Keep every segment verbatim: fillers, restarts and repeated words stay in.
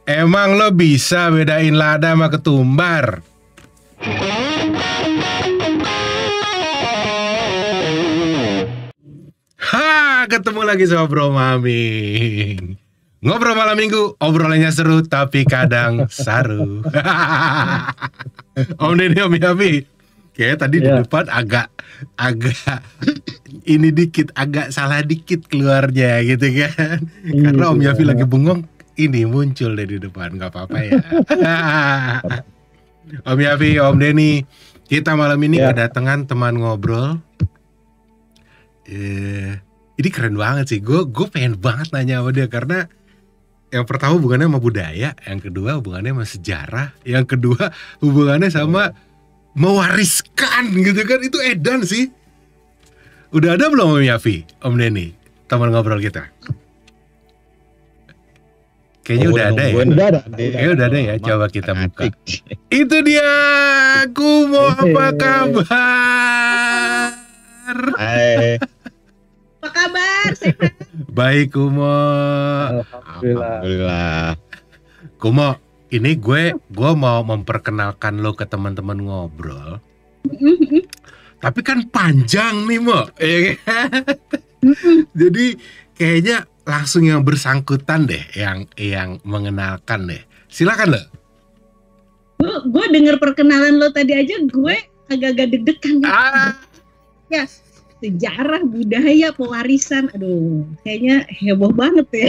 Emang lo bisa bedain lada sama ketumbar? Ha, ketemu lagi sama Bro Maming. Ngobrol malam minggu, obrolannya seru tapi kadang saru. Om Denny, Om Yafi, kayak tadi yeah. Di depan agak agak ini dikit, agak salah dikit keluarnya gitu kan. Mm, Karena Om Yafi yeah. lagi bengong, ini muncul dari depan, nggak apa-apa ya. Om Yafi, Om Denny, kita malam ini yeah. kedatangan teman ngobrol. Eh, ini keren banget sih. Gue gue pengen banget nanya sama dia karena yang pertama hubungannya sama budaya, yang kedua hubungannya sama sejarah, yang kedua hubungannya sama mewariskan gitu kan. Itu edan sih. Udah ada belum Om Yafi, Om Denny, teman ngobrol kita? Kayaknya oh, udah ada ya. Udah ada. Kayaknya udah ada ya. Coba kita buka. Itu dia. Kumo, apa kabar? Hai. Apa kabar? Sehat? Baik, Kumo. Alhamdulillah. Alhamdulillah. Kumo, ini gue gue mau memperkenalkan lo ke teman-teman ngobrol. Tapi kan panjang nih, Mo. Jadi kayaknya langsung yang bersangkutan deh, yang yang mengenalkan deh. Silakan lo. Gue gue denger perkenalan lo tadi aja, gue agak-agak deg-degan. Ah. Ya, sejarah, budaya, pewarisan, aduh, kayaknya heboh banget ya.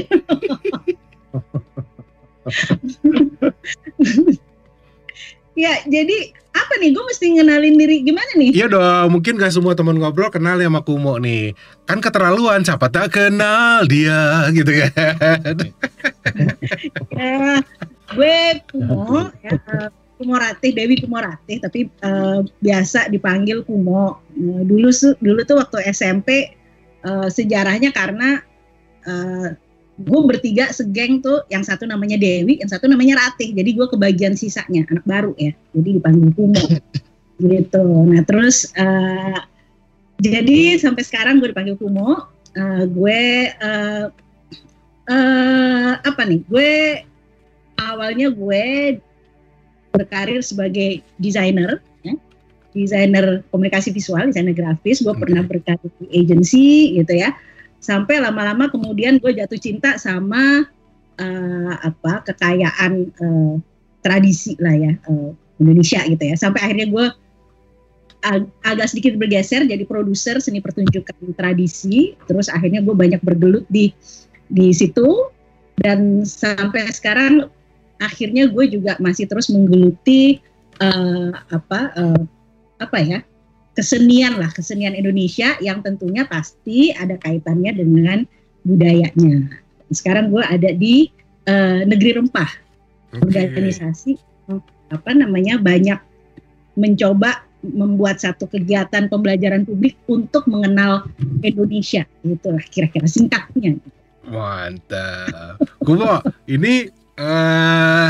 Ya, jadi apa nih? Gue mesti ngenalin diri gimana nih? Iya dong, mungkin gak semua teman ngobrol kenal ya sama Kumo nih. Kan keterlaluan, siapa tak kenal dia, gitu kan. Ya, gue Kumo, ya, Kumo Ratih, Dewi Kumo Ratih, tapi uh, biasa dipanggil Kumo. Uh, dulu dulu tuh waktu S M P uh, sejarahnya karena uh, gue bertiga segeng tuh, yang satu namanya Dewi, yang satu namanya Ratih. Jadi gue kebagian sisanya, anak baru ya. Jadi dipanggil Kumo. Gitu. Nah terus uh, jadi sampai sekarang gue dipanggil Kumo. Uh, gue uh, uh, apa nih? Gue awalnya gue berkarir sebagai desainer, ya. Desainer komunikasi visual, desainer grafis. Gue okay. pernah berkarir di agency gitu ya. Sampai lama-lama kemudian gue jatuh cinta sama uh, apa kekayaan uh, tradisi lah ya uh, Indonesia gitu ya. Sampai akhirnya gue ag- agak sedikit bergeser jadi produser seni pertunjukan tradisi. Terus akhirnya gue banyak bergelut di di situ dan sampai sekarang akhirnya gue juga masih terus menggeluti uh, apa uh, apa ya kesenian lah kesenian Indonesia yang tentunya pasti ada kaitannya dengan budayanya. Sekarang gue ada di uh, Negeri Rempah, okay. Organisasi apa namanya banyak mencoba membuat satu kegiatan pembelajaran publik untuk mengenal Indonesia, gitulah kira-kira singkatnya. Mantap, Kumo. Ini Uh,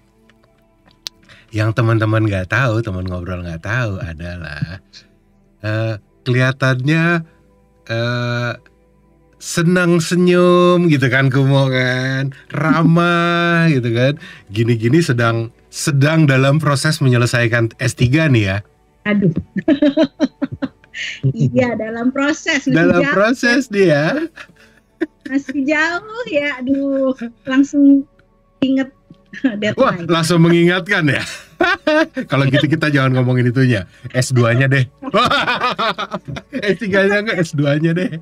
yang teman-teman nggak tahu, teman ngobrol nggak tahu adalah uh, kelihatannya uh, senang senyum gitu kan Kumo kan, ramah gitu kan, gini-gini sedang sedang dalam proses menyelesaikan S tiga nih ya. Aduh. Iya dalam proses. Dalam jauh, proses ya. Dia. Masih jauh ya, aduh langsung inget deadline. Wah, langsung mengingatkan ya. Kalau gitu kita jangan ngomongin itunya. S dua-nya deh. S tiga-nya enggak, S dua-nya deh.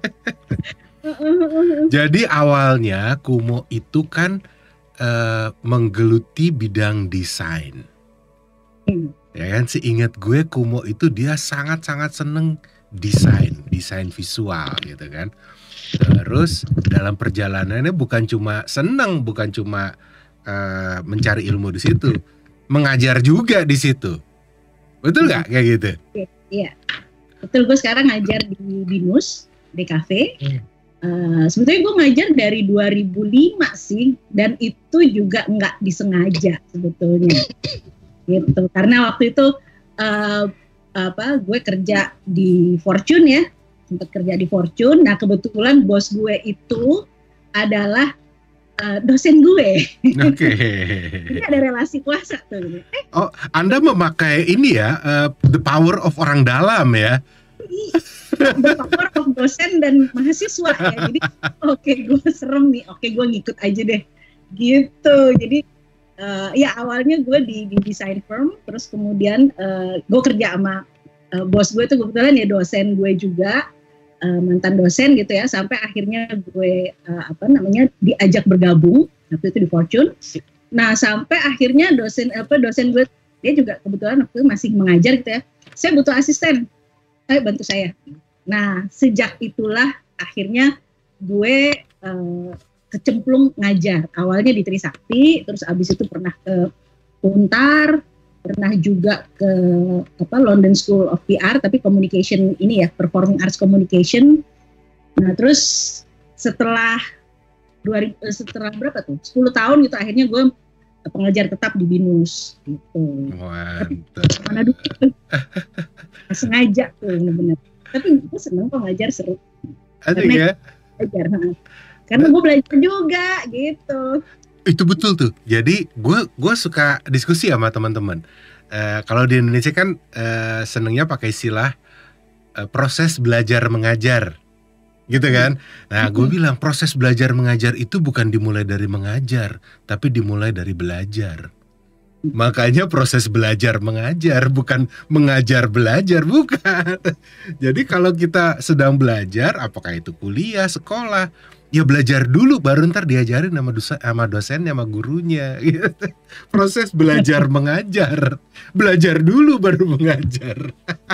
Jadi awalnya Kumo itu kan uh, menggeluti bidang desain. Hmm. Ya kan, seingat gue Kumo itu dia sangat-sangat seneng desain, desain visual gitu kan. Terus dalam perjalanannya bukan cuma seneng, bukan cuma Uh, mencari ilmu di situ, mengajar juga di situ, betul nggak kayak gitu? Iya, betul. Gue sekarang ngajar di Binus D K V. Hmm. Uh, sebetulnya gue ngajar dari dua ribu lima sih, dan itu juga nggak disengaja sebetulnya, gitu. Karena waktu itu uh, apa, gue kerja di Fortune ya, sempat kerja di Fortune. Nah kebetulan bos gue itu adalah uh, dosen gue. Oke. Okay. Jadi ada relasi kuasa tuh. Eh. Oh, Anda memakai ini ya, uh, the power of orang dalam ya? The power of dosen dan mahasiswa ya. Jadi oke okay, gue serem nih, oke okay, gue ngikut aja deh. Gitu. Jadi uh, ya awalnya gue di, di design firm, terus kemudian uh, gue kerja sama uh, bos gue tuh kebetulan ya dosen gue juga. Mantan dosen gitu ya, sampai akhirnya gue uh, apa namanya diajak bergabung waktu itu di Fortune. Nah sampai akhirnya dosen apa dosen gue dia juga kebetulan waktu itu masih mengajar gitu ya. Saya butuh asisten, ayo bantu saya. Nah sejak itulah akhirnya gue uh, kecemplung ngajar. Awalnya di Trisakti, terus abis itu pernah ke Untar, pernah juga ke apa London School of P R tapi communication ini ya, performing arts communication. Nah terus setelah dua ribu setelah berapa tuh sepuluh tahun gitu akhirnya gue pengajar tetap di BINUS gitu. Mantap. Mana dulu sengaja tuh benar-benar. Tapi gue seneng kok ngajar, seru. Asik ya. Belajar, karena gue belajar juga gitu. Itu betul tuh. Jadi gue gue suka diskusi sama teman-teman. Uh, kalau di Indonesia kan uh, senengnya pakai istilah uh, proses belajar mengajar, gitu kan? Nah, gue bilang proses belajar mengajar itu bukan dimulai dari mengajar, tapi dimulai dari belajar. Makanya proses belajar mengajar, bukan mengajar belajar, bukan. Jadi kalau kita sedang belajar, apakah itu kuliah, sekolah, ya belajar dulu, baru ntar diajarin sama, dosen, sama dosennya, sama gurunya. Gitu. Proses belajar mengajar, belajar dulu baru mengajar.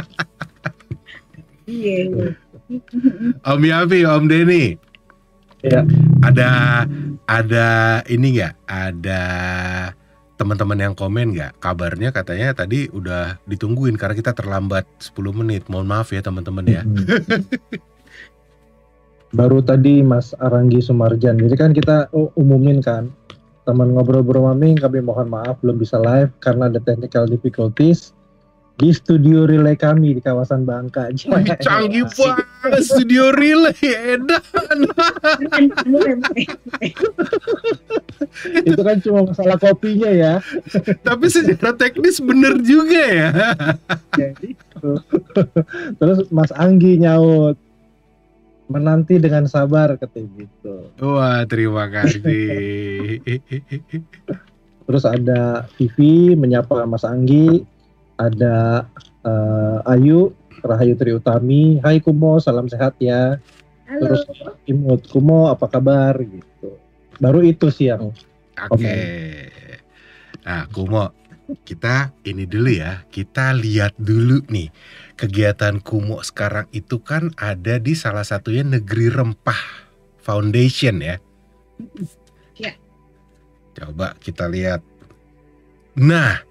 Iya. Om Yafi, Om Denny, ya. ada ada ini nggak? Ada teman-teman yang komen nggak? Kabarnya katanya tadi udah ditungguin karena kita terlambat sepuluh menit. Mohon maaf ya teman-teman ya. Baru tadi Mas Aranggi Sumarjan. Jadi kan kita umumin kan, teman ngobrol bermaming kami mohon maaf belum bisa live karena ada technical difficulties di studio relay kami di kawasan Bangka. Wih, canggih banget studio relay, edan. Itu kan cuma masalah kopinya ya. Tapi secara teknis bener juga ya. Jadi, terus Mas Anggi nyaut, menanti dengan sabar katanya gitu. Wah, terima kasih. Terus ada T V menyapa Mas Anggi, ada uh, Ayu Rahayu Tri Utami, hai Kumo, salam sehat ya. Halo. Terus Imut, Kumo apa kabar gitu. Baru itu sih yang Oke. Okay. Nah, Kumo, kita ini dulu ya, kita lihat dulu nih kegiatan Kumo sekarang itu kan ada di salah satunya Negeri Rempah Foundation ya. Ya. Coba kita lihat. Nah,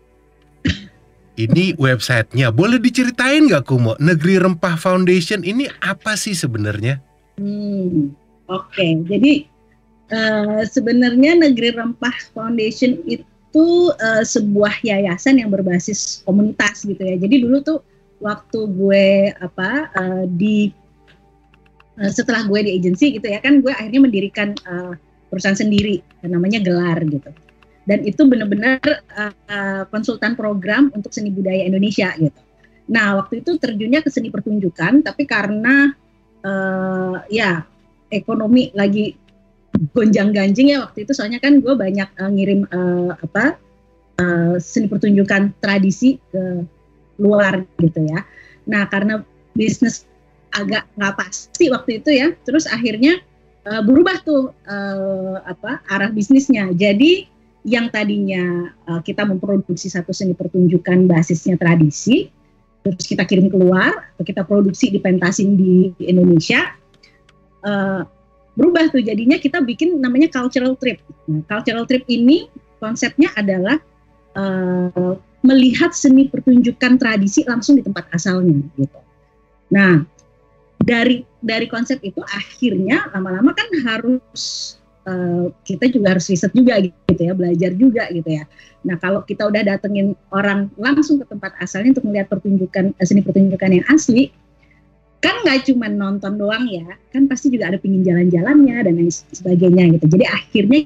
ini websitenya. Boleh diceritain nggak Kumo? Negeri Rempah Foundation ini apa sih sebenarnya? Hmm, Oke, okay. Jadi uh, sebenarnya Negeri Rempah Foundation itu uh, sebuah yayasan yang berbasis komunitas gitu ya. Jadi dulu tuh waktu gue apa uh, di uh, setelah gue di agensi gitu ya kan, gue akhirnya mendirikan uh, perusahaan sendiri namanya Gelar gitu. Dan itu benar-benar uh, uh, konsultan program untuk seni budaya Indonesia gitu. Nah waktu itu terjunnya ke seni pertunjukan, tapi karena uh, ya ekonomi lagi gonjang-ganjing ya waktu itu, soalnya kan gue banyak uh, ngirim uh, apa uh, seni pertunjukan tradisi ke luar gitu ya. Nah karena bisnis agak nggak pasti waktu itu ya, terus akhirnya uh, berubah tuh uh, apa arah bisnisnya. Jadi yang tadinya uh, kita memproduksi satu seni pertunjukan basisnya tradisi, terus kita kirim keluar, atau kita produksi di pentasin di, di Indonesia, uh, berubah tuh jadinya kita bikin namanya cultural trip. Nah, cultural trip ini konsepnya adalah uh, melihat seni pertunjukan tradisi langsung di tempat asalnya gitu. Nah dari dari konsep itu akhirnya lama-lama kan harus Uh, kita juga harus riset juga gitu ya, belajar juga gitu ya. Nah kalau kita udah datengin orang langsung ke tempat asalnya untuk melihat pertunjukan seni pertunjukan yang asli, kan nggak cuma nonton doang ya, kan pasti juga ada pingin jalan-jalannya dan lain sebagainya gitu. Jadi akhirnya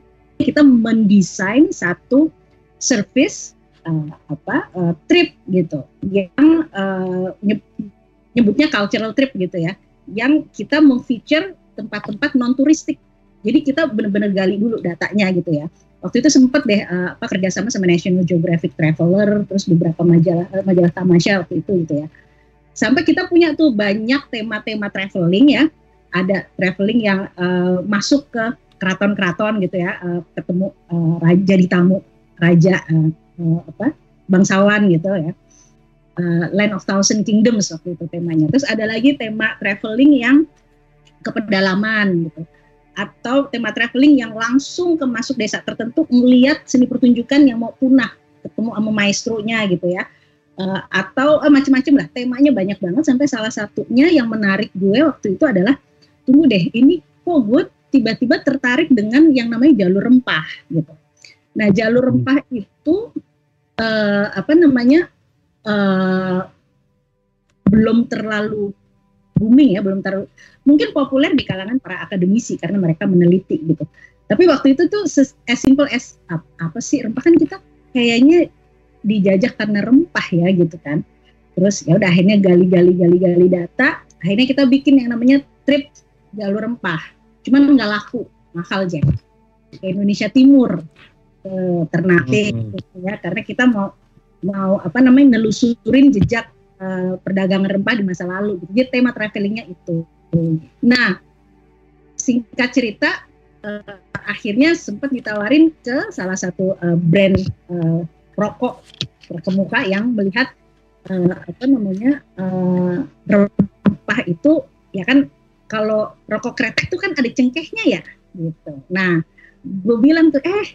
kita mendesain satu service uh, apa uh, trip gitu yang uh, nyebutnya cultural trip gitu ya, yang kita memfeature tempat-tempat non turistik. Jadi kita benar-benar gali dulu datanya gitu ya. Waktu itu sempet deh uh, apa kerjasama sama National Geographic Traveler, terus beberapa majalah majalah tamasya waktu itu gitu ya. Sampai kita punya tuh banyak tema-tema traveling ya. Ada traveling yang uh, masuk ke keraton-keraton gitu ya, uh, ketemu uh, raja di tamu raja uh, uh, apa bangsawan gitu ya. Uh, Land of Thousand Kingdoms waktu itu temanya. Terus ada lagi tema traveling yang ke pedalaman gitu, atau tema traveling yang langsung ke masuk desa tertentu melihat seni pertunjukan yang mau punah, ketemu sama maestronya gitu ya, uh, atau uh, macam-macam lah, temanya banyak banget. Sampai salah satunya yang menarik gue waktu itu adalah, tunggu deh, ini kok gue tiba-tiba tertarik dengan yang namanya jalur rempah gitu. Nah jalur rempah itu uh, apa namanya uh, belum terlalu booming ya, belum terlalu mungkin populer di kalangan para akademisi karena mereka meneliti gitu. Tapi waktu itu tuh as simple as apa sih rempah, kan kita kayaknya dijajah karena rempah ya gitu kan. Terus ya udah akhirnya gali-gali gali-gali data, akhirnya kita bikin yang namanya trip jalur rempah. Cuman nggak laku, mahal aja. Ke Indonesia Timur, ke Ternate hmm. gitu ya, karena kita mau mau apa namanya nelusurin jejak uh, perdagangan rempah di masa lalu gitu. Jadi tema travelingnya itu. Nah, singkat cerita, uh, akhirnya sempat ditawarin ke salah satu uh, brand uh, rokok terkemuka yang melihat uh, apa namanya uh, rempah itu, ya kan kalau rokok kretek itu kan ada cengkehnya ya, gitu. Nah, gue bilang tuh, eh,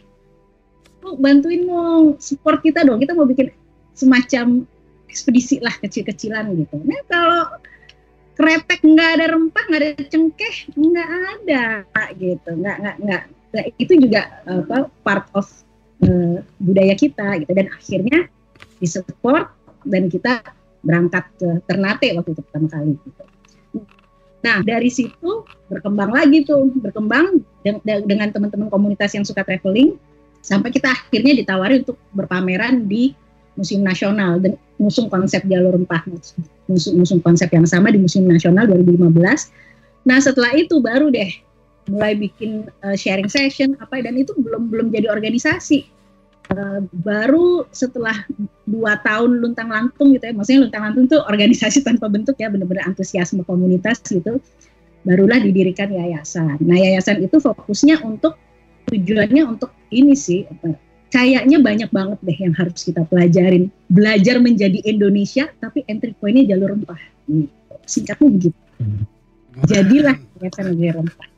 lu bantuin dong, support kita dong, kita mau bikin semacam ekspedisi lah kecil-kecilan gitu. Nah, kalau kretek nggak ada rempah, nggak ada cengkeh, nggak ada gitu, nggak nggak nggak itu juga apa part of uh, budaya kita gitu. Dan akhirnya disupport dan kita berangkat ke Ternate waktu itu pertama kali gitu. Nah dari situ berkembang lagi tuh, berkembang de- de- dengan teman-teman komunitas yang suka traveling, sampai kita akhirnya ditawari untuk berpameran di Museum Nasional dan ngusung konsep jalur rempah, ngusung, ngusung konsep yang sama di Museum Nasional dua ribu lima belas. Nah setelah itu baru deh mulai bikin uh, sharing session apa, dan itu belum belum jadi organisasi. Uh, baru setelah dua tahun luntang lantung gitu ya, maksudnya luntang lantung tuh organisasi tanpa bentuk ya, benar-benar antusiasme komunitas gitu, barulah didirikan yayasan. Nah yayasan itu fokusnya untuk tujuannya untuk ini sih, apa, kayaknya banyak banget deh yang harus kita pelajarin. Belajar menjadi Indonesia, tapi entry point-nya jalur rempah. Singkatnya begitu. Jadilah Yayasan Negeri Rempah.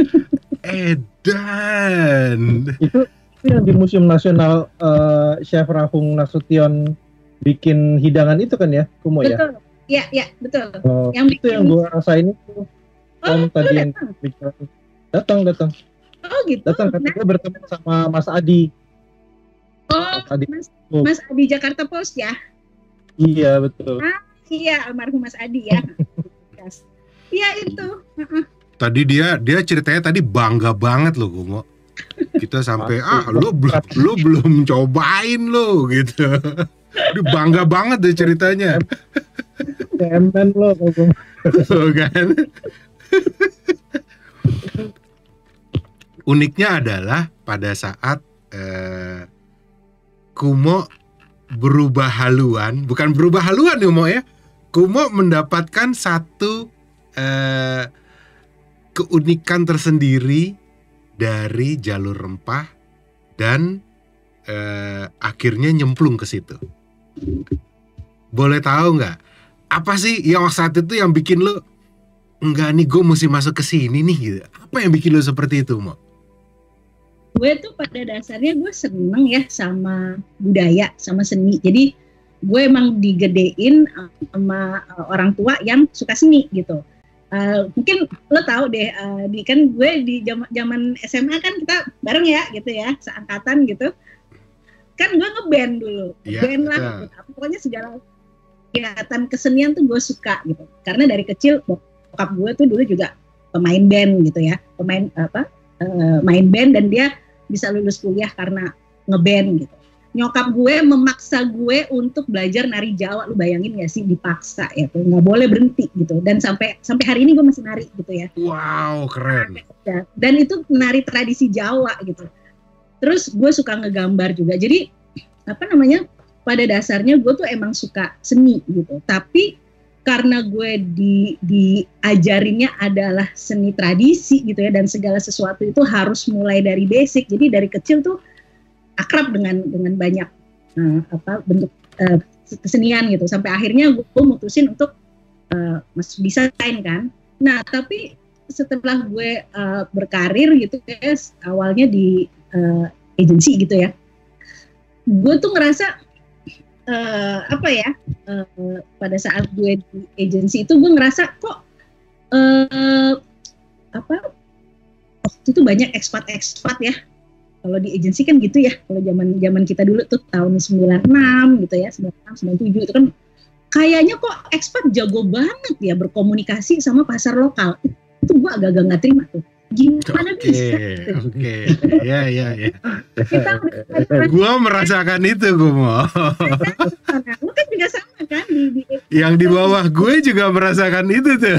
Edan. Itu, itu yang di Museum Nasional uh, Chef Rahung Nasution bikin hidangan itu kan ya, Kumo ya? Betul. Iya, iya, betul. Oh, yang itu bikin... yang gue rasain itu. Oh, tadi yang bicara. Datang, datang. Oh gitu. Datang, katanya nah. bertemu sama Mas Adi. Oh, Mas, Adi. Mas, Mas Adi Jakarta Post ya? Iya, betul. Ah, iya, almarhum Mas Adi ya. Iya itu. Uh-uh. Tadi dia dia ceritanya tadi bangga banget loh, Kumo. Kita sampai ah lu belum lu belum cobain lo gitu. Dia bangga banget deh ceritanya. Cemen lo, oh, kan? Uniknya adalah pada saat eh, Kumo berubah haluan, bukan berubah haluan nih Mo ya. Kumo mendapatkan satu eh, keunikan tersendiri dari jalur rempah dan eh, akhirnya nyemplung ke situ. Boleh tahu nggak apa sih yang saat itu yang bikin lo enggak nih gue mesti masuk ke sini nih gitu? Apa yang bikin lo seperti itu Mo? Gue tuh pada dasarnya gue seneng ya sama budaya, sama seni. Jadi gue emang digedein sama orang tua yang suka seni gitu. Uh, mungkin lo tahu deh, uh, di kan gue di zaman S M A kan kita bareng ya gitu ya, seangkatan gitu. Kan gue ngeband dulu, ya, band lah. Gitu. Pokoknya segala kegiatan kesenian tuh gue suka gitu. Karena dari kecil bokap gue tuh dulu juga pemain band gitu ya, pemain apa, uh, main band, dan dia bisa lulus kuliah karena ngeband gitu. Nyokap gue memaksa gue untuk belajar nari Jawa, lu bayangin gak sih, dipaksa ya tuh, nggak boleh berhenti gitu. Dan sampai sampai hari ini gue masih nari gitu ya. Wow, keren. Dan itu nari tradisi Jawa gitu. Terus gue suka ngegambar juga. Jadi apa namanya? Pada dasarnya gue tuh emang suka seni gitu. Tapi karena gue di diajarinnya adalah seni tradisi gitu ya, dan segala sesuatu itu harus mulai dari basic. Jadi dari kecil tuh akrab dengan dengan banyak uh, apa bentuk uh, kesenian gitu, sampai akhirnya gue mutusin untuk uh, masuk desain kan. Nah tapi setelah gue uh, berkarir gitu ya, awalnya di uh, agensi gitu ya, gue tuh ngerasa uh, apa ya uh, pada saat gue di agensi itu gue ngerasa kok uh, apa waktu itu banyak ekspat-ekspat ya. Kalau di agensi kan gitu ya, kalau zaman zaman kita dulu tuh tahun sembilan puluh enam gitu ya, sembilan puluh enam, sembilan puluh tujuh itu kan kayaknya kok ekspat jago banget ya berkomunikasi sama pasar lokal. Itu gua agak-agak nggak terima tuh. Gimana okay, bisa? Gitu. Oke, okay. ya ya ya. Kita gua merasakan itu, gua mau. Lu kan juga sama kan di, di yang di bawah gue juga merasakan itu tuh.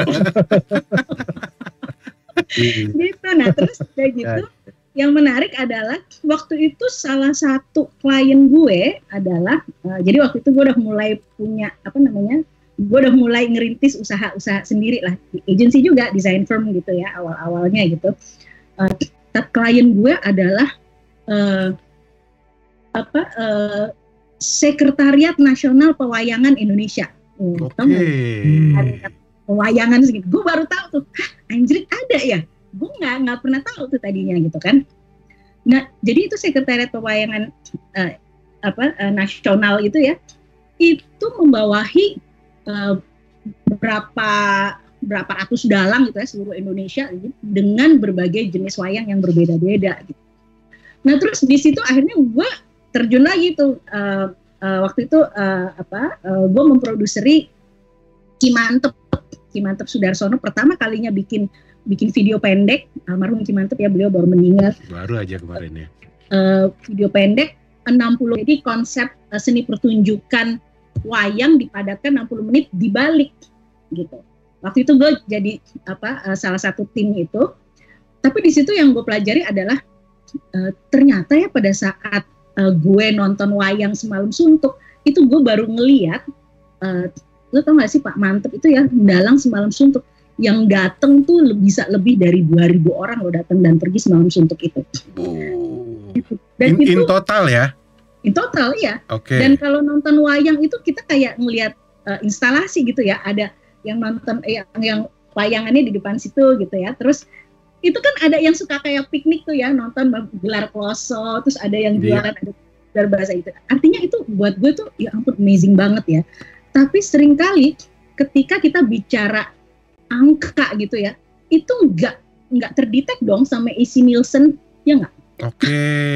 Gitu. Nah terus kayak gitu. Yang menarik adalah waktu itu salah satu klien gue adalah uh, jadi waktu itu gue udah mulai punya apa namanya, gue udah mulai ngerintis usaha-usaha sendiri lah di agency juga, design firm gitu ya awal-awalnya gitu. Uh, klien gue adalah uh, apa uh, Sekretariat Nasional Pewayangan Indonesia. Uh, Oke. Okay. Pewayangan segitu, gue baru tahu tuh, hah anjir ada ya. Gue nggak nggak pernah tahu tuh tadinya gitu kan. Nah jadi itu Sekretariat Pewayangan uh, apa uh, nasional itu ya, itu membawahi uh, berapa berapa ratus dalang gitu ya seluruh Indonesia gitu, dengan berbagai jenis wayang yang berbeda-beda gitu. Nah terus di situ akhirnya gue terjun lagi tuh uh, uh, waktu itu uh, apa uh, gue memproduseri Ki Mantep Ki Mantep Sudarsono, pertama kalinya bikin bikin video pendek, almarhum Ki Mantep ya, beliau baru meninggal. Baru aja kemarin ya. Uh, video pendek enam puluh, jadi konsep uh, seni pertunjukan wayang dipadatkan enam puluh menit dibalik gitu. Waktu itu gue jadi apa uh, salah satu tim itu. Tapi di situ yang gue pelajari adalah uh, ternyata ya pada saat uh, gue nonton wayang Semalam Suntuk itu gue baru ngeliat, uh, lo tau gak sih Pak Mantep itu ya dalang Semalam Suntuk, yang datang tuh bisa lebih dari dua ribu orang lo datang dan pergi Semalam Suntuk itu. Oh. Dan in, itu in total ya? In total ya. Oke. Okay. Dan kalau nonton wayang itu kita kayak ngelihat uh, instalasi gitu ya. Ada yang nonton yang, yang wayangannya di depan situ gitu ya. Terus itu kan ada yang suka kayak piknik tuh ya, nonton gelar kloso, terus ada yang jualan, yeah. ada gelar bahasa itu. Artinya itu buat gue tuh ya ampun amazing banget ya. Tapi seringkali ketika kita bicara angka gitu ya, itu nggak nggak terdetek dong sama A C Nielsen, ya nggak? Oke.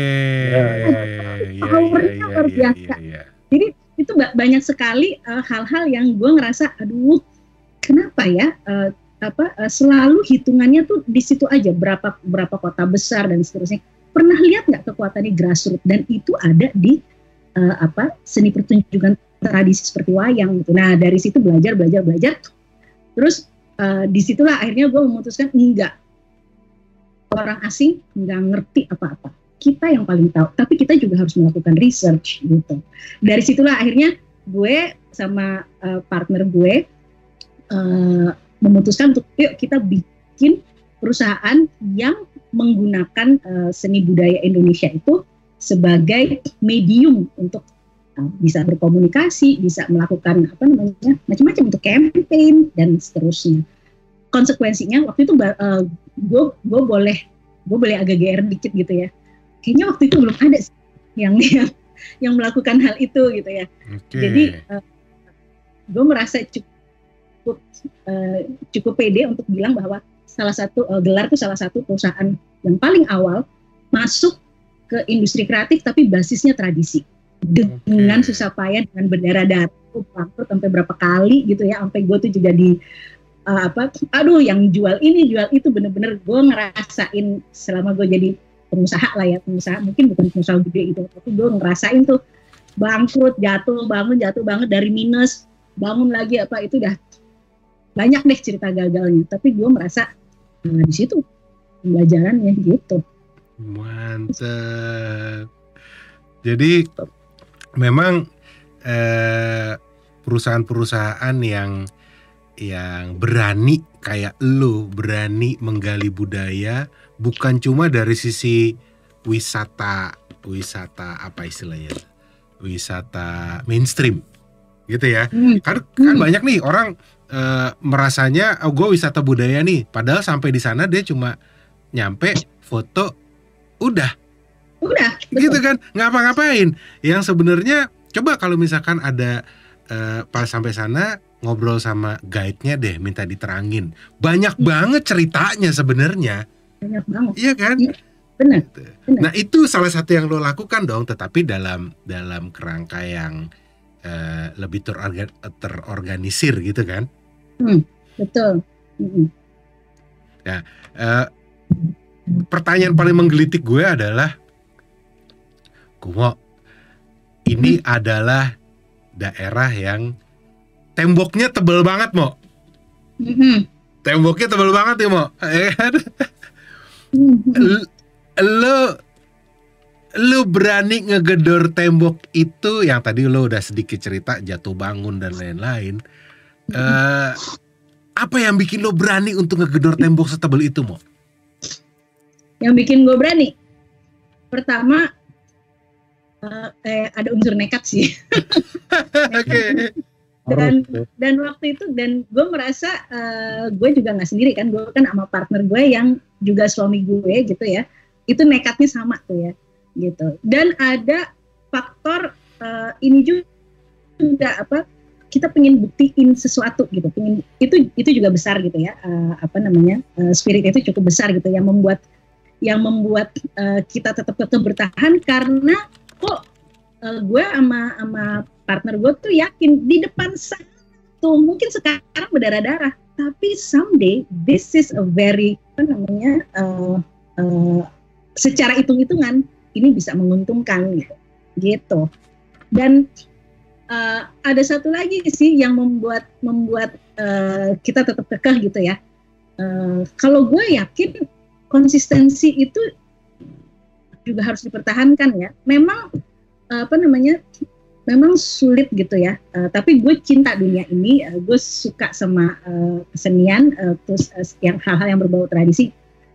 Powernya luar biasa. Jadi itu banyak sekali uh, hal-hal yang gue ngerasa, aduh, kenapa ya? Uh, apa uh, selalu hitungannya tuh di situ aja, berapa berapa kota besar dan seterusnya. Pernah lihat nggak kekuatannya grassroots, dan itu ada di uh, apa seni pertunjukan tradisi seperti wayang gitu. Nah dari situ belajar belajar belajar, terus Uh, disitulah akhirnya gue memutuskan enggak, orang asing nggak ngerti apa-apa, kita yang paling tahu, tapi kita juga harus melakukan research gitu. Dari situlah akhirnya gue sama uh, partner gue uh, memutuskan untuk yuk kita bikin perusahaan yang menggunakan uh, seni budaya Indonesia itu sebagai medium untuk bisa berkomunikasi, bisa melakukan apa namanya macam-macam untuk campaign dan seterusnya. Konsekuensinya waktu itu uh, gue gue boleh gue boleh agak G R dikit gitu ya. Kayaknya waktu itu belum ada sih yang yang yang melakukan hal itu gitu ya. Okay. Jadi uh, gue merasa cukup uh, cukup pede untuk bilang bahwa salah satu uh, gelar itu salah satu perusahaan yang paling awal masuk ke industri kreatif tapi basisnya tradisi. Dengan okay. susah payah, dengan berdarah-darah, bangkrut sampai berapa kali gitu ya, sampai gue tuh juga di uh, apa, aduh yang jual ini jual itu, bener-bener gue ngerasain selama gue jadi pengusaha lah ya, pengusaha mungkin bukan pengusaha gede gitu, tapi gue ngerasain tuh bangkrut, jatuh, bangun, jatuh banget dari minus, bangun lagi apa itu udah banyak deh cerita gagalnya. Tapi gue merasa nah, di situ pembelajarannya gitu. Mantap. Jadi memang eh, perusahaan-perusahaan yang yang berani kayak lu, berani menggali budaya bukan cuma dari sisi wisata, wisata apa istilahnya? Wisata mainstream gitu ya. Hmm. Kan kan hmm. banyak nih orang uh, merasanya oh gue wisata budaya nih, padahal sampai di sana dia cuma nyampe foto udah. Udah. Gitu betul. Kan, ngapa-ngapain. Yang sebenarnya coba kalau misalkan ada uh, pas sampai sana ngobrol sama guide-nya deh, minta diterangin. Banyak hmm. banget ceritanya sebenarnya. Banyak banget. Iya kan? Ya. Benar, gitu. benar. Nah itu salah satu yang lo lakukan dong, tetapi dalam dalam kerangka yang uh, lebih terorgan, terorganisir gitu kan? Hmm, betul. Hmm. Nah, uh, pertanyaan paling menggelitik gue adalah, Kumo, ini hmm. adalah daerah yang temboknya tebel banget, Mo. Hmm. Temboknya tebel banget ya, Mo. Ya kan? Hmm. Lo lo berani ngegedor tembok itu yang tadi lo udah sedikit cerita jatuh bangun dan lain-lain. Uh, apa yang bikin lo berani untuk ngegedor tembok setebal itu, Mo? Yang bikin gue berani, pertama uh, eh, ada unsur nekat sih. Oke. Okay. Dan dan waktu itu dan gue merasa uh, gue juga nggak sendiri kan, gue kan sama partner gue yang juga suami gue gitu ya. Itu nekatnya sama tuh ya, gitu. Dan ada faktor uh, ini juga apa? Kita pengen buktiin sesuatu gitu, pengen itu itu juga besar gitu ya, uh, apa namanya uh, spirit itu cukup besar gitu, yang membuat yang membuat uh, kita tetap tetap bertahan karena kok uh, gue sama sama partner gue tuh yakin di depan sana tuh mungkin sekarang berdarah-darah, tapi someday this is a very apa namanya uh, uh, secara hitung-hitungan ini bisa menguntungkan gitu, gitu. Dan uh, ada satu lagi sih yang membuat membuat uh, kita tetap kekeh gitu ya. Uh, kalau gue yakin konsistensi itu juga harus dipertahankan ya. Memang uh, apa namanya, memang sulit gitu ya. Uh, tapi gue cinta dunia ini, uh, gue suka sama uh, kesenian, uh, terus uh, yang hal-hal yang berbau tradisi.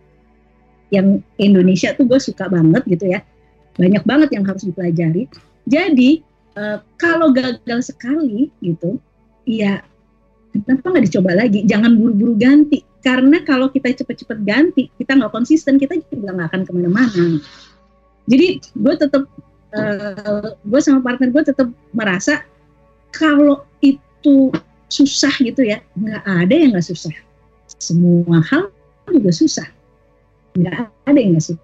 Yang Indonesia tuh gue suka banget gitu ya, banyak banget yang harus dipelajari. Jadi uh, kalau gagal sekali gitu, ya kenapa nggak dicoba lagi? Jangan buru-buru ganti, karena kalau kita cepet-cepet ganti, kita nggak konsisten, kita juga nggak akan kemana-mana. Jadi gue tetap, uh, gue sama partner gue tetap merasa kalau itu susah gitu ya, nggak ada yang nggak susah. Semua hal juga susah. Nggak ada yang nggak sih.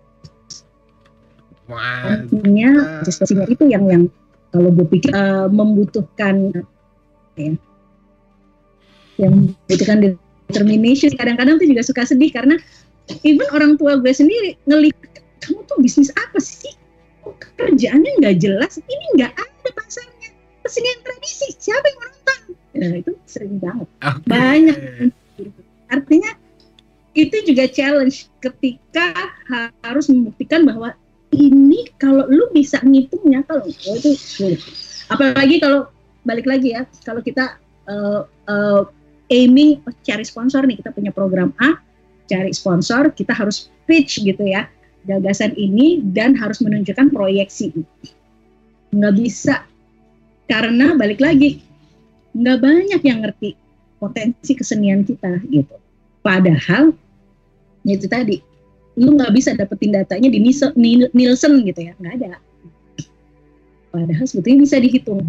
Artinya konsistensinya itu yang yang kalau gue pikir uh, membutuhkan ya, yang membutuhkan determination. Kadang-kadang tuh juga suka sedih karena even orang tua gue sendiri ngelik, kamu tuh bisnis apa sih? Oh, kerjaannya nggak jelas. Ini nggak ada pasarnya. Kesenian tradisi siapa yang mau nonton? Nah, itu sering banget. Okay. Banyak. Artinya itu juga challenge ketika harus membuktikan bahwa ini kalau lu bisa ngitungnya, kalau oh itu sulit. Apalagi kalau balik lagi ya, kalau kita uh, uh, aiming oh, cari sponsor nih, kita punya program A, cari sponsor, kita harus pitch gitu ya gagasan ini dan harus menunjukkan proyeksi. Nggak bisa, karena balik lagi nggak banyak yang ngerti potensi kesenian kita gitu. Padahal itu tadi, lu nggak bisa dapetin datanya di Nielsen gitu ya, nggak ada. Padahal sebetulnya bisa dihitung.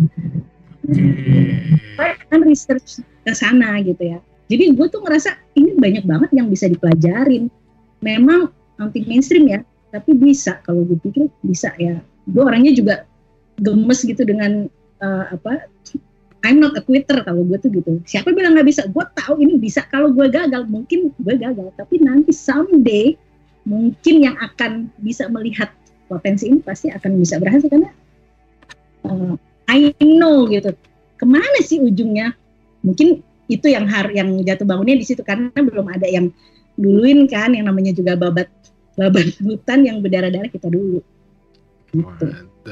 Kan research ke sana gitu ya. Jadi gue tuh ngerasa ini banyak banget yang bisa dipelajarin. Memang anti mainstream ya, tapi bisa, kalau gue pikir bisa ya. Gue orangnya juga gemes gitu dengan uh, apa? I'm not a quitter kalau gue tuh gitu. Siapa bilang nggak bisa? Gue tahu ini bisa. Kalau gue gagal, mungkin gue gagal. Tapi nanti someday mungkin yang akan bisa melihat potensi ini pasti akan bisa berhasil karena uh, I know gitu kemana sih ujungnya. Mungkin itu yang har yang jatuh bangunnya di situ karena belum ada yang duluin kan, yang namanya juga babat babat hutan yang berdarah-darah kita dulu. Gitu.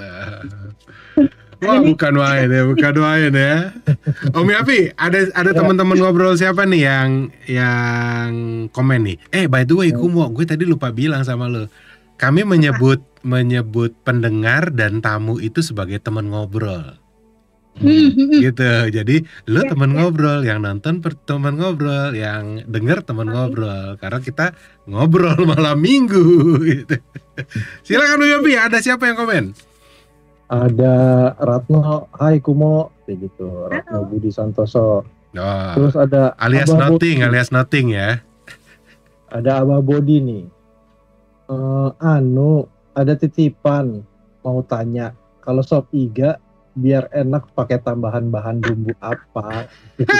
Wah, bukan main ya, bukan main ya. Om Yapi, ada ada ya. Teman-teman ngobrol siapa nih yang yang komen nih? Eh, by the way, Kumo, gue tadi lupa bilang sama lo. Kami menyebut menyebut pendengar dan tamu itu sebagai teman ngobrol. Hmm, gitu. Jadi lo ya, teman ya. ngobrol, yang nonton teman ngobrol, yang denger teman ngobrol. Karena kita ngobrol malam minggu. Gitu. Silakan Om Yapi, ada siapa yang komen? Ada Ratno, hai Kumo, kayak gitu. Ratno Budi Santoso. Oh, terus ada alias Abah nothing, Bodi. alias nothing ya. Ada Abah Bodi nih. Uh, anu, ada titipan mau tanya, kalau sop iga biar enak pakai tambahan bahan bumbu apa?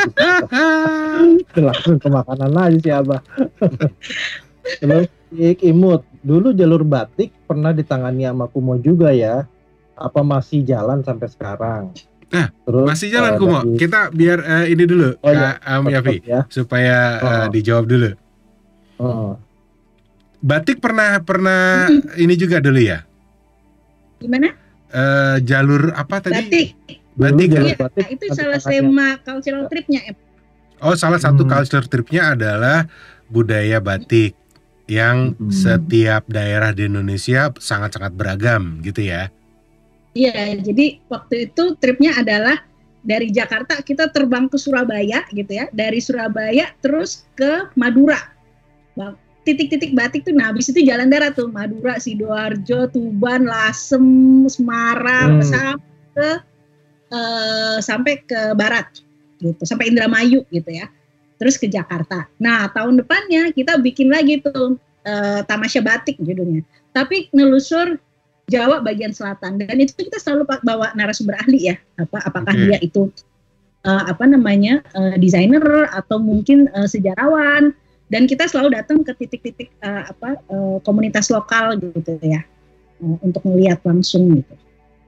Langsung ke makanan aja sih Abah. Terus Ik Imut, dulu jalur batik pernah ditangani sama Kumo juga ya? Apa masih jalan sampai sekarang? Nah, terus, masih jalan uh, Kumo. Dari... Kita biar uh, ini dulu, oh, Kak ya, um, Yapi, ya. supaya oh. uh, dijawab dulu. Oh. Batik pernah pernah hmm. ini juga dulu ya? Gimana? Uh, jalur apa tadi? Batik. Batik. Ya, batik. Itu salah tema cultural tripnya. Oh, salah satu hmm. cultural tripnya adalah budaya batik yang hmm. setiap daerah di Indonesia sangat-sangat beragam, gitu ya? Iya, jadi waktu itu tripnya adalah dari Jakarta kita terbang ke Surabaya gitu ya, dari Surabaya terus ke Madura, titik-titik batik tuh. Nah habis itu jalan darat tuh Madura, Sidoarjo, Tuban, Lasem, Semarang, hmm. sampai ke uh, sampai ke barat gitu, sampai Indramayu gitu ya, terus ke Jakarta. Nah tahun depannya kita bikin lagi tuh uh, Tamasya Batik judulnya, tapi nelusur Jawa bagian selatan, dan itu kita selalu bawa narasumber ahli ya, apa apakah okay. dia itu uh, apa namanya uh, desainer atau mungkin uh, sejarawan, dan kita selalu datang ke titik-titik uh, apa uh, komunitas lokal gitu ya, uh, untuk melihat langsung gitu.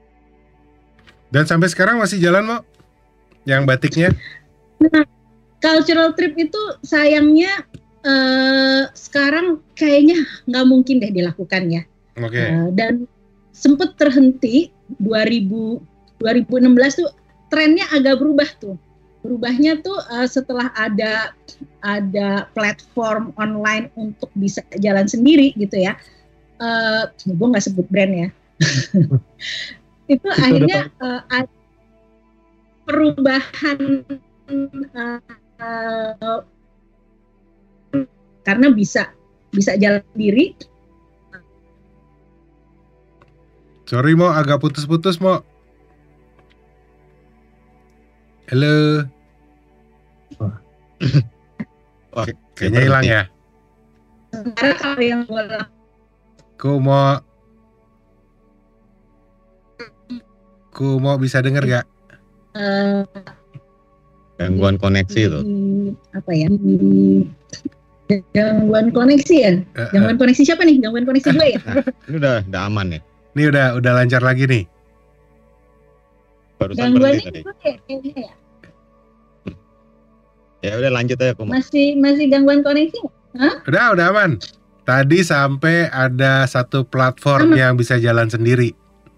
Dan sampai sekarang masih jalan Mo, yang batiknya? Nah, cultural trip itu sayangnya uh, sekarang kayaknya nggak mungkin deh dilakukan ya. Oke. Okay. Uh, dan sempat terhenti dua ribu, dua ribu enam belas tuh trennya agak berubah tuh. Berubahnya tuh uh, setelah ada ada platform online untuk bisa jalan sendiri gitu ya. Uh, gue nggak sebut brand ya. Itu akhirnya uh, ada perubahan uh, uh, karena bisa bisa jalan sendiri. Sorry Mo, agak putus-putus Mo. Halo. Oh, kayaknya hilang ya. Sekarang kalau yang bola. Kumo. Kumo bisa denger gak? Uh, Gangguan koneksi tuh. Apa ya? Gangguan koneksi ya? Uh, Gangguan uh. koneksi siapa nih? Gangguan koneksi gue ya? Ini udah udah aman ya? Ini udah udah lancar lagi nih. Barusan berhenti tadi. Ya, ya udah lanjut aja Kumo. Masih masih gangguan koneksi? Hah? Udah udah aman. Tadi sampai ada satu platform aman. Yang bisa jalan sendiri.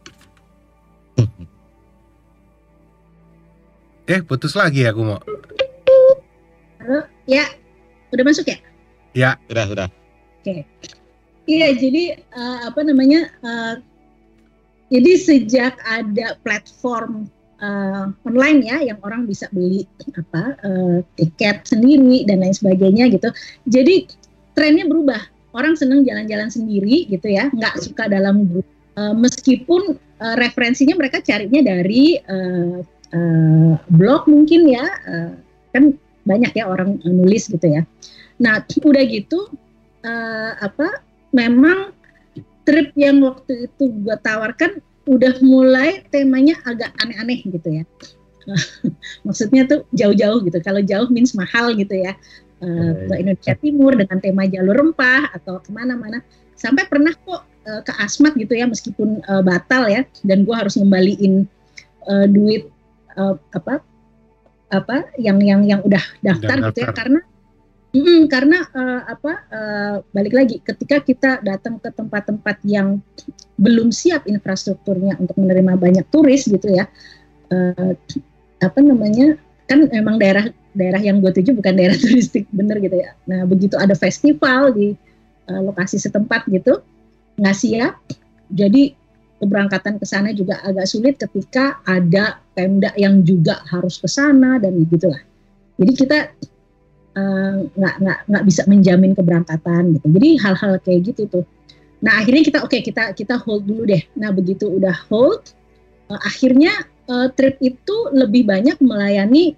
eh putus lagi ya Kumo. Halo, ya udah masuk ya? Ya. Sudah sudah. Oke. Okay. Iya jadi uh, apa namanya? Uh, Jadi sejak ada platform uh, online ya, yang orang bisa beli apa uh, tiket sendiri dan lain sebagainya gitu. Jadi trennya berubah. Orang seneng jalan-jalan sendiri gitu ya, nggak suka dalam grup. Uh, meskipun uh, referensinya mereka carinya dari uh, uh, blog mungkin ya, uh, kan banyak ya orang uh, nulis gitu ya. Nah udah gitu uh, apa? Memang trip yang waktu itu gue tawarkan udah mulai temanya agak aneh-aneh gitu ya. Maksudnya tuh jauh-jauh gitu. Kalau jauh means mahal gitu ya. uh, ke Indonesia Timur dengan tema jalur rempah atau kemana-mana. Sampai pernah kok uh, ke Asmat gitu ya, meskipun uh, batal ya, dan gue harus ngembaliin uh, duit uh, apa apa yang yang yang udah daftar Dan gitu ya, daftar. karena mm, karena uh, apa uh, balik lagi ketika kita datang ke tempat-tempat yang belum siap infrastrukturnya untuk menerima banyak turis gitu ya, uh, apa namanya, kan memang daerah daerah yang gue tuju bukan daerah turistik bener gitu ya. Nah begitu ada festival di uh, lokasi setempat gitu nggak siap, jadi keberangkatan ke sana juga agak sulit ketika ada Pemda yang juga harus ke sana dan gitulah. Jadi kita nggak uh, nggak nggak bisa menjamin keberangkatan gitu. Jadi hal-hal kayak gitu tuh. Nah akhirnya kita oke okay, kita kita hold dulu deh. Nah begitu udah hold, uh, akhirnya uh, trip itu lebih banyak melayani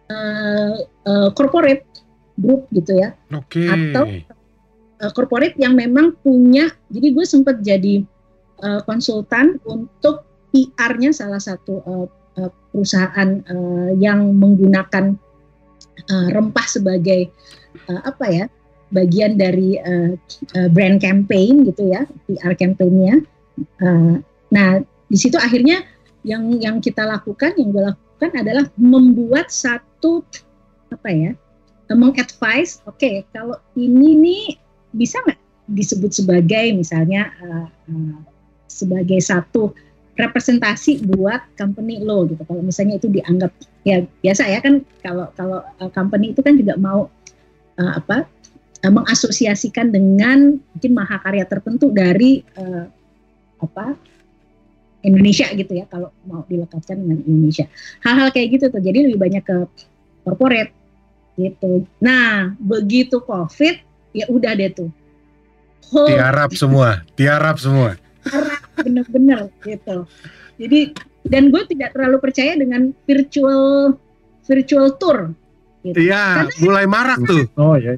uh, uh, corporate group gitu ya. Oke. Atau uh, corporate yang memang punya. Jadi gue sempat jadi uh, konsultan untuk P R-nya salah satu uh, uh, perusahaan uh, yang menggunakan uh, rempah sebagai uh, apa ya? bagian dari uh, uh, brand campaign gitu ya, P R campaign-nya. Uh, nah, di situ akhirnya yang yang kita lakukan, yang gue lakukan adalah membuat satu apa ya, uh, mengadvise, oke okay, kalau ini nih bisa nggak disebut sebagai misalnya uh, uh, sebagai satu representasi buat company lo gitu. Kalau misalnya itu dianggap ya biasa ya kan, kalau kalau uh, company itu kan juga mau uh, apa mengasosiasikan dengan mungkin mahakarya tertentu dari uh, apa Indonesia gitu ya, kalau mau dilekatkan dengan Indonesia. Hal-hal kayak gitu tuh, jadi lebih banyak ke corporate gitu. Nah begitu COVID ya udah deh tuh, hold, Tiarap semua, tiarap semua. tiarap bener-bener gitu. Jadi dan gue tidak terlalu percaya dengan virtual virtual tour. Gitu. Iya, Karena, mulai marak tuh. Oh ya.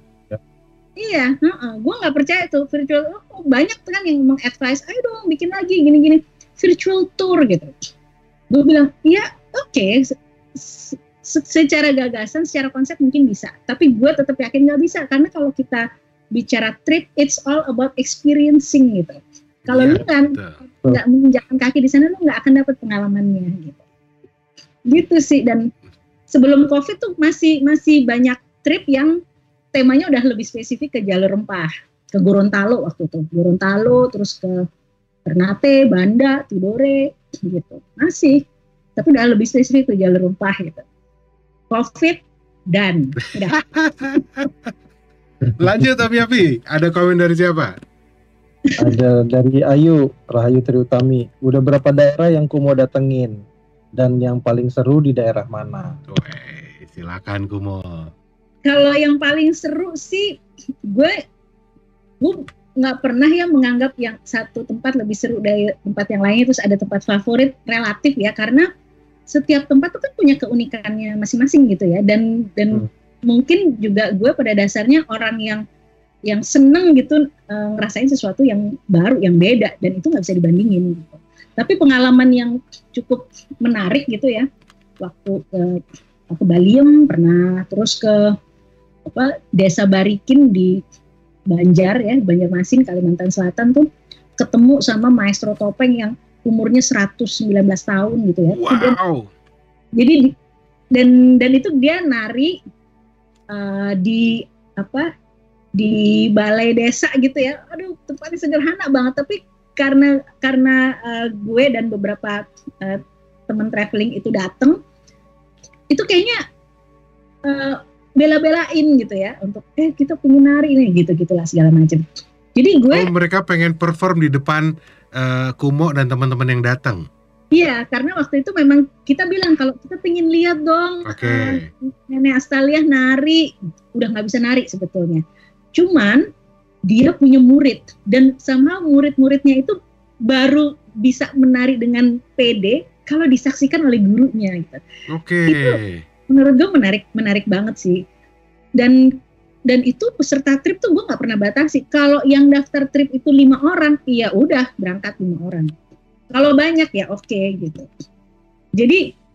Iya, uh-uh. gue nggak percaya tuh virtual. Oh, banyak tuh kan yang meng-advise, ayo dong bikin lagi gini-gini virtual tour gitu. Gue bilang, iya oke, okay. Se- se- secara gagasan, secara konsep mungkin bisa. Tapi gue tetap yakin nggak bisa, karena kalau kita bicara trip, it's all about experiencing gitu. Kalau Iya, lu kan betul. nggak menginjakkan kaki di sana, lu nggak akan dapat pengalamannya gitu. Gitu sih. Dan sebelum COVID tuh masih masih banyak trip yang temanya udah lebih spesifik ke jalur rempah, ke Gorontalo waktu itu, Gorontalo, terus ke Ternate, Banda, Tidore, gitu. Masih, tapi udah lebih spesifik ke jalur rempah gitu. COVID dan udah. Lanjut Tapi Api, ada komen dari siapa? Ada dari Ayu, Rahayu Triutami. Udah berapa daerah yang ku mau datengin? Dan yang paling seru di daerah mana? Weh, silakan Kumo. Kalau yang paling seru sih, gue gue nggak pernah ya menganggap yang satu tempat lebih seru dari tempat yang lainnya, terus ada tempat favorit relatif ya, karena setiap tempat tuh kan punya keunikannya masing-masing gitu ya, dan dan hmm. mungkin juga gue pada dasarnya orang yang yang seneng gitu uh, ngerasain sesuatu yang baru, yang beda, dan itu nggak bisa dibandingin gitu. Tapi pengalaman yang cukup menarik gitu ya, waktu ke, ke Baliem pernah, terus ke apa Desa Barikin di Banjar ya, Banjarmasin, Kalimantan Selatan tuh ketemu sama maestro topeng yang umurnya seratus sembilan belas tahun gitu ya. Wow. Dan, jadi dan dan itu dia nari uh, di apa di balai desa gitu ya. Aduh, tempatnya sederhana banget, tapi karena karena uh, gue dan beberapa uh, teman traveling itu datang, itu kayaknya uh, bela-belain gitu ya untuk eh kita pengen nari ini gitu-gitulah segala macam. Jadi gue oh, mereka pengen perform di depan uh, Kumo dan teman-teman yang datang. Iya, karena waktu itu memang kita bilang kalau kita pengen lihat dong okay. uh, Nenek Astalia nari, udah nggak bisa nari sebetulnya. Cuman dia punya murid dan sama murid-muridnya itu baru bisa menari dengan pede kalau disaksikan oleh gurunya gitu. Oke. Okay. Itu menurut gue menarik menarik banget sih. Dan dan itu peserta trip tuh gue nggak pernah batasi. Kalau yang daftar trip itu lima orang, iya udah berangkat lima orang. Kalau banyak ya oke okay, gitu. Jadi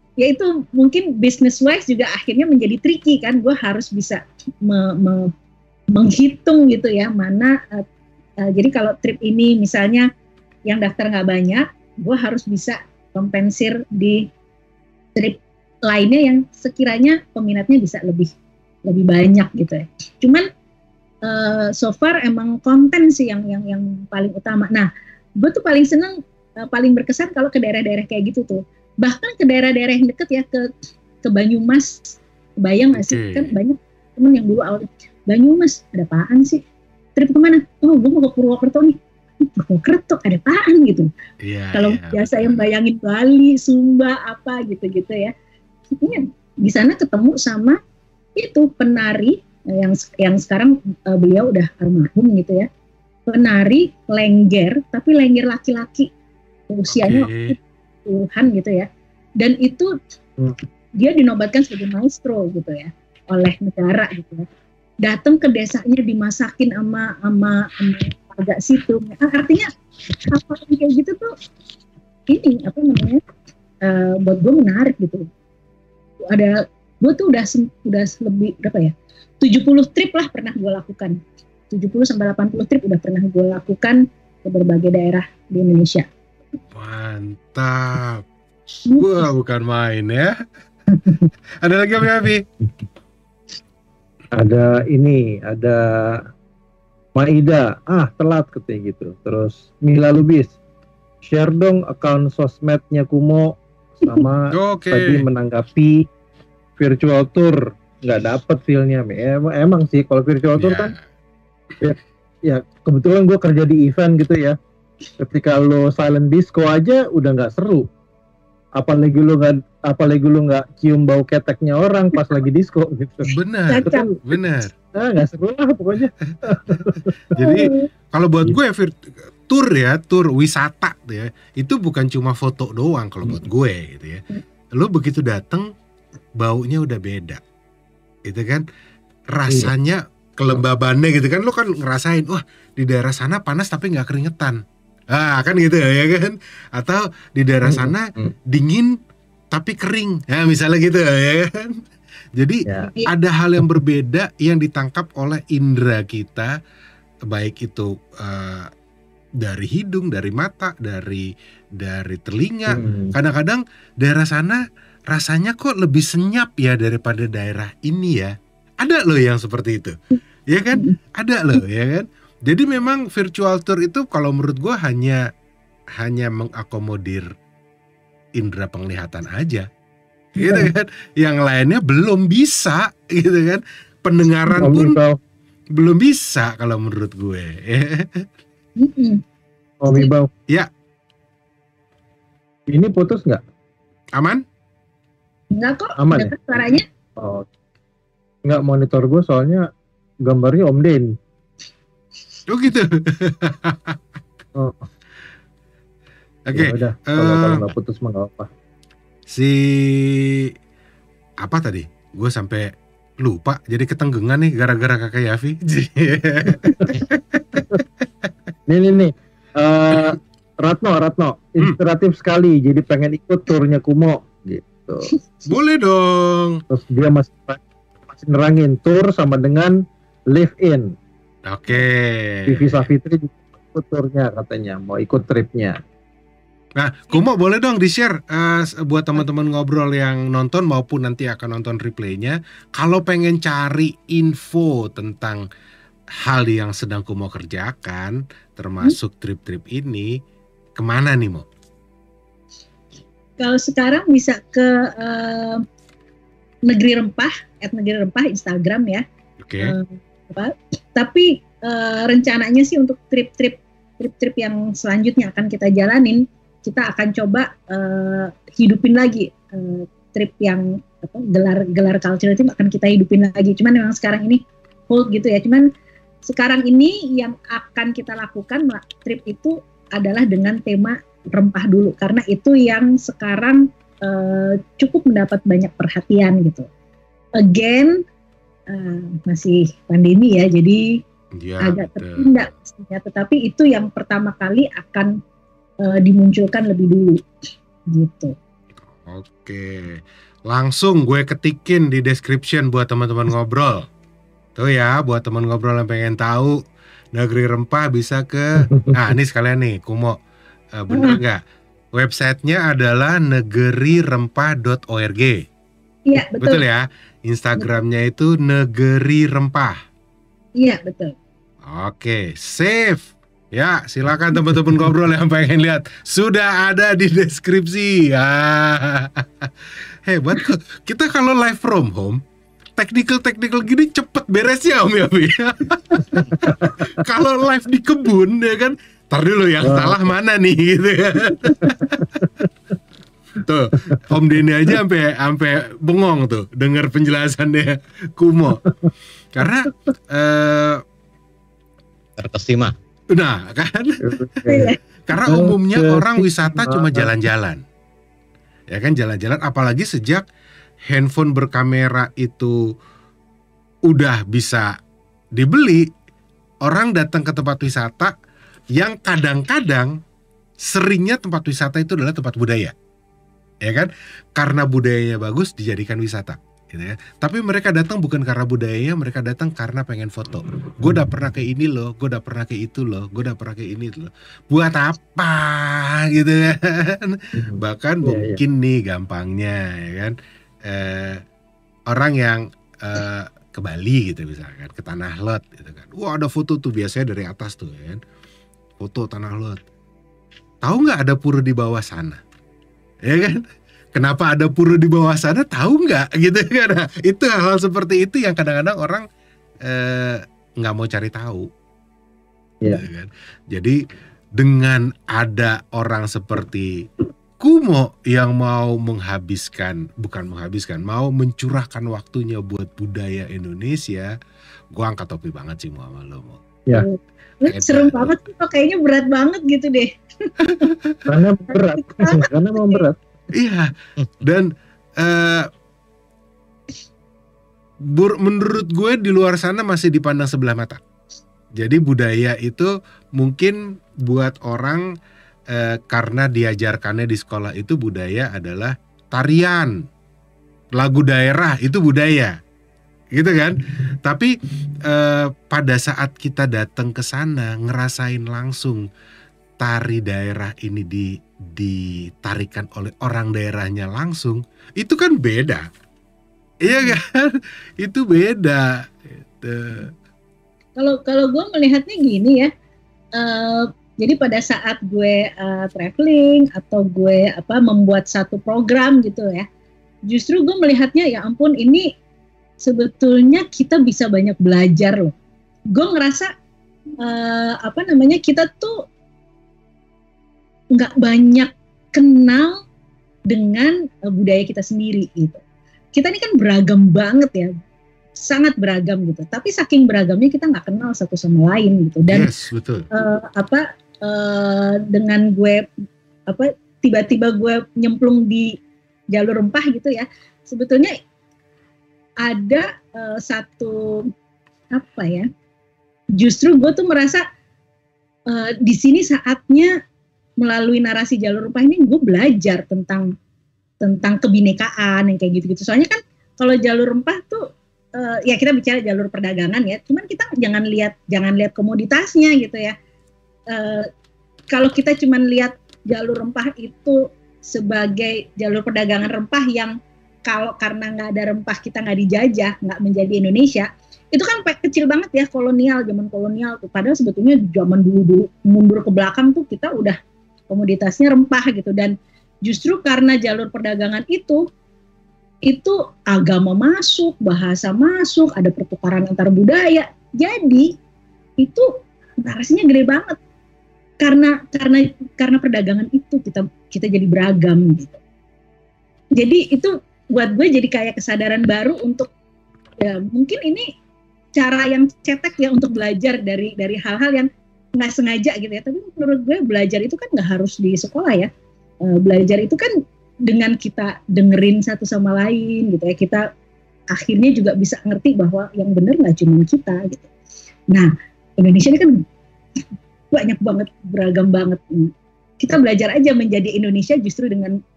ya itu mungkin business wise juga akhirnya menjadi tricky kan, gue harus bisa me- me- menghitung gitu ya mana uh, uh, jadi kalau trip ini misalnya yang daftar nggak banyak, gue harus bisa kompensir di trip lainnya yang sekiranya peminatnya bisa lebih lebih banyak gitu ya. Cuman uh, so far emang konten sih yang yang yang paling utama. Nah, gue tuh paling seneng uh, paling berkesan kalau ke daerah-daerah kayak gitu tuh. Bahkan ke daerah-daerah yang deket ya, ke ke Banyumas, kebayang nggak sih? Oke. Kan banyak temen yang dulu awal Banyumas, ada apaan sih? Trip kemana? Oh, gue mau ke Purwokerto nih. Purwokerto ada apaan gitu. Iya, Kalau iya, biasa betul. yang bayangin Bali, Sumba, apa gitu-gitu ya. Iya, di sana ketemu sama itu penari yang yang sekarang uh, beliau udah almarhum gitu ya. Penari lengger, tapi lengger laki-laki. Usianya Oke. puluhan gitu ya. Dan itu Hmm. dia dinobatkan sebagai maestro gitu ya oleh negara gitu ya. Datang ke desanya dimasakin sama sama sama agak situ. Ah, artinya hal kayak gitu tuh ini apa namanya? Uh, buat gue menarik gitu. Ada gue tuh udah udah lebih berapa ya? tujuh puluh trip lah pernah gue lakukan. tujuh puluh sampai delapan puluh trip udah pernah gue lakukan ke berbagai daerah di Indonesia. Mantap. Wah, bukan main ya. Ada lagi apa Yafi? Ada ini, ada Maida, ah telat katanya gitu. Terus Mila Lubis, share dong account sosmednya Kumo sama Oke. tadi menanggapi virtual tour. Nggak dapet feel-nya. Emang, emang sih kalau virtual tour Ya. kan, ya, ya kebetulan gue kerja di event gitu ya. Ketika lo silent disco aja udah nggak seru. Apalagi lo nggak, apalagi lo nggak cium bau keteknya orang pas lagi disco gitu. Benar, Cocok. benar. Ah nggak seru lah pokoknya. Jadi kalau buat gue vir- tour ya, tour wisata tuh ya, itu bukan cuma foto doang kalau buat gue gitu ya. Lo begitu dateng baunya udah beda, gitu kan? Rasanya kelembabannya gitu kan, lo kan ngerasain, wah di daerah sana panas tapi nggak keringetan, ah kan gitu ya kan? Atau di daerah sana Hmm. dingin tapi kering, ya misalnya gitu ya kan? Jadi Ya. ada hal yang berbeda yang ditangkap oleh indera kita, baik itu uh, dari hidung, dari mata, dari dari telinga. Hmm. Kadang-kadang daerah sana rasanya kok lebih senyap ya daripada daerah ini ya. Ada loh yang seperti itu, ya kan? Ada loh, ya kan? Jadi memang virtual tour itu kalau menurut gue hanya hanya mengakomodir indera penglihatan aja. Gitu kan, yang lainnya belum bisa gitu kan, pendengaran Om pun Iqbal, belum bisa kalau menurut gue. Mm-mm. Om Iqbal. Ya. Ini putus nggak? Aman? Enggak kok, Aman dengar suaranya. Oh, nggak, monitor gue soalnya gambarnya Om Den. Oh gitu. Oh. Oke, Ya udah, kalau eh, kalau nggak putus mah nggak apa. si apa tadi? Gue sampai lupa, jadi ketenggengan nih gara-gara kakak Yafi. Nih nih nih, Eh, Ratno Ratno, inspiratif sekali. Jadi pengen ikut turnya Kumo gitu. Boleh dong. Terus dia masih masih nerangin tur sama dengan live in. Oke. Vivi Savitri juga ikut turnya katanya, mau ikut tripnya. Nah, Kumo boleh dong di-share eh, buat teman-teman ngobrol yang nonton maupun nanti akan nonton replaynya. Kalau pengen cari info tentang hal yang sedang Kumo kerjakan, termasuk trip-trip ini, kemana nih Mo? Kalau sekarang bisa ke uh, Negeri Rempah, at Negeri Rempah Instagram ya. Oke. Uh, apa, tapi uh, rencananya sih untuk trip-trip trip-trip yang selanjutnya akan kita jalanin, kita akan coba uh, hidupin lagi uh, trip yang apa, gelar-gelar culture itu akan kita hidupin lagi. Cuman memang sekarang ini hold gitu ya. Cuman sekarang ini yang akan kita lakukan trip itu adalah dengan tema rempah dulu, karena itu yang sekarang uh, cukup mendapat banyak perhatian gitu. Again uh, masih pandemi ya, jadi Ya, agak betul. tertunda pastinya, tetapi itu yang pertama kali akan uh, dimunculkan lebih dulu gitu. Oke, langsung gue ketikin di description buat teman-teman ngobrol. Tuh ya, buat teman ngobrol yang pengen tahu Negeri Rempah bisa ke. Nah, ini sekalian nih, Kumo, uh, bener nggak? Websitenya adalah negeri rempah dot org. Iya, betul. Betul ya. Instagramnya itu Negeri Rempah. Iya, betul. Oke, save. Ya, silakan teman-teman ngobrol yang pengen lihat. Sudah ada di deskripsi. Ah, hebat. Kita kalau live from home, technical-technical gini cepet beresnya Om Yopi. Kalau live di kebun ya kan, tar dulu yang salah mana nih gitu kan. Tuh, Om Denny aja sampai sampai bengong tuh dengar penjelasannya Kumo. Karena eh, terkesima. nah kan, karena umumnya orang wisata cuma jalan-jalan, ya kan, jalan-jalan. Apalagi sejak handphone berkamera itu udah bisa dibeli, orang datang ke tempat wisata yang kadang-kadang seringnya tempat wisata itu adalah tempat budaya, ya kan? Karena budayanya bagus dijadikan wisata. Gitu ya. Tapi mereka datang bukan karena budayanya, mereka datang karena pengen foto. Gue udah pernah ke ini loh, gue udah pernah ke itu loh, gue udah pernah ke ini loh. Buat apa gitu kan? Bahkan Iya, mungkin nih gampangnya ya kan, eh, orang yang eh, ke Bali gitu misalkan, ke Tanah Lot gitu kan. Wah, ada foto tuh biasanya dari atas tuh ya kan. Foto Tanah Lot. Tahu nggak ada pura di bawah sana? Ya kan? Kenapa ada pura di bawah sana, tahu nggak gitu kan? Nah, itu hal-hal seperti itu yang kadang-kadang orang nggak eh, mau cari tahu. Iya. Gitu kan? Jadi dengan ada orang seperti Kumo yang mau menghabiskan, bukan menghabiskan, mau mencurahkan waktunya buat budaya Indonesia, gua angkat topi banget sih sama lo. Mo. Ya. Serem banget sih, kok kayaknya berat banget gitu deh. Karena berat, karena mau berat. Iya, dan uh, bur, menurut gue di luar sana masih dipandang sebelah mata. Jadi budaya itu mungkin buat orang uh, karena diajarkannya di sekolah itu budaya adalah tarian, lagu daerah itu budaya, gitu kan? Tapi uh, pada saat kita datang ke sana ngerasain langsung tari daerah ini di ditarikan oleh orang daerahnya langsung, itu kan beda, iya kan? Itu beda. Kalau kalau gue melihatnya gini ya, uh, jadi pada saat gue uh, traveling atau gue apa membuat satu program gitu ya, justru gue melihatnya ya ampun ini sebetulnya kita bisa banyak belajar loh. Gue ngerasa uh, apa namanya kita tuh nggak banyak kenal dengan uh, budaya kita sendiri gitu. Kita ini kan beragam banget ya, sangat beragam gitu. Tapi saking beragamnya kita nggak kenal satu sama lain gitu. Dan yes, betul. Uh, apa uh, dengan gue apa tiba-tiba gue nyemplung di jalur rempah gitu ya. Sebetulnya ada uh, satu apa ya? Justru gue tuh merasa uh, di sini saatnya melalui narasi jalur rempah ini gue belajar tentang tentang kebinekaan yang kayak gitu-gitu. Soalnya kan kalau jalur rempah tuh uh, ya kita bicara jalur perdagangan ya. Cuman kita jangan lihat jangan lihat komoditasnya gitu ya. Uh, kalau kita cuman lihat jalur rempah itu sebagai jalur perdagangan rempah yang kalau karena nggak ada rempah kita nggak dijajah, nggak menjadi Indonesia. Itu kan kecil banget ya, kolonial, zaman kolonial tuh. Padahal sebetulnya zaman dulu-dulu mundur ke belakang tuh kita udah komoditasnya rempah gitu. Dan justru karena jalur perdagangan itu itu agama masuk, bahasa masuk, ada pertukaran antar budaya. Jadi itu narasinya gede banget. Karena karena karena perdagangan itu kita kita jadi beragam gitu. Jadi itu buat gue jadi kayak kesadaran baru untuk ya mungkin ini cara yang cetek ya untuk belajar dari dari hal-hal yang nggak sengaja gitu ya. Tapi menurut gue belajar itu kan nggak harus di sekolah ya. E, belajar itu kan dengan kita dengerin satu sama lain gitu ya. Kita akhirnya juga bisa ngerti bahwa yang benar nggak cuma kita gitu. Nah Indonesia ini kan banyak banget, beragam banget. Kita belajar aja menjadi Indonesia justru dengan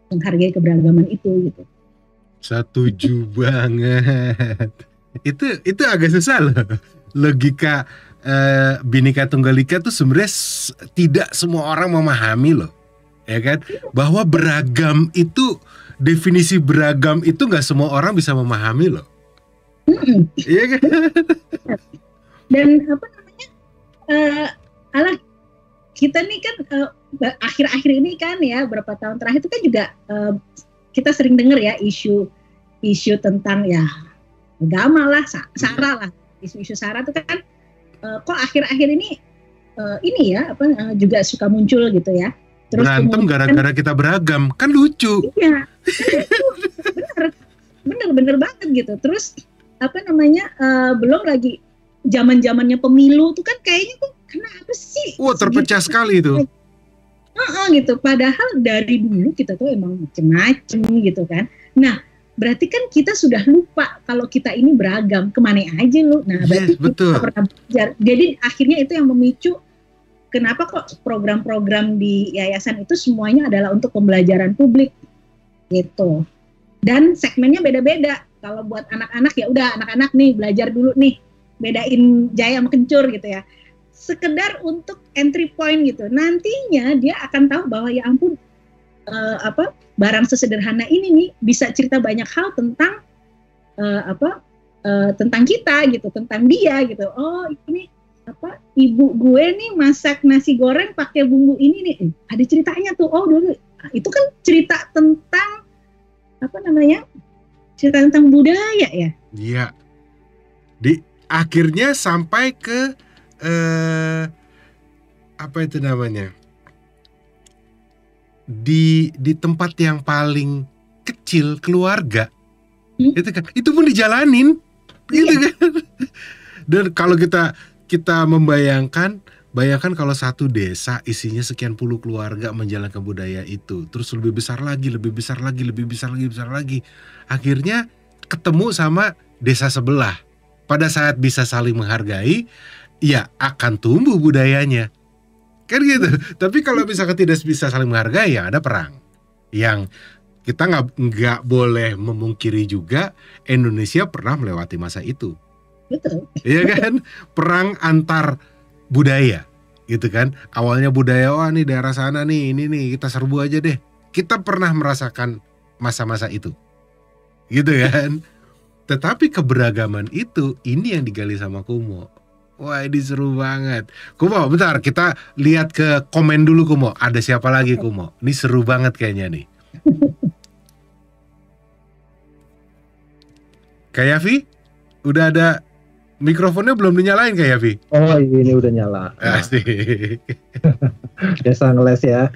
menghargai keberagaman itu gitu. Setuju banget. Itu itu agak susah loh. Logika eh, Bhinneka Tunggal Ika tuh sebenarnya s- tidak semua orang memahami loh, ya kan? Bahwa beragam itu, definisi beragam itu nggak semua orang bisa memahami loh, Mm-mm. iya kan? Dan apa namanya, eh ala kita nih kan eh, ba- akhir-akhir ini kan ya, berapa tahun terakhir itu kan juga eh, kita sering dengar ya isu isu tentang ya agama lah, sa- sara lah, isu-isu sara itu kan eh, kok akhir-akhir ini eh, ini ya apa eh, juga suka muncul gitu ya. Terus Berantem kemudian gara-gara kita beragam, kan lucu. iya, bener, bener, bener banget gitu. Terus apa namanya, eh, belum lagi zaman zamannya pemilu tuh kan kayaknya tuh kenapa sih? Wah, terpecah segitu? sekali itu. Heeh, gitu. Padahal dari dulu kita tuh emang macem-macem gitu kan. Nah, berarti kan kita sudah lupa kalau kita ini beragam, kemana aja lu. Nah, berarti Yes, betul. kita pernah belajar. Jadi akhirnya itu yang memicu kenapa kok program-program di yayasan itu semuanya adalah untuk pembelajaran publik gitu. Dan segmennya beda-beda. Kalau buat anak-anak ya udah anak-anak nih belajar dulu nih, bedain jaya sama kencur gitu ya. Sekedar untuk entry point gitu. Nantinya dia akan tahu bahwa ya ampun eh, apa barang sesederhana ini nih bisa cerita banyak hal tentang eh, apa eh, tentang kita gitu, tentang dia gitu. Oh, ini apa ibu gue nih masak nasi goreng pakai bumbu ini nih. Eh, ada ceritanya tuh. Oh, dulu itu kan cerita tentang apa namanya? Cerita tentang budaya ya. Iya. Di akhirnya sampai ke eh, apa itu namanya? Di di tempat yang paling kecil, keluarga. Hmm? Itu kan itu pun dijalanin. Gitu Iya. kan. Dan kalau kita kita membayangkan, bayangkan kalau satu desa isinya sekian puluh keluarga menjalankan budaya itu, terus lebih besar lagi, lebih besar lagi, lebih besar lagi, besar lagi. Akhirnya ketemu sama desa sebelah. Pada saat bisa saling menghargai, ya akan tumbuh budayanya. Kan gitu. Tapi kalau misalkan tidak bisa saling menghargai, ya ada perang. Yang kita nggak nggak boleh memungkiri juga, Indonesia pernah melewati masa itu. Betul. Iya kan? Perang antar budaya gitu kan. Awalnya budaya, wah nih daerah sana nih, ini nih kita serbu aja deh. Kita pernah merasakan masa-masa itu. Gitu kan. Tetapi keberagaman itu, ini yang digali sama Kumo. Wah, ini seru banget. Kumo, bentar kita lihat ke komen dulu Kumo. Ada siapa lagi Kumo? Ini seru banget kayaknya nih. Kak Yafi, udah ada mikrofonnya belum dinyalain Kak Yafi? Oh, ini udah nyala. Nah, Asik. biasa ngeles ya.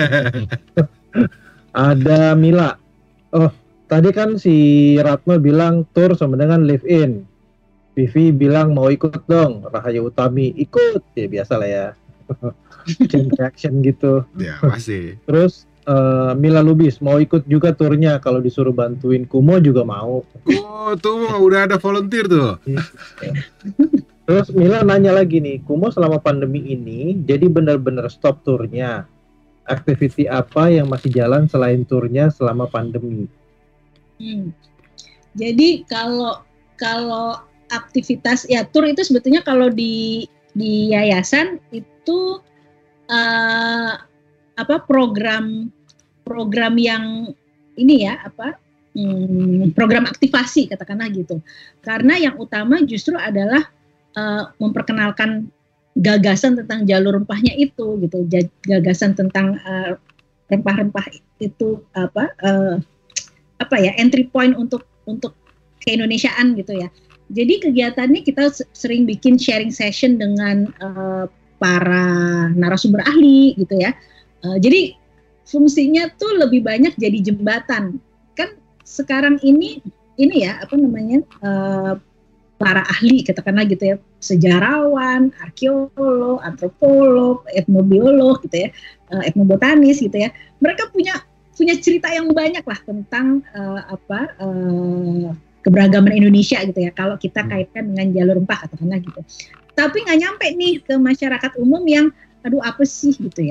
Ada Mila. Oh, tadi kan si Ratno bilang tour sama dengan live in. Vivi bilang mau ikut dong. Rahayu Utami ikut. Ya biasa lah ya. Chain reaction gitu. Ya pasti. Terus eh, Mila Lubis mau ikut juga turnya. Kalau disuruh bantuin Kumo juga mau. Oh tuh udah ada volunteer tuh. Terus Mila nanya lagi nih, Kumo selama pandemi ini jadi benar-benar stop turnya. Aktiviti apa yang masih jalan selain turnya selama pandemi? Hmm. Jadi kalau kalau aktivitas ya tur itu sebetulnya kalau di di yayasan itu eh, apa program program yang ini ya apa hmm, program aktivasi katakanlah gitu. Karena yang utama justru adalah eh, memperkenalkan gagasan tentang jalur rempahnya itu gitu, gagasan tentang uh, rempah-rempah itu apa uh, apa ya entry point untuk untuk keindonesiaan gitu ya. Jadi kegiatannya kita sering bikin sharing session dengan uh, para narasumber ahli gitu ya. Uh, jadi fungsinya tuh lebih banyak jadi jembatan. Kan sekarang ini ini ya apa namanya uh, para ahli katakanlah gitu ya, sejarawan, arkeolog, antropolog, etnobiolog gitu ya, etnobotanis gitu ya. Mereka punya punya cerita yang banyak lah tentang uh, apa uh, keberagaman Indonesia gitu ya. Kalau kita kaitkan dengan jalur rempah katakanlah gitu. Tapi nggak nyampe nih ke masyarakat umum yang aduh apa sih gitu ya.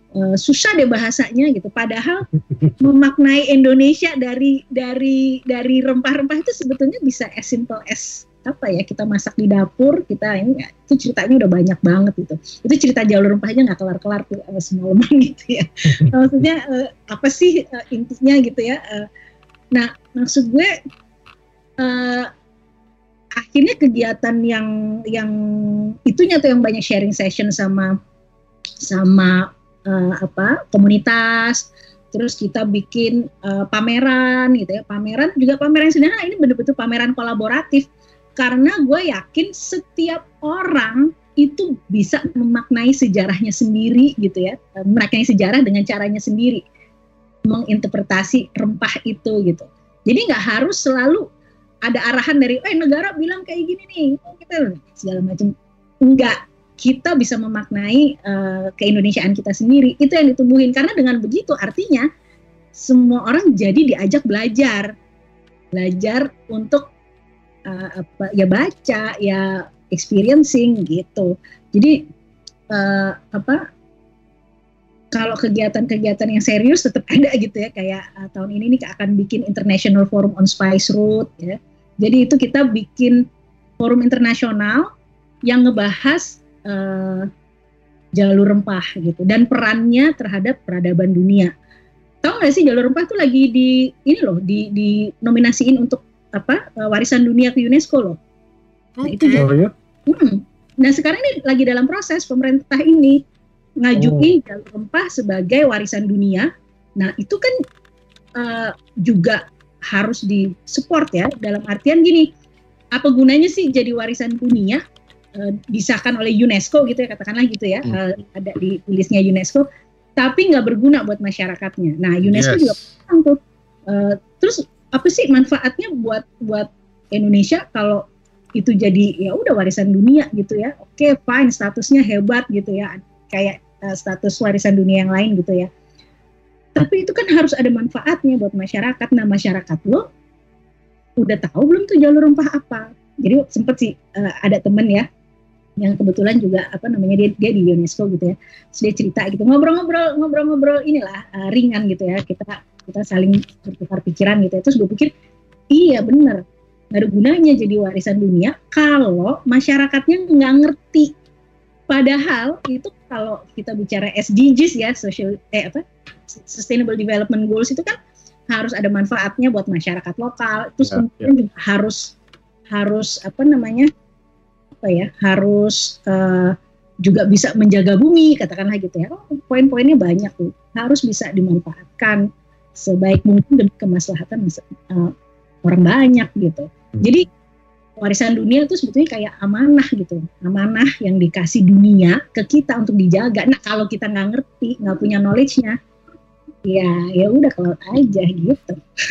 uh, susah deh bahasanya gitu. Padahal memaknai Indonesia dari dari dari rempah-rempah itu sebetulnya bisa as simple as apa ya, kita masak di dapur, kita ini itu ceritanya udah banyak banget itu. Itu cerita jalur rempahnya nggak kelar-kelar tuh uh, semalaman gitu ya. Maksudnya uh, apa sih uh, intinya gitu ya. Uh, nah maksud gue uh, akhirnya kegiatan yang yang itunya tuh yang banyak sharing session sama sama uh, apa komunitas. Terus kita bikin uh, pameran gitu ya. Pameran juga pameran sederhana, ini benar-benar pameran kolaboratif. Karena gue yakin setiap orang itu bisa memaknai sejarahnya sendiri gitu ya, memaknai sejarah dengan caranya sendiri, menginterpretasi rempah itu gitu. Jadi nggak harus selalu ada arahan dari, eh negara bilang kayak gini nih, kita segala macam. Enggak, kita bisa memaknai uh, keindonesiaan kita sendiri. Itu yang ditumbuhin. Karena dengan begitu artinya semua orang jadi diajak belajar, belajar untuk Uh, apa ya baca ya experiencing gitu. Jadi uh, apa kalau kegiatan-kegiatan yang serius tetap ada gitu ya, kayak uh, tahun ini nih akan bikin International Forum on Spice Route ya. Jadi itu kita bikin forum internasional yang ngebahas uh, jalur rempah gitu dan perannya terhadap peradaban dunia. Tahu nggak sih jalur rempah tuh lagi di ini loh di di nominasiin untuk apa warisan dunia ke UNESCO loh. Nah, itu juga. Oh, ya? Hmm. Nah sekarang ini lagi dalam proses pemerintah ini ngajuin oh. jalur rempah sebagai warisan dunia. Nah itu kan uh, juga harus disupport ya, dalam artian gini, apa gunanya sih jadi warisan dunia uh, disahkan oleh UNESCO gitu ya, katakanlah gitu ya, hmm. uh, ada di listnya UNESCO, tapi nggak berguna buat masyarakatnya. Nah UNESCO yes. juga bilang tuh, uh, terus apa sih manfaatnya buat buat Indonesia kalau itu jadi ya udah warisan dunia gitu ya. Oke, okay, fine, statusnya hebat gitu ya. Kayak uh, status warisan dunia yang lain gitu ya. Tapi itu kan harus ada manfaatnya buat masyarakat. Nah, masyarakat lo udah tahu belum tuh jalur rempah apa? Jadi sempet sih uh, ada temen ya yang kebetulan juga apa namanya dia dia di UNESCO gitu ya. Terus dia cerita gitu, ngobrol-ngobrol ngobrol-ngobrol inilah uh, ringan gitu ya. Kita kita saling bertukar pikiran gitu ya. Terus gue pikir, iya bener, gak ada gunanya jadi warisan dunia kalau masyarakatnya nggak ngerti. Padahal itu kalau kita bicara S D Gs ya, social eh apa Sustainable Development Goals itu kan harus ada manfaatnya buat masyarakat lokal. Terus ya, kemudian ya. juga harus harus apa namanya apa ya harus uh, juga bisa menjaga bumi, katakanlah gitu ya. Oh, poin-poinnya banyak tuh, harus bisa dimanfaatkan sebaik mungkin demi kemaslahatan uh, orang banyak gitu. Hmm. Jadi warisan dunia itu sebetulnya kayak amanah gitu, amanah yang dikasih dunia ke kita untuk dijaga. Nah kalau kita nggak ngerti, nggak punya knowledge-nya, ya ya udah kalau aja gitu.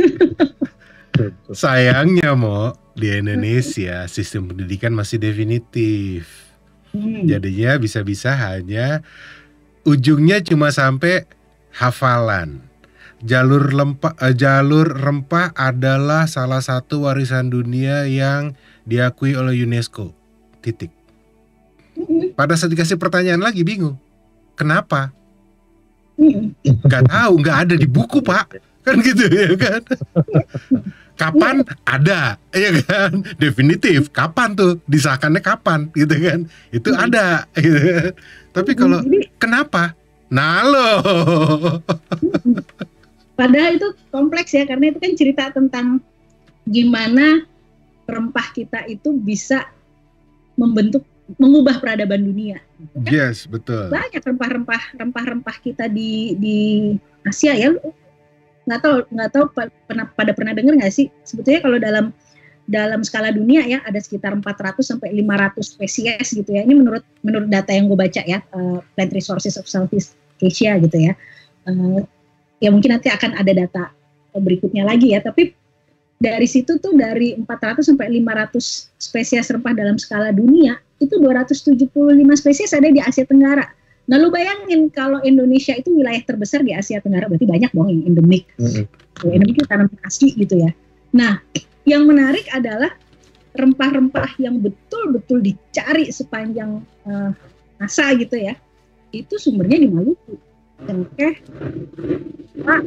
Sayangnya Mo, di Indonesia sistem pendidikan masih definitif. Hmm. Jadinya bisa-bisa hanya ujungnya cuma sampai hafalan. Jalur lempah, eh, jalur rempah adalah salah satu warisan dunia yang diakui oleh UNESCO. Titik. Pada saat dikasih pertanyaan lagi bingung. Kenapa? Gak tahu, gak ada di buku Pak. Kan gitu ya kan. Kapan? Ada, ya kan. Definitif. Kapan tuh? Disahkannya kapan? Gitu kan. Itu ada. Gitu kan. Tapi kalau kenapa? Nah loh. Padahal itu kompleks ya, karena itu kan cerita tentang gimana rempah kita itu bisa membentuk, mengubah peradaban dunia. Kan? Yes, betul. Banyak rempah-rempah, rempah-rempah kita di di Asia ya. Nggak tahu, nggak tahu pernah pada pernah dengar nggak sih? Sebetulnya kalau dalam dalam skala dunia ya ada sekitar empat ratus sampai lima ratus spesies gitu ya. Ini menurut menurut data yang gue baca ya, uh, Plant Resources of Southeast Asia gitu ya. Uh, ya mungkin nanti akan ada data berikutnya lagi ya, tapi dari situ tuh dari empat ratus sampai lima ratus spesies rempah dalam skala dunia, itu dua ratus tujuh puluh lima spesies ada di Asia Tenggara. Nah lu bayangin kalau Indonesia itu wilayah terbesar di Asia Tenggara, berarti banyak dong yang endemik. Mm-hmm. Endemik itu tanaman asli gitu ya. Nah yang menarik adalah rempah-rempah yang betul-betul dicari sepanjang uh, masa gitu ya, itu sumbernya di Maluku. cengkeh, Pak.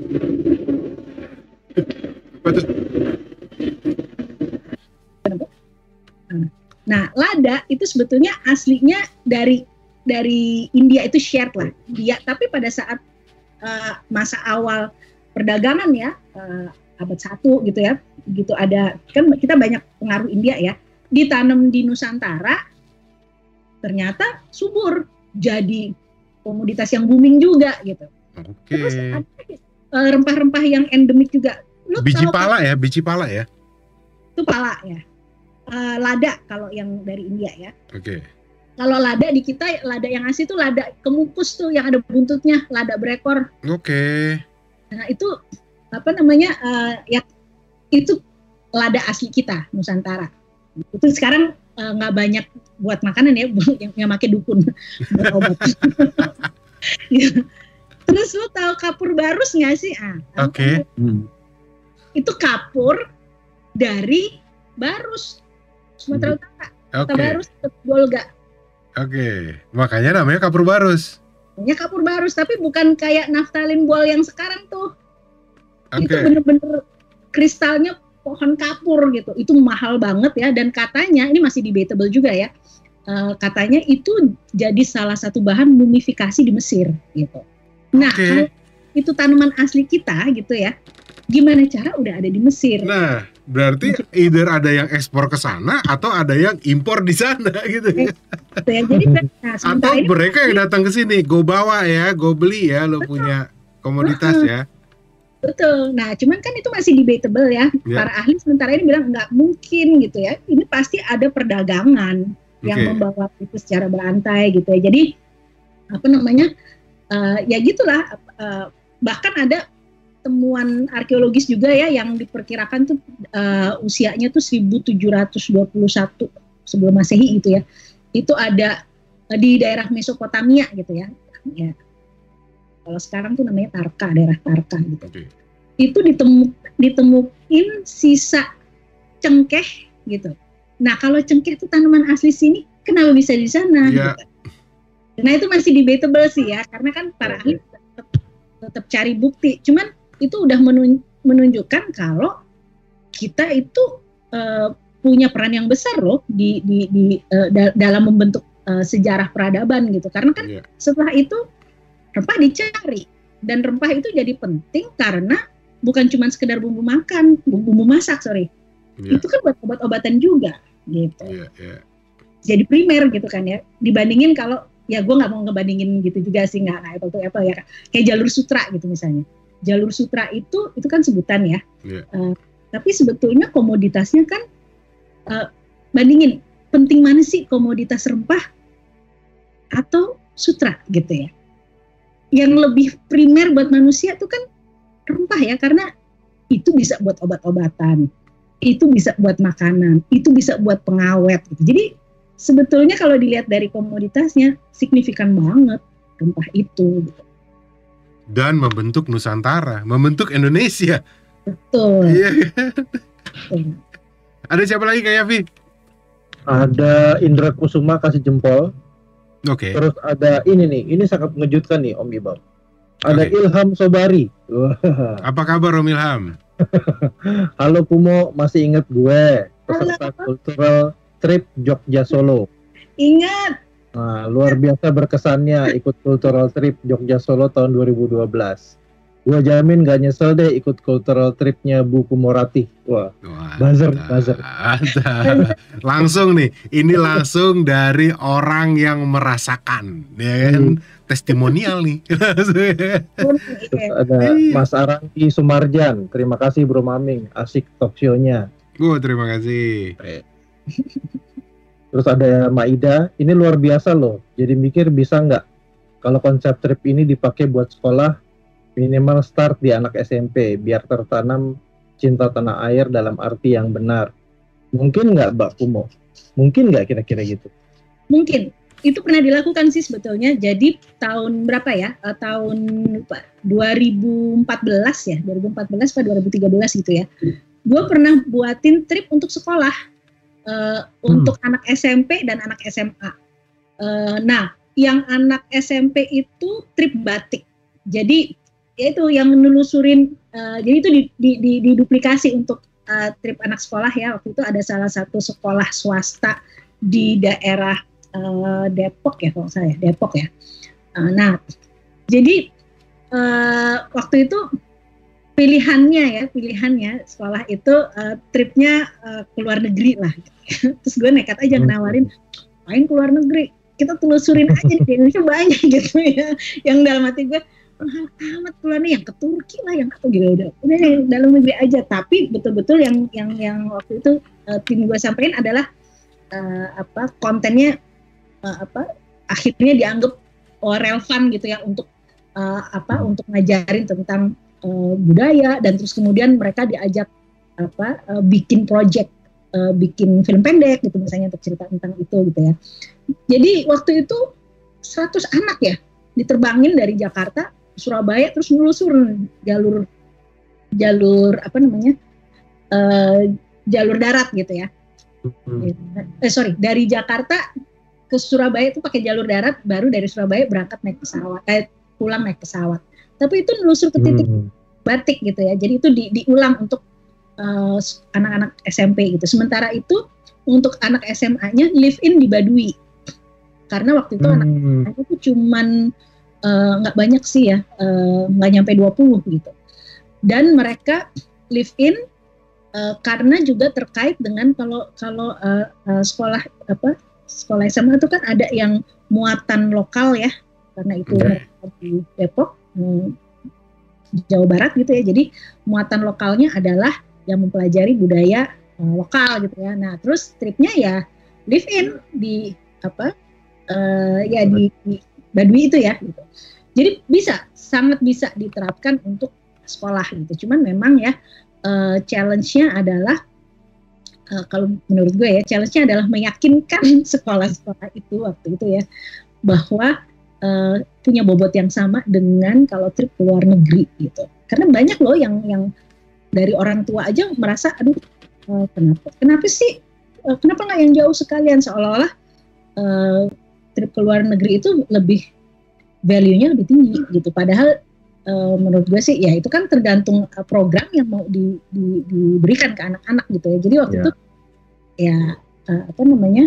Nah, lada itu sebetulnya aslinya dari dari India, itu shared lah dia, tapi pada saat uh, masa awal perdagangan ya, uh, abad satu gitu ya, gitu ada kan kita banyak pengaruh India ya, ditanam di Nusantara, ternyata subur, jadi komoditas yang booming juga gitu. Oke. Terus ada uh, rempah-rempah yang endemik juga. Lu Biji kalau pala ya, biji pala ya. itu pala ya. Uh, lada kalau yang dari India ya. Oke. Kalau lada di kita, lada yang asli itu lada kemukus tuh yang ada buntutnya, lada berekor. Oke. Nah itu apa namanya uh, ya itu lada asli kita Nusantara. Itu sekarang nggak uh, banyak buat makanan ya, yang yang pakai dukun buat obat. Terus lu tahu kapur barus nggak sih? Ah, Oke. Okay. Hmm. Itu kapur dari barus Sumatera Utara. Oke. Okay. Barus Bolga. Oke, okay. Makanya namanya kapur barus. Namanya kapur barus, tapi bukan kayak naftalin bol yang sekarang tuh. Okay. Itu bener-bener kristalnya pohon kapur gitu. Itu mahal banget ya, dan katanya ini masih debatable juga ya. Uh, katanya itu jadi salah satu bahan mumifikasi di Mesir gitu. Nah, okay. Kalau itu tanaman asli kita gitu ya. Gimana cara udah ada di Mesir? Nah, berarti either ada yang ekspor ke sana atau ada yang impor di sana gitu ya. Gitu ya. Jadi nah, atau ini mereka yang datang ke sini, go bawa ya, go beli ya, lo betul. Punya komoditas uh-huh. ya. Betul. Nah, cuman kan itu masih debatable ya. Yeah. Para ahli sementara ini bilang nggak mungkin gitu ya. Ini pasti ada perdagangan okay. yang membawa itu secara berantai gitu ya. Jadi apa namanya? Uh, ya gitulah. Uh, bahkan ada temuan arkeologis juga ya yang diperkirakan tuh uh, usianya tuh seribu tujuh ratus dua puluh satu sebelum Masehi gitu ya. Itu ada uh, di daerah Mesopotamia gitu ya. Ya. Kalau sekarang tuh namanya Tarka, daerah Tarka gitu. Okay. Itu ditemu ditemuin sisa cengkeh gitu. Nah, kalau cengkeh itu tanaman asli sini, kenapa bisa di sana? Yeah. Gitu. Nah, itu masih debatable sih ya, karena kan para ahli tetap, tetap cari bukti. Cuman itu udah menun, menunjukkan kalau kita itu uh, punya peran yang besar loh di, di, di uh, da, dalam membentuk uh, sejarah peradaban gitu. Karena kan yeah. setelah itu rempah dicari, dan rempah itu jadi penting karena bukan cuma sekedar bumbu makan, bumbu masak sorry, yeah. itu kan buat obat-obatan juga gitu. Yeah, yeah. Jadi primer gitu kan ya. Dibandingin kalau ya gue nggak mau ngebandingin gitu juga sih, nggak apple to apple ya, kayak jalur sutra gitu misalnya. Jalur sutra itu itu kan sebutan ya, yeah. uh, tapi sebetulnya komoditasnya kan uh, bandingin penting mana sih komoditas rempah atau sutra gitu ya. Yang lebih primer buat manusia itu kan rempah ya, karena itu bisa buat obat-obatan, itu bisa buat makanan, itu bisa buat pengawet gitu. Jadi sebetulnya kalau dilihat dari komoditasnya signifikan banget rempah itu gitu. Dan membentuk Nusantara, membentuk Indonesia. Betul. Iya. Betul. Ada siapa lagi kayak Vi? Ada Indra Kusuma kasih jempol. Oke. Okay. Terus ada ini nih, ini sangat mengejutkan nih Om Ibam. Ada okay. Ilham Sobari. Apa kabar Om Ilham? Halo Kumo, masih ingat gue peserta cultural trip Jogja Solo? Ingat. Nah, luar biasa berkesannya ikut cultural trip Jogja Solo tahun dua ribu dua belas. Gua jamin gak nyesel deh ikut cultural tripnya Bu Kumorati. Wah, buzzer, buzzer. Langsung nih, ini langsung dari orang yang merasakan, ya kan? Hmm. Testimonial nih. Terus ada Mas Arangki Sumarjan, terima kasih Bro Maming, asik talk show-nya. Oh, terima kasih. Terus ada Maida, ini luar biasa loh. Jadi mikir bisa nggak kalau konsep trip ini dipakai buat sekolah, minimal start di anak S M P, biar tertanam cinta tanah air dalam arti yang benar. Mungkin nggak Mbak Kumo? Mungkin nggak kira-kira gitu? Mungkin. Itu pernah dilakukan sih sebetulnya. Jadi tahun berapa ya? Uh, tahun dua ribu empat belas ya? dua ribu empat belas atau dua ribu tiga belas gitu ya. Gue pernah buatin trip untuk sekolah. Uh, hmm. Untuk anak S M P dan anak S M A. Uh, nah, yang anak S M P itu trip batik jadi ya itu yang menelusurin, uh, jadi itu di, di, di, diduplikasi untuk uh, trip anak sekolah ya. Waktu itu ada salah satu sekolah swasta di daerah uh, Depok ya kalau saya Depok ya. Uh, nah jadi uh, waktu itu pilihannya ya pilihannya sekolah itu uh, tripnya uh, ke luar negeri lah. Terus gue nekat aja nawarin, main ke luar negeri, kita telusurin aja di Indonesia banyak gitu ya. Yang dalam hati gue, mahal amat keluar nih, yang ke Turki lah, yang atau gitu udah, udah dalam negeri aja. Tapi betul-betul yang yang yang waktu itu uh, tim gue sampaikan adalah uh, apa kontennya uh, apa akhirnya dianggap oh, relevan gitu ya untuk uh, apa untuk ngajarin tentang uh, budaya, dan terus kemudian mereka diajak apa uh, bikin project. Uh, bikin film pendek gitu misalnya untuk cerita tentang itu gitu ya. Jadi waktu itu seratus anak ya diterbangin dari Jakarta ke Surabaya terus melusur jalur jalur apa namanya uh, jalur darat gitu ya. Hmm. Eh sorry dari Jakarta ke Surabaya itu pakai jalur darat, baru dari Surabaya berangkat naik pesawat, eh, pulang naik pesawat. Tapi itu melusur ke titik hmm. batik gitu ya. Jadi itu di, diulang untuk Uh, anak-anak S M P gitu. Sementara itu untuk anak S M A-nya live in di Baduy. Karena waktu itu hmm. anak itu cuman nggak uh, banyak sih ya, nggak uh, nyampe dua puluh gitu. Dan mereka live in uh, karena juga terkait dengan kalau kalau uh, uh, sekolah apa sekolah S M A itu kan ada yang muatan lokal ya, karena itu okay. di Depok, hmm, Jawa Barat gitu ya. Jadi muatan lokalnya adalah yang mempelajari budaya uh, lokal gitu ya. Nah, terus tripnya ya live in di apa uh, ya di, di Baduy itu ya gitu. Jadi bisa sangat bisa diterapkan untuk sekolah gitu. Cuman memang ya uh, challenge-nya adalah uh, kalau menurut gue ya challenge-nya adalah meyakinkan sekolah-sekolah itu waktu itu ya bahwa uh, punya bobot yang sama dengan kalau trip ke luar negeri gitu. Karena banyak loh yang yang dari orang tua aja merasa, aduh uh, kenapa, kenapa sih, uh, kenapa nggak yang jauh sekalian, seolah-olah uh, trip ke luar negeri itu lebih value-nya lebih tinggi gitu. Padahal uh, menurut gue sih, ya itu kan tergantung uh, program yang mau di, di, diberikan ke anak-anak gitu ya. Jadi waktu yeah. itu ya uh, apa namanya,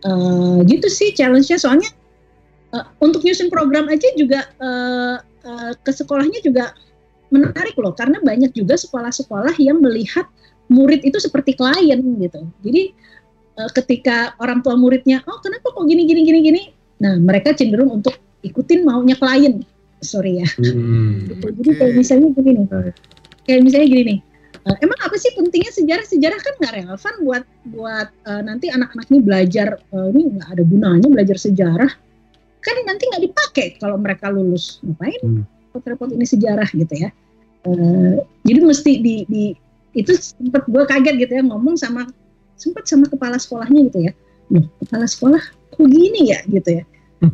uh, gitu sih challenge-nya. Soalnya uh, untuk nyusun program aja juga uh, uh, ke sekolahnya juga menarik loh, karena banyak juga sekolah-sekolah yang melihat murid itu seperti klien gitu. Jadi e, ketika orang tua muridnya, oh kenapa kok gini gini gini gini, nah mereka cenderung untuk ikutin maunya klien. Sorry ya. Hmm, gitu. Jadi okay. kayak misalnya gini nih, kayak misalnya gini nih, e, emang apa sih pentingnya sejarah? Sejarah kan nggak relevan buat buat e, nanti anak-anak ini belajar, e, ini nggak ada gunanya belajar sejarah. Kan nanti nggak dipakai kalau mereka lulus, ngapain? Hmm. repot-repot ini sejarah gitu ya. Uh, jadi mesti di, di itu sempat gue kaget gitu ya ngomong sama sempat sama kepala sekolahnya gitu ya. Loh, kepala sekolah kok gini ya gitu ya.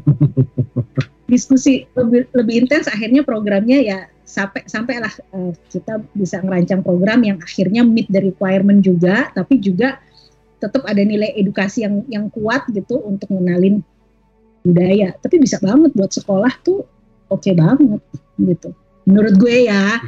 Diskusi lebih lebih intens, akhirnya programnya ya sampai sampailah uh, kita bisa ngerancang program yang akhirnya meet the requirement juga, tapi juga tetap ada nilai edukasi yang yang kuat gitu untuk mengenalin budaya. Tapi bisa banget buat sekolah tuh oke okay banget gitu. Menurut gue ya.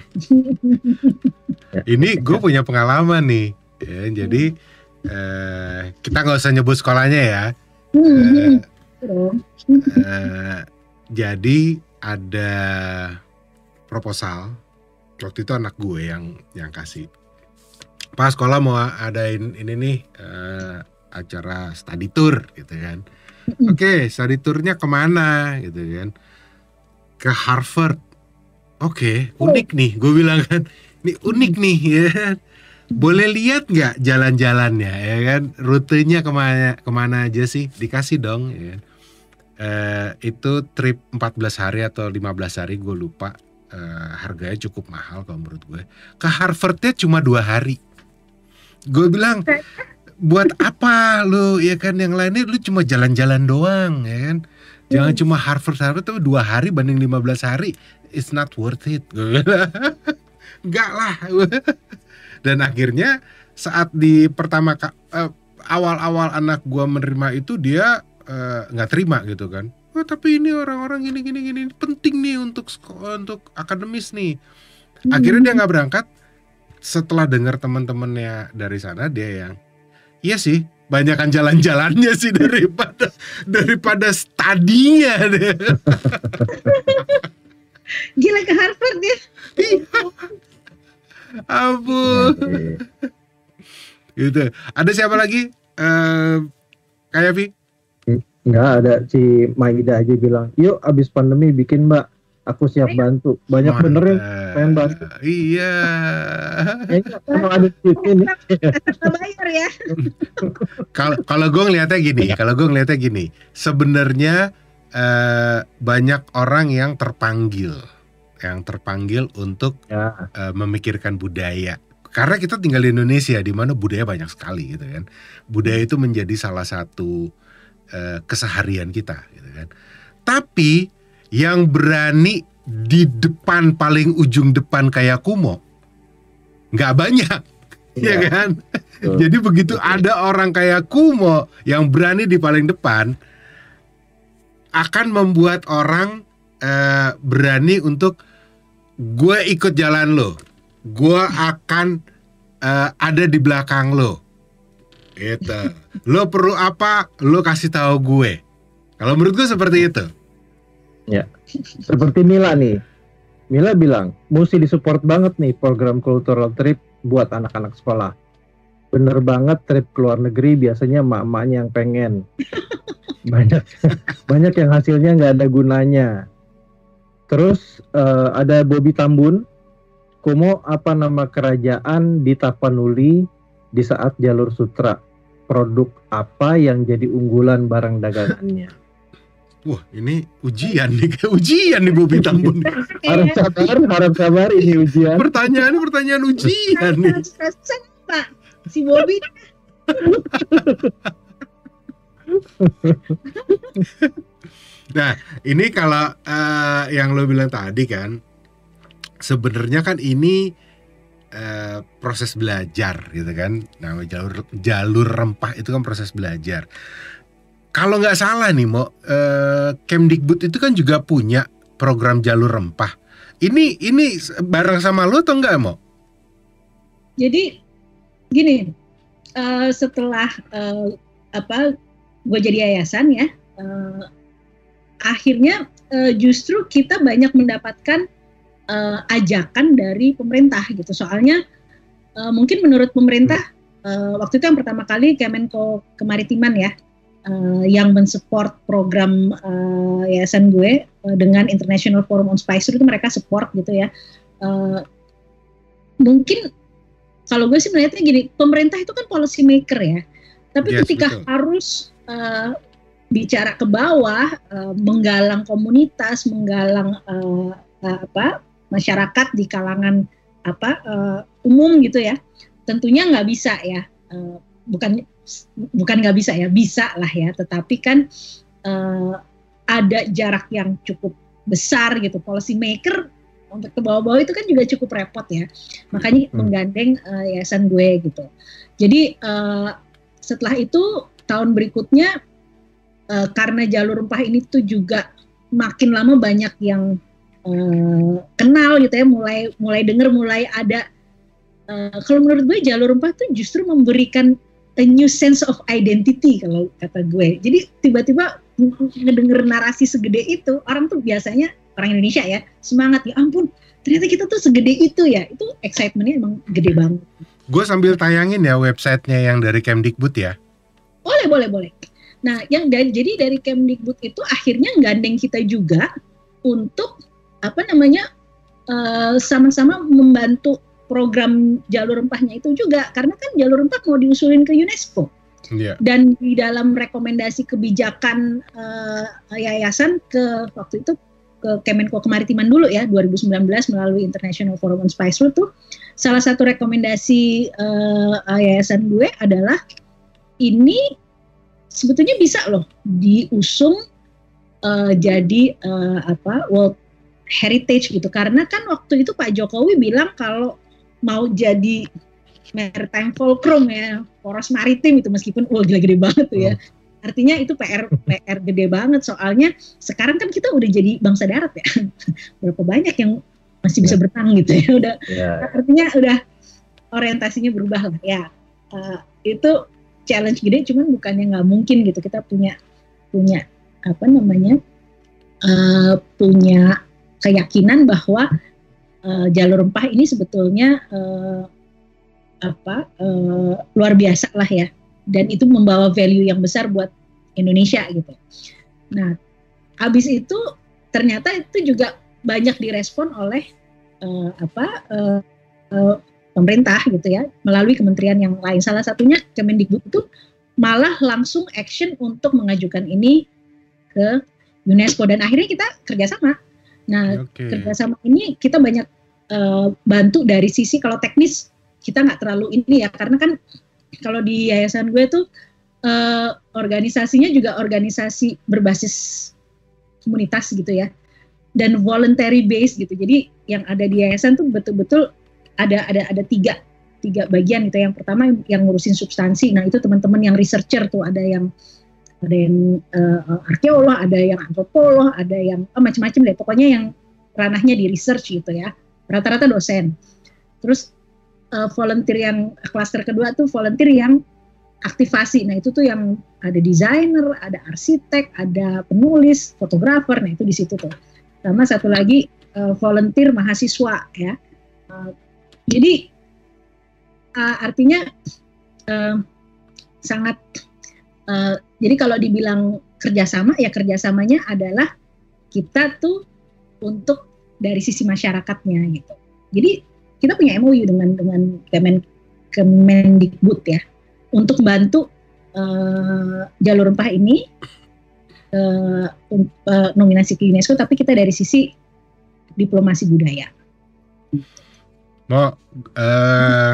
Ini gue punya pengalaman nih. Ya, jadi eh, kita nggak usah nyebut sekolahnya ya. Hmm, eh, eh, jadi ada proposal. Waktu itu anak gue yang yang kasih. Pas sekolah mau adain ini nih eh, acara study tour gitu kan. Oke, okay, study tournya kemana gitu kan? Ke Harvard. Oke, okay, unik nih, gue bilang kan, ini unik nih ya kan. Boleh lihat nggak jalan-jalannya ya kan? Rutenya kemana kemana aja sih? Dikasih dong ya kan. Uh, itu trip empat belas hari atau lima belas hari gue lupa. Uh, harganya cukup mahal kalau menurut gue. Ke Harvardnya cuma dua hari. Gue bilang, buat apa lu ya kan, yang lainnya lu cuma jalan-jalan doang ya kan. Jangan hmm. cuma Harvard-Harvard tapi dua hari banding lima belas hari. It's not worth it. Enggak lah. Dan akhirnya saat di pertama uh, awal-awal anak gua menerima itu dia nggak uh, terima gitu kan. oh, tapi ini orang-orang gini gini gini penting nih untuk untuk akademis nih. Akhirnya dia nggak berangkat. Setelah dengar teman-temannya dari sana, dia yang iya sih, banyakan jalan-jalannya sih daripada daripada studinya deh. Gila ke Harvard dia. Ampun. Gitu. Ada siapa lagi? Uh, kayak Vi? Enggak, ada si Maida aja bilang, yuk abis pandemi bikin mbak, aku siap bantu. Banyak Mantap. benerin pengen bantu. Iya. Emang ada ini. Bayar ya. Kalau kalau gue ngeliatnya gini, kalau gue ngeliatnya gini, sebenarnya uh, banyak orang yang terpanggil, yang terpanggil untuk Ya. uh, memikirkan budaya. Karena kita tinggal di Indonesia, di mana budaya banyak sekali, gitu kan. Budaya itu menjadi salah satu uh, keseharian kita, gitu kan. Tapi yang berani di depan paling ujung depan kayak Kumo nggak banyak, ya, ya kan? Betul. Jadi begitu Betul. Ada orang kayak Kumo yang berani di paling depan, akan membuat orang uh, berani untuk gue ikut jalan lo, gue akan uh, ada di belakang lo, gitu. Lo perlu apa? Lo kasih tahu gue. Kalau menurut gue seperti itu. Ya, seperti Mila nih. Mila bilang, mesti disupport banget nih program cultural trip buat anak-anak sekolah. Bener banget, trip ke luar negeri biasanya emak-emaknya yang pengen. Banyak banyak yang hasilnya nggak ada gunanya. Terus uh, ada Bobby Tambun, Kumo apa nama kerajaan di Tapanuli di saat jalur sutra? Produk apa yang jadi unggulan barang dagangannya? Wah, ini ujian nih, kayak ujian nih Bobby Tambun. Harap sabar, harap sabar ini ujian. Pertanyaan ini pertanyaan ujian nih. Pak, si Bobby. Nah, ini kalau uh, yang lo bilang tadi kan, sebenarnya kan ini uh, proses belajar gitu kan. Nah, jalur jalur rempah itu kan proses belajar. Kalau nggak salah nih Mo, uh, Kemdikbud itu kan juga punya program jalur rempah. Ini ini bareng sama lo atau enggak Mo? Jadi gini, uh, setelah uh, apa, gue jadi yayasan ya, uh, akhirnya uh, justru kita banyak mendapatkan uh, ajakan dari pemerintah gitu. Soalnya uh, mungkin menurut pemerintah uh, waktu itu yang pertama kali Kemenko Kemaritiman ya, Uh, yang mensupport program uh, yayasan gue uh, dengan International Forum on Spice itu mereka support gitu ya. Uh, mungkin kalau gue sih melihatnya gini, pemerintah itu kan policy maker ya, tapi yes, ketika betul. harus uh, bicara ke bawah, uh, menggalang komunitas, menggalang uh, uh, apa masyarakat di kalangan apa uh, umum gitu ya, tentunya nggak bisa ya, uh, bukan bukan nggak bisa ya, bisa lah ya, tetapi kan uh, ada jarak yang cukup besar gitu. Policy maker untuk ke bawah-bawah itu kan juga cukup repot ya, makanya hmm. menggandeng uh, yayasan gue gitu. Jadi uh, setelah itu tahun berikutnya uh, karena jalur rempah ini tuh juga makin lama banyak yang uh, kenal gitu ya, mulai mulai dengar, mulai ada. Uh, kalau menurut gue jalur rempah tuh justru memberikan a new sense of identity kalau kata gue. Jadi tiba-tiba ngedenger narasi segede itu, orang tuh biasanya orang Indonesia ya semangat, ya ampun ternyata kita tuh segede itu ya, itu excitementnya emang gede banget. Gue sambil tayangin ya websitenya yang dari Kemdikbud ya. Boleh boleh boleh. Nah yang dari, jadi dari Kemdikbud itu akhirnya gandeng kita juga untuk apa namanya uh, sama-sama membantu program jalur rempahnya itu juga, karena kan jalur rempah mau diusulin ke UNESCO. Yeah. Dan di dalam rekomendasi kebijakan uh, yayasan ke waktu itu ke Kemenko Kemaritiman dulu ya, dua ribu sembilan belas melalui International Forum on Spice Route tuh, salah satu rekomendasi uh, yayasan gue adalah ini sebetulnya bisa loh diusung uh, jadi uh, apa World Heritage gitu, karena kan waktu itu Pak Jokowi bilang kalau mau jadi maritime fulcrum ya, poros maritim itu, meskipun wah gila gede banget tuh ya. Artinya itu P R P R gede banget, soalnya sekarang kan kita udah jadi bangsa darat ya. Berapa banyak yang masih bisa berenang gitu ya, udah Ya. artinya udah orientasinya berubah lah ya. Uh, itu challenge gede, cuman bukannya nggak mungkin gitu, kita punya punya apa namanya uh, punya keyakinan bahwa uh, jalur rempah ini sebetulnya uh, apa uh, luar biasa lah ya, dan itu membawa value yang besar buat Indonesia gitu. Nah, habis itu ternyata itu juga banyak direspon oleh uh, apa uh, uh, pemerintah gitu ya, melalui kementerian yang lain. Salah satunya Kemendikbud itu malah langsung action untuk mengajukan ini ke UNESCO, dan akhirnya kita kerjasama. Nah, Oke. kerjasama ini kita banyak uh, bantu dari sisi, kalau teknis kita nggak terlalu ini ya, karena kan kalau di yayasan gue tuh uh, organisasinya juga organisasi berbasis komunitas gitu ya, dan voluntary base gitu. Jadi yang ada di yayasan tuh betul-betul ada ada ada tiga tiga bagian gitu. Yang pertama yang ngurusin substansi. Nah itu teman-teman yang researcher tuh, ada yang ada yang uh, arkeolog, ada yang antropolog, ada yang oh, macam-macam deh. Pokoknya yang ranahnya di research gitu ya. Rata-rata dosen. Terus uh, volunteer yang klaster kedua tuh volunteer yang aktivasi. Nah itu tuh yang ada desainer, ada arsitek, ada penulis, fotografer. Nah itu di situ tuh. Sama satu lagi uh, volunteer mahasiswa ya. Uh, jadi uh, artinya uh, sangat. Uh, jadi kalau dibilang kerjasama, ya kerjasamanya adalah kita tuh untuk dari sisi masyarakatnya gitu. Jadi kita punya M O U dengan dengan Kemen, Kemendikbud ya, untuk bantu uh, jalur rempah ini uh, uh, nominasi ke UNESCO, tapi kita dari sisi diplomasi budaya. Mau uh,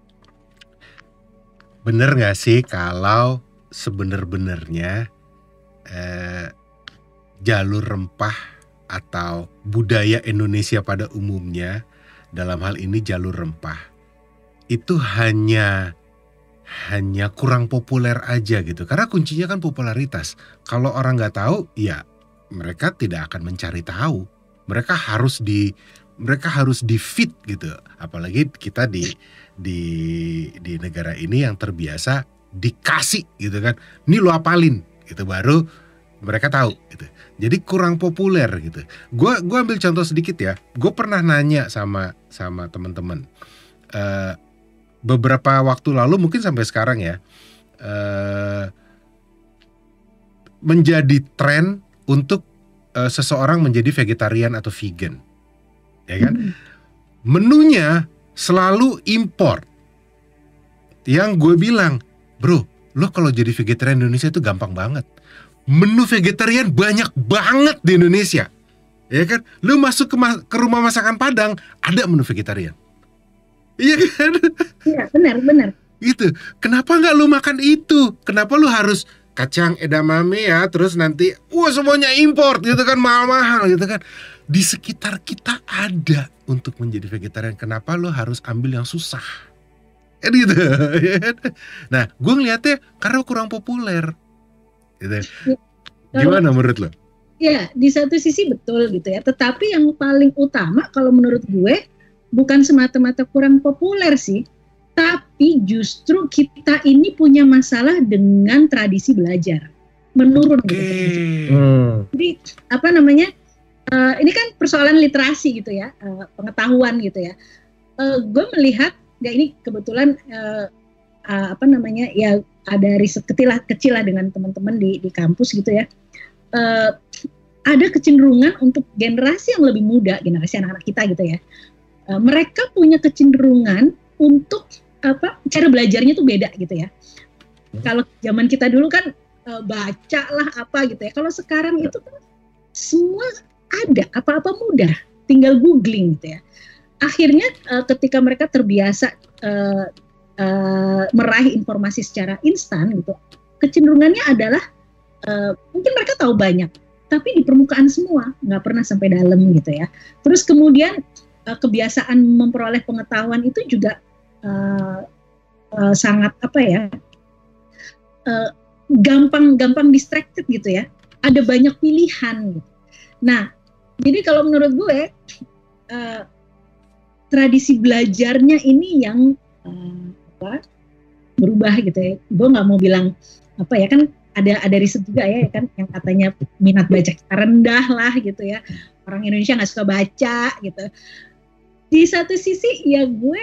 bener nggak sih kalau sebenar-benarnya uh, jalur rempah atau budaya Indonesia pada umumnya, dalam hal ini jalur rempah, itu hanya hanya kurang populer aja gitu. Karena kuncinya kan popularitas. Kalau orang nggak tahu, ya mereka tidak akan mencari tahu. Mereka harus di mereka harus di fit gitu. Apalagi kita di di di negara ini yang terbiasa dikasih gitu kan. Ini lo apalin gitu, baru mereka tahu gitu. Jadi kurang populer gitu. Gue gue ambil contoh sedikit ya. Gue pernah nanya sama sama teman-teman uh, beberapa waktu lalu, mungkin sampai sekarang ya, uh, menjadi tren untuk uh, seseorang menjadi vegetarian atau vegan, ya kan? Hmm. Menunya selalu impor. Yang gue bilang, bro, lo kalau jadi vegetarian Indonesia itu gampang banget. Menu vegetarian banyak banget di Indonesia, ya kan? Lu masuk ke, ma- ke rumah masakan Padang, ada menu vegetarian, iya kan? Iya, benar, benar. Gitu. Kenapa nggak lu makan itu? Kenapa lu harus kacang edamame ya, terus nanti, wah semuanya impor, gitu kan, mahal-mahal, gitu kan? Di sekitar kita ada untuk menjadi vegetarian. Kenapa lu harus ambil yang susah? Kan gitu. Nah, gue ngeliatnya karena kurang populer. Gitu. Gimana menurut lo? Ya, di satu sisi betul gitu ya. Tetapi yang paling utama kalau menurut gue bukan semata-mata kurang populer sih, tapi justru kita ini punya masalah dengan tradisi belajar menurun. Okay. Gitu. Hmm. Jadi apa namanya? Uh, ini kan persoalan literasi gitu ya, uh, pengetahuan gitu ya. Uh, gue melihat, ya ini kebetulan uh, uh, apa namanya ya. Ada riset kecil lah, kecil lah dengan teman-teman di, di kampus gitu ya. Uh, ada kecenderungan untuk generasi yang lebih muda, generasi anak-anak kita gitu ya. Uh, mereka punya kecenderungan untuk apa? Cara belajarnya tuh beda gitu ya. Hmm. Kalau zaman kita dulu kan uh, baca lah apa gitu ya. Kalau sekarang itu kan semua ada, apa-apa mudah, tinggal googling gitu ya. Akhirnya uh, ketika mereka terbiasa uh, Uh, meraih informasi secara instan gitu, kecenderungannya adalah uh, mungkin mereka tahu banyak, tapi di permukaan semua, nggak pernah sampai dalam gitu ya. Terus kemudian uh, kebiasaan memperoleh pengetahuan itu juga uh, uh, sangat apa ya, uh, gampang gampang distracted gitu ya. Ada banyak pilihan gitu. Nah, jadi kalau menurut gue uh, tradisi belajarnya ini yang uh, apa, berubah gitu ya. Gue nggak mau bilang apa ya, kan ada ada riset juga ya kan yang katanya minat baca kita rendah lah gitu ya. Orang Indonesia nggak suka baca gitu. Di satu sisi ya gue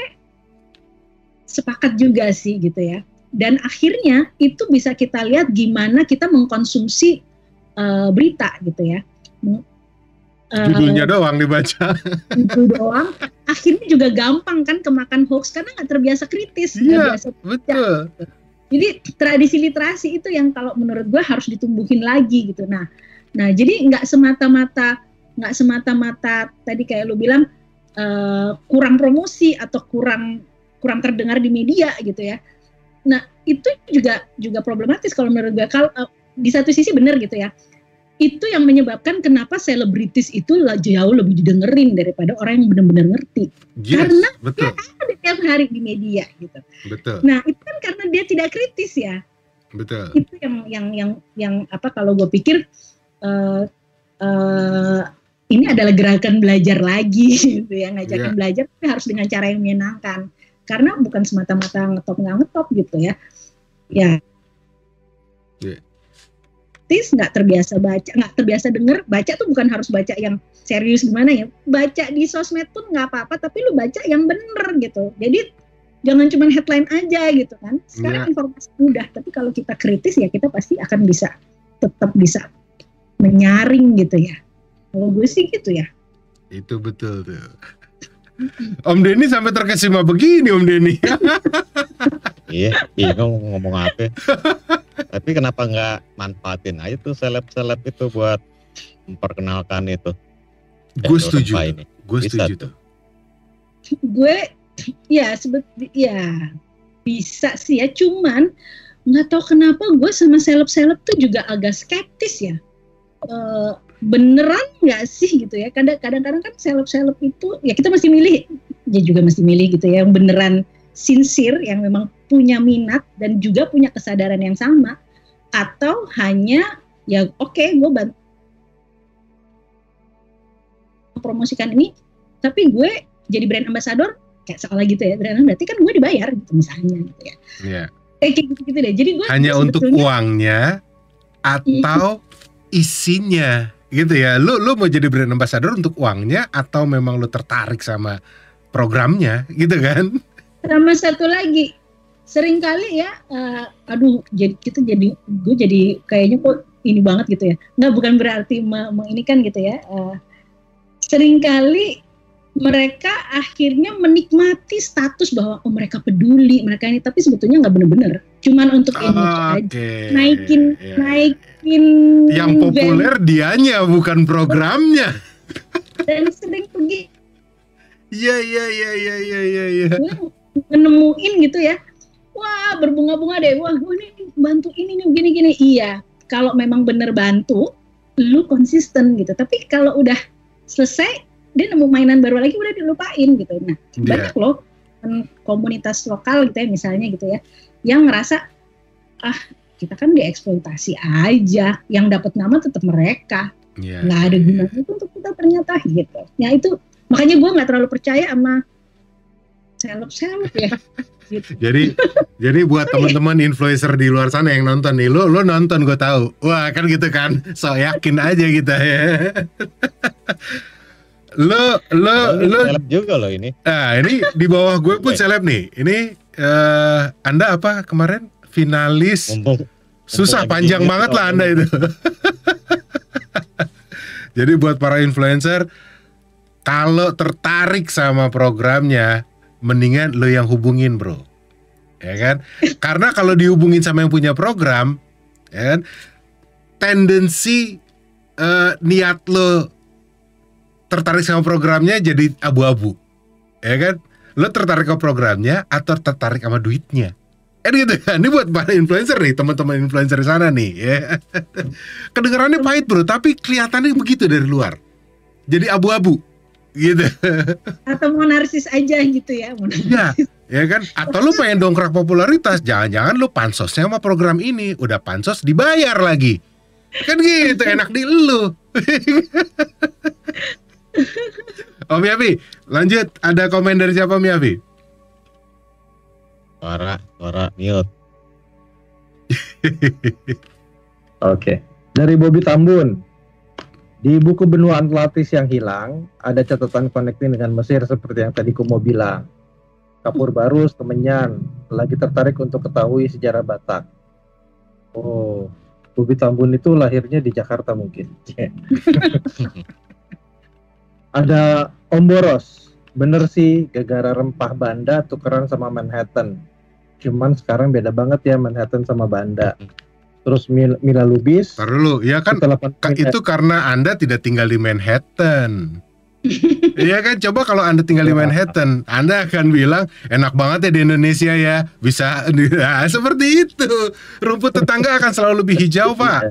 sepakat juga sih gitu ya. Dan akhirnya itu bisa kita lihat gimana kita mengkonsumsi uh, berita gitu ya. Judulnya uh, doang dibaca. Judul doang. Akhirnya juga gampang kan kemakan hoax karena nggak terbiasa kritis. Iya, biasa betul. Baca. Jadi tradisi literasi itu yang kalau menurut gue harus ditumbuhin lagi gitu. Nah, nah jadi nggak semata-mata nggak semata-mata tadi kayak lu bilang uh, kurang promosi atau kurang kurang terdengar di media gitu ya. Nah itu juga juga problematis kalau menurut gue. Kalau uh, di satu sisi benar gitu ya. Itu yang menyebabkan kenapa selebritis itu jauh lebih didengerin daripada orang yang benar-benar ngerti. Yes, karena betul. dia ada tiap hari di media gitu. Betul. Nah itu kan karena dia tidak kritis ya. Betul. Itu yang yang yang yang apa kalau gue pikir uh, uh, ini adalah gerakan belajar lagi gitu ya, ngajakin yeah. belajar tapi harus dengan cara yang menyenangkan. Karena bukan semata-mata ngetop nggak ngetop gitu ya. Ya. Yeah. Nggak terbiasa baca, nggak terbiasa denger, baca tuh bukan harus baca yang serius gimana ya, baca di sosmed pun nggak apa-apa, tapi lu baca yang bener gitu. Jadi jangan cuma headline aja gitu kan. Sekarang yeah. informasi mudah, tapi kalau kita kritis ya kita pasti akan bisa tetap bisa menyaring gitu ya. Kalau gue sih gitu ya. Itu betul tuh. Om Denny sampai terkesima begini Om Denny. Iya, bingung ngomong apa. Tapi kenapa nggak manfaatin aja tuh seleb-seleb itu buat memperkenalkan itu? Gue setuju. Gue setuju tuh. Gue ya sebet ya bisa sih ya, cuman nggak tahu kenapa gue sama seleb-seleb tuh juga agak skeptis ya. E, beneran nggak sih gitu ya? Kadang-kadang kan seleb-seleb itu ya kita mesti milih, ya juga mesti milih gitu ya, yang beneran sincere, yang memang punya minat dan juga punya kesadaran yang sama, atau hanya ya oke okay, gue bantu promosikan ini, tapi gue jadi brand ambassador kayak sekolah gitu ya, brand berarti kan gue dibayar gitu misalnya gitu ya. Iya. Kayak gitu-gitu deh. Jadi gue hanya untuk uangnya atau isinya gitu ya. Lu lu mau jadi brand ambassador untuk uangnya atau memang lu tertarik sama programnya gitu kan? Sama satu lagi, seringkali ya, uh, aduh, jadi kita jadi, gue jadi kayaknya kok ini banget gitu ya. Nggak, bukan berarti menginikan gitu ya. Uh, seringkali mereka akhirnya menikmati status bahwa oh mereka peduli, mereka ini, tapi sebetulnya nggak benar-benar. Cuman untuk oh, image okay. aja, naikin, yeah. naikin. Yang populer band. Dianya bukan programnya. Dan sering pergi. Iya iya iya iya iya iya. Ya. Menemuin gitu ya, wah berbunga-bunga deh, wah ini bantu ini nih gini-gini. Iya, kalau memang bener bantu, lu konsisten gitu. Tapi kalau udah selesai, dia nemu mainan baru lagi udah dilupain gitu. Nah yeah. banyak loh komunitas lokal gitu ya misalnya gitu ya, yang ngerasa ah kita kan dieksploitasi aja, yang dapat nama tetap mereka, yeah. nggak ada gunanya itu untuk kita ternyata gitu. Ya itu makanya gue nggak terlalu percaya sama seleb-seleb ya. Gitu. Jadi jadi buat teman-teman influencer di luar sana yang nonton nih, lo lo nonton gue tahu. Wah, kan gitu kan. So yakin aja kita ya. lo lo lo seleb juga lo ini. Nah, ini di bawah gue pun seleb nih. Ini uh, Anda apa kemarin finalis. Mumpung, susah mumpung panjang banget lah Anda itu. Jadi buat para influencer, kalau tertarik sama programnya, mendingan lo yang hubungin bro, ya kan? Karena kalau dihubungin sama yang punya program, ya kan, tendensi uh, niat lo tertarik sama programnya jadi abu-abu, ya kan? Lo tertarik ke programnya atau tertarik sama duitnya? Eh gitu kan? Ini buat para influencer nih, teman-teman influencer di sana nih, ya. Kedengarannya pahit bro, tapi kelihatannya begitu dari luar. Jadi abu-abu. gitu. Atau mau narsis aja gitu ya. Mau Iya, ya kan? Atau lu pengen dongkrak popularitas, jangan-jangan lu pansosnya sama program ini, udah pansos dibayar lagi. Kan gitu, enak di lu. Om Yafi, lanjut. Ada komen dari siapa, Om Yafi? Suara, suara mute. Oke. Dari Bobby Tambun. Di buku Benua Atlantis yang hilang, ada catatan connecting dengan Mesir seperti yang tadi Kumo bilang. Kapur Barus, Kemenyan, lagi tertarik untuk ketahui sejarah Batak. Oh, Bobby Tambun itu lahirnya di Jakarta mungkin. Ada Om Boros, bener sih gegara rempah Banda tukeran sama Manhattan. Cuman sekarang beda banget ya Manhattan sama Banda. Terus Mil- Mila Lubis. Ntar dulu, ya kan setelah ka- pandemi- itu karena Anda tidak tinggal di Manhattan. Iya kan, coba kalau Anda tinggal di Manhattan, Anda akan bilang enak banget ya di Indonesia ya, bisa nah, seperti itu. Rumput tetangga akan selalu lebih hijau, Pak.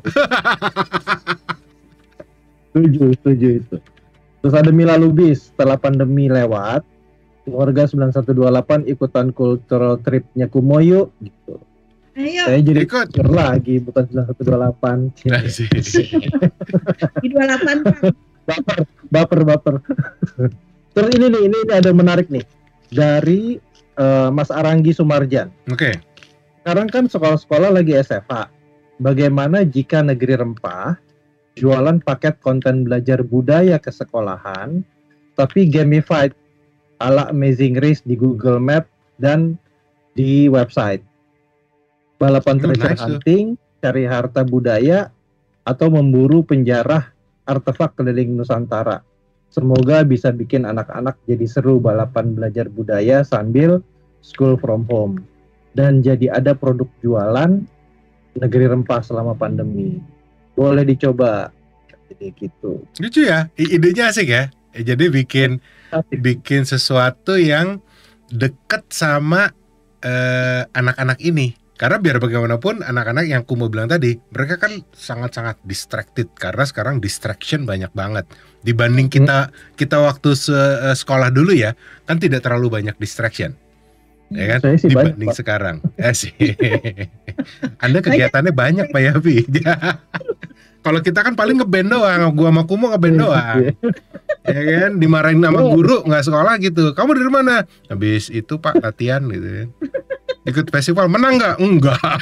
Setuju, setuju itu. Terus ada Mila Lubis, setelah pandemi lewat, keluarga sembilan satu dua delapan ikutan cultural tripnya Kumo yuk gitu. Ayo Saya jadi Ikut. ikut lagi bukan sembilan satu dua delapan. Nah, sih. di dua puluh delapan Pak. Baper, baper, baper. Terus ini nih, ini, ini ada menarik nih dari eh, Mas Aranggi Sumarjan. Oke. Sekarang kan sekolah-sekolah lagi S F A. Bagaimana jika negeri rempah jualan paket konten belajar budaya ke sekolahan, tapi gamified ala Amazing Race di Google Map dan di website. Balapan Hmm, treasure nice tuh. hunting, cari harta budaya, atau memburu penjara artefak keliling Nusantara. Semoga bisa bikin anak-anak jadi seru balapan belajar budaya sambil school from home. Dan jadi ada produk jualan negeri rempah selama pandemi. Boleh dicoba. Jadi gitu. Lucu ya, I- idenya asik ya. Eh, Jadi bikin Asik. bikin sesuatu yang deket sama eh, anak-anak ini. Karena biar bagaimanapun anak-anak yang Kumo bilang tadi, mereka kan sangat-sangat distracted karena sekarang distraction banyak banget. Dibanding kita kita waktu se- eh, sekolah dulu ya, kan tidak terlalu banyak distraction. Ya kan? Saya sih banyak, Dibanding Pak. sekarang. Eh sih. Anda kegiatannya banyak Pak Yafi. Kalau kita kan paling ngeband doang, gua sama Kumo ngeband doang. Ya kan, dimarahin sama guru nggak sekolah gitu. Kamu dari mana? Habis itu Pak latihan gitu kan. Ikut festival, menang nggak? Enggak.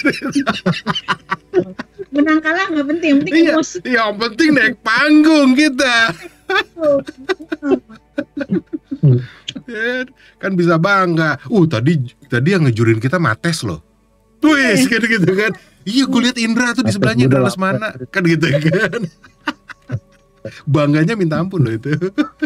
Menang kalah nggak penting, yang penting Iya, emosi. yang penting naik panggung kita. Ya, kan bisa bangga. Uh tadi tadi yang ngejurin kita Mates loh. Wih, kan gitu kan. Iya, gue liat Indra tuh di Mates sebelahnya udah Indra lama. Lesmana, kan gitu kan. Bangganya minta ampun loh itu.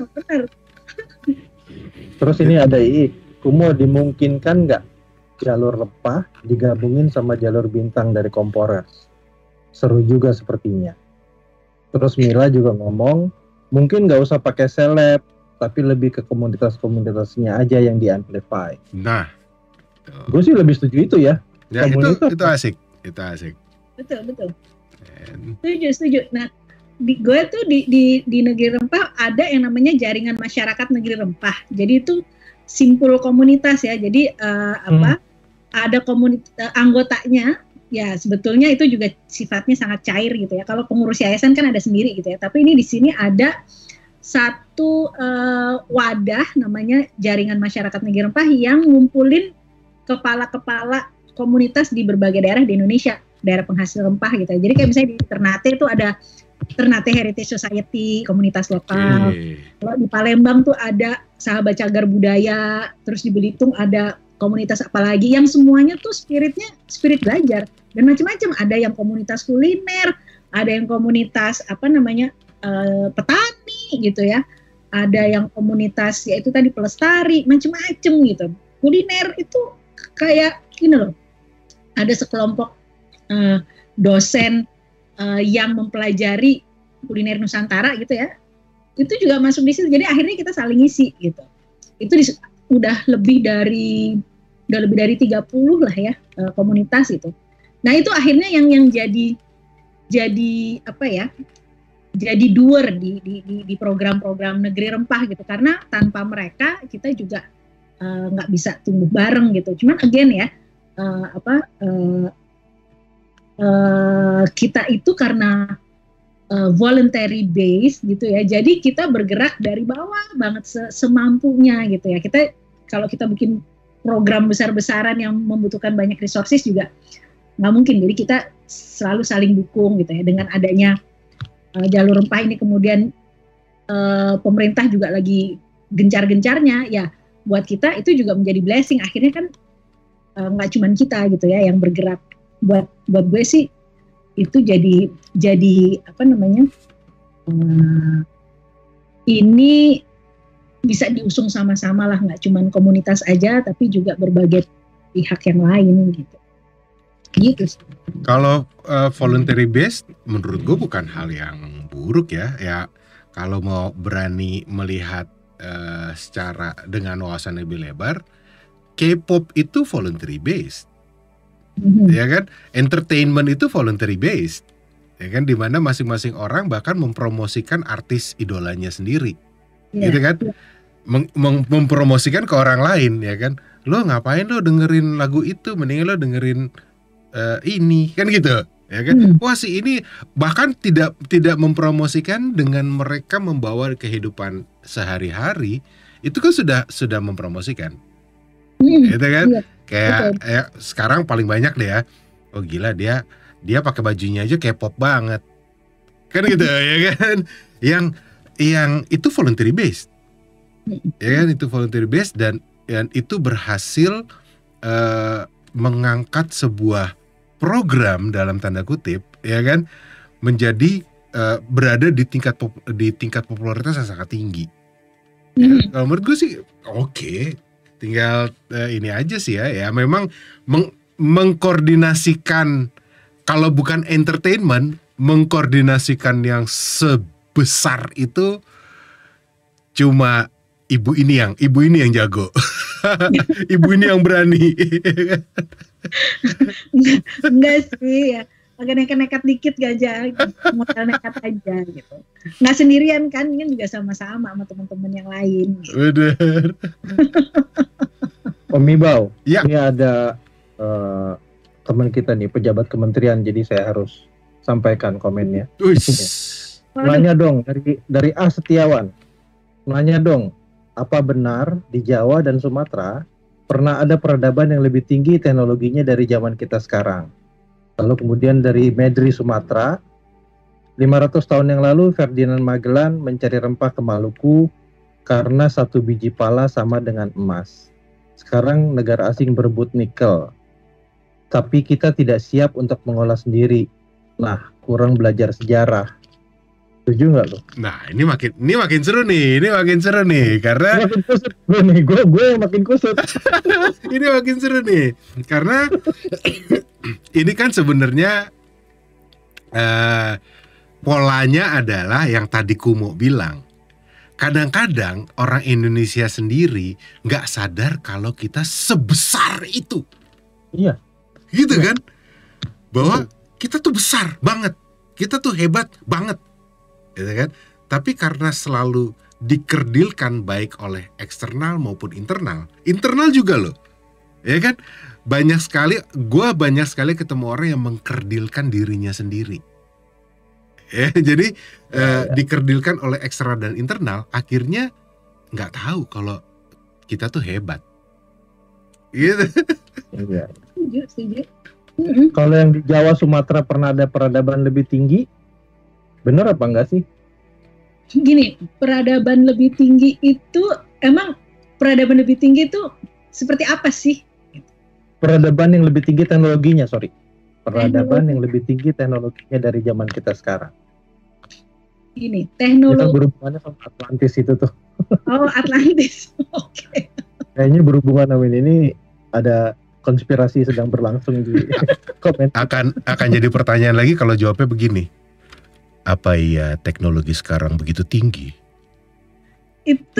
Terus ini ada I, Kumo dimungkinkan nggak jalur rempah digabungin sama jalur bintang dari Komporers? Seru juga sepertinya. Terus Mila juga ngomong, mungkin nggak usah pakai seleb, tapi lebih ke komunitas-komunitasnya aja yang di-amplify. Nah, Gue sih lebih setuju itu ya. ya itu Komunitas. itu asik, itu asik. Betul, betul. And- Setuju, setuju. Nah, di gue tuh di, di di negeri rempah ada yang namanya jaringan masyarakat negeri rempah. Jadi itu simpul komunitas ya. Jadi eh, apa? Ada komunitas anggotanya. Ya sebetulnya itu juga sifatnya sangat cair gitu ya. Kalau pengurus yayasan kan ada sendiri gitu ya. Tapi ini di sini ada satu eh, wadah namanya jaringan masyarakat negeri rempah yang ngumpulin kepala-kepala komunitas di berbagai daerah di Indonesia, daerah penghasil rempah gitu. Jadi kayak misalnya di Ternate itu ada Ternate Heritage Society, komunitas lokal. Oke. Kalau di Palembang tuh ada Sahabat Cagar Budaya, terus di Belitung ada komunitas apalagi yang semuanya tuh spiritnya spirit belajar dan macam-macam. Ada yang komunitas kuliner, ada yang komunitas apa namanya eh, petani gitu ya. Ada yang komunitas yaitu tadi pelestari, macam-macam gitu. Kuliner itu kayak ini loh. Ada sekelompok eh, dosen eh, yang mempelajari kuliner Nusantara gitu ya. Itu juga masuk di situ. Jadi akhirnya kita saling isi gitu. Itu di, udah lebih dari udah lebih dari tiga puluh lah ya eh, komunitas itu. Nah, itu akhirnya yang yang jadi jadi apa ya? jadi doer di, di, di, di program-program negeri rempah gitu, karena tanpa mereka kita juga nggak uh, bisa tumbuh bareng gitu. Cuman again ya uh, apa uh, uh, kita itu karena uh, voluntary base gitu ya, jadi kita bergerak dari bawah banget semampunya gitu ya. Kita kalau kita bikin program besar-besaran yang membutuhkan banyak resources juga nggak mungkin, jadi kita selalu saling dukung gitu ya. Dengan adanya uh, jalur rempah ini kemudian uh, pemerintah juga lagi gencar-gencarnya ya, buat kita itu juga menjadi blessing. Akhirnya kan nggak uh, cuman kita gitu ya yang bergerak. Buat buat gue sih itu jadi jadi apa namanya uh, ini bisa diusung sama-sama lah, nggak cuman komunitas aja tapi juga berbagai pihak yang lain gitu. Gitu sih. Kalau uh, voluntary based menurut gue bukan hal yang buruk ya. Ya kalau mau berani melihat uh, secara dengan wawasan lebih lebar, K-pop itu voluntary based. Mm-hmm. Ya kan? Entertainment itu voluntary based. Ya kan, di mana masing-masing orang bahkan mempromosikan artis idolanya sendiri. Yeah. Gitu kan? Mem- mem- mempromosikan ke orang lain, ya kan? Lo ngapain lo dengerin lagu itu, mendingan lo dengerin Uh, ini kan gitu, ya kan? Hmm. Wah si ini bahkan tidak tidak mempromosikan dengan mereka membawa kehidupan sehari-hari, itu kan sudah sudah mempromosikan, hmm. gitu kan? Iya. Kayak ya, sekarang paling banyak deh ya, oh gila dia dia pakai bajunya aja K-pop banget, kan gitu, ya kan? Yang yang itu voluntary based, ya kan? Itu voluntary based dan dan itu berhasil uh, mengangkat sebuah program dalam tanda kutip, ya kan, menjadi uh, berada di tingkat pop, di tingkat popularitas yang sangat tinggi. Mm. Ya, kalau menurut gue sih oke, okay. Tinggal uh, ini aja sih ya, ya memang meng- mengkoordinasikan, kalau bukan entertainment, mengkoordinasikan yang sebesar itu cuma ibu ini yang ibu ini yang jago. Ibu ini yang berani. enggak, enggak sih ya, agak nekat-nekat dikit aja, modal nekat aja gitu. Nggak sendirian kan, kan juga sama-sama sama teman-teman yang lain. Benar. Om Ibau, ya. Ini ada uh, teman kita nih, pejabat kementerian, jadi saya harus sampaikan komennya. Nanya dong dari dari A Setiawan, nanya dong. Apa benar di Jawa dan Sumatera pernah ada peradaban yang lebih tinggi teknologinya dari zaman kita sekarang? Lalu kemudian dari Medri Sumatera, lima ratus tahun yang lalu Ferdinand Magellan mencari rempah ke Maluku karena satu biji pala sama dengan emas. Sekarang negara asing berebut nikel, tapi kita tidak siap untuk mengolah sendiri. Nah, kurang belajar sejarah. Setuju nggak lo? Nah ini makin ini makin seru nih, ini makin seru nih karena makin kusut gue nih, gue gue yang makin kusut. Ini makin seru nih karena ini kan sebenarnya uh, polanya adalah yang tadi Kumo bilang. Kadang-kadang orang Indonesia sendiri nggak sadar kalau kita sebesar itu. Iya. Gitu iya. Kan? Bahwa kita tuh besar banget, kita tuh hebat banget. Gitu kan? Tapi karena selalu dikerdilkan baik oleh eksternal maupun internal, internal juga loh, ya kan? Banyak sekali, gue banyak sekali ketemu orang yang mengkerdilkan dirinya sendiri. Ya, jadi ya, eh, ya. Dikerdilkan oleh eksternal dan internal, akhirnya nggak tahu kalau kita tuh hebat. Gitu. Iya. Kalau yang di Jawa Sumatera pernah ada peradaban lebih tinggi? Bener apa enggak sih? Gini, peradaban lebih tinggi itu, emang peradaban lebih tinggi itu seperti apa sih? Peradaban yang lebih tinggi teknologinya, sorry. Peradaban teknologi. Yang lebih tinggi teknologinya dari zaman kita sekarang. Gini, teknologi. Kita berhubungannya sama Atlantis itu tuh. Oh, Atlantis. Oke. Okay. Kayaknya berhubungan sama ini, ada konspirasi sedang berlangsung di komen. Akan akan jadi pertanyaan lagi kalau jawabnya begini. Apa iya teknologi sekarang begitu tinggi? Itu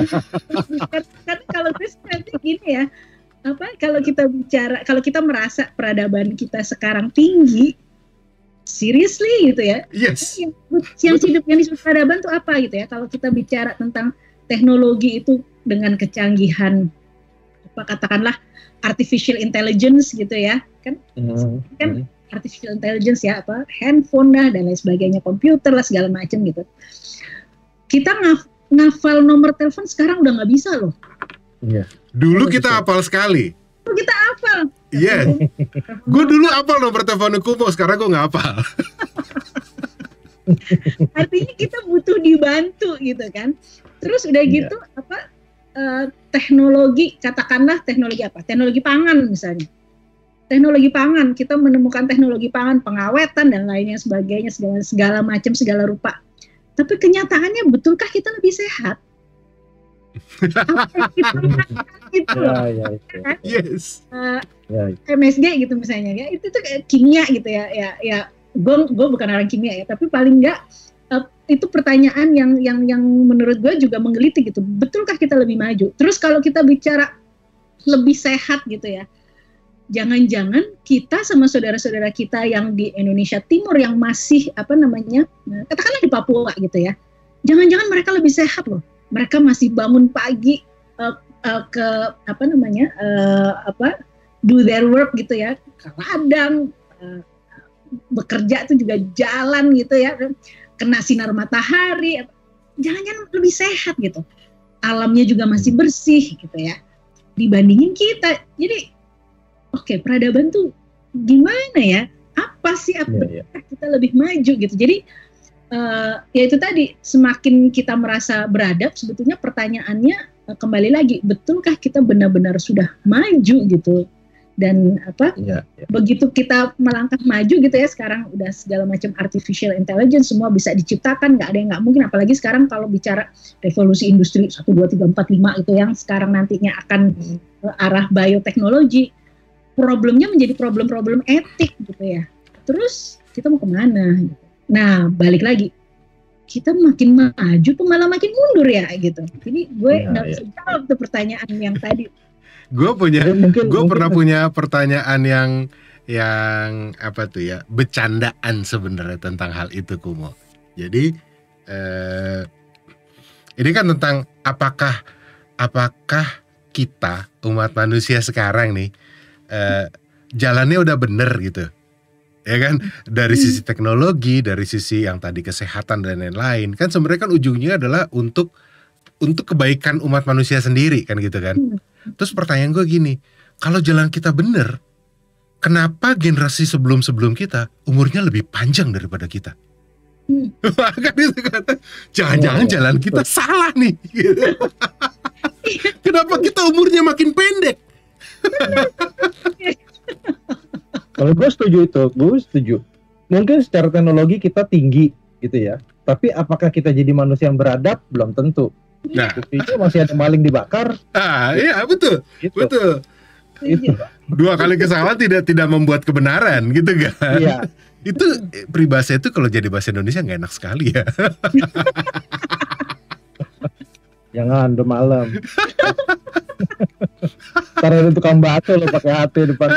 kan kalau gue nanti gini ya, apa kalau kita bicara, kalau kita merasa peradaban kita sekarang tinggi, seriously gitu ya. Yes. Yang, yang hidup yang disebut peradaban itu apa gitu ya? Kalau kita bicara tentang teknologi itu dengan kecanggihan apa katakanlah artificial intelligence gitu ya, kan? Hmm. Kan artificial intelligence ya, apa handphone dah dan lain sebagainya, komputer lah segala macam gitu. Kita ngaf, ngafal nomor telepon sekarang udah nggak bisa loh. Iya. Dulu kita hafal sekali. Dulu kita hafal. Iya. Yeah. Gue dulu hafal nomor telepon Kumo, sekarang gue nggak hafal. Artinya kita butuh dibantu gitu kan. Terus udah gitu yeah. apa uh, teknologi, katakanlah teknologi apa? Teknologi pangan misalnya. Teknologi pangan, kita menemukan teknologi pangan, pengawetan dan lainnya sebagainya, segala segala macam segala rupa. Tapi kenyataannya betulkah kita lebih sehat? Apa yang kita makan gitu loh. Ya, ya, ya. Yes. Uh, Ya. M S G gitu misalnya ya, itu tuh kayak kimia gitu ya, ya, ya. Gue gue bukan orang kimia ya, tapi paling enggak uh, itu pertanyaan yang yang yang menurut gue juga menggelitik gitu. Betulkah kita lebih maju? Terus kalau kita bicara lebih sehat gitu ya, jangan-jangan kita sama saudara-saudara kita yang di Indonesia Timur yang masih apa namanya, katakanlah di Papua gitu ya, jangan-jangan mereka lebih sehat loh. Mereka masih bangun pagi uh, uh, ke apa namanya uh, apa do their work gitu ya, ke ladang, uh, bekerja itu juga jalan gitu ya, kena sinar matahari, jangan-jangan lebih sehat gitu. Alamnya juga masih bersih gitu ya, dibandingin kita. Jadi oke, okay, peradaban tuh gimana ya? Apa sih apa yeah, yeah. kita lebih maju gitu. Jadi uh, ya itu tadi, semakin kita merasa beradab, sebetulnya pertanyaannya uh, kembali lagi, betulkah kita benar-benar sudah maju gitu? Dan apa? Yeah, yeah. Begitu kita melangkah maju gitu ya, sekarang udah segala macam artificial intelligence semua bisa diciptakan, nggak ada yang nggak mungkin. Apalagi sekarang kalau bicara revolusi industri satu, dua, tiga, empat, lima itu yang sekarang nantinya akan hmm. uh, arah bioteknologi. Problemnya menjadi problem-problem etik gitu ya. Terus kita mau kemana? Nah balik lagi, kita makin maju tuh malah makin mundur ya gitu. Jadi gue nggak ya, bisa ya. jawab tuh pertanyaan yang tadi. Gue punya, mungkin, gue mungkin, pernah punya pertanyaan yang yang apa tuh ya, bercandaan sebenarnya tentang hal itu Kumo. Jadi eh, ini kan tentang apakah apakah kita umat manusia sekarang nih Uh, jalannya udah bener gitu, ya kan? Dari sisi teknologi, dari sisi yang tadi kesehatan dan lain-lain, kan sebenarnya kan ujungnya adalah untuk untuk kebaikan umat manusia sendiri kan gitu kan. Terus pertanyaan gue gini, kalau jalan kita bener, kenapa generasi sebelum-sebelum kita umurnya lebih panjang daripada kita? Hmm. Kan itu kata, jangan-jangan oh, jalan kita betul. salah nih. Gitu. Kenapa kita umurnya makin pendek? Kalau gue setuju itu, gue setuju. Mungkin secara teknologi kita tinggi gitu ya, tapi apakah kita jadi manusia yang beradab? Belum tentu. Nah, itu masih ada maling dibakar. Ah, iya betul, gitu. betul. Itu. Dua kali kesalahan tidak tidak membuat kebenaran, gitu kan? Iya. Itu peribahasa itu kalau jadi bahasa Indonesia nggak enak sekali ya. Jangan, udah malam. Ntar ada tukang bakso lo pakai hati depan.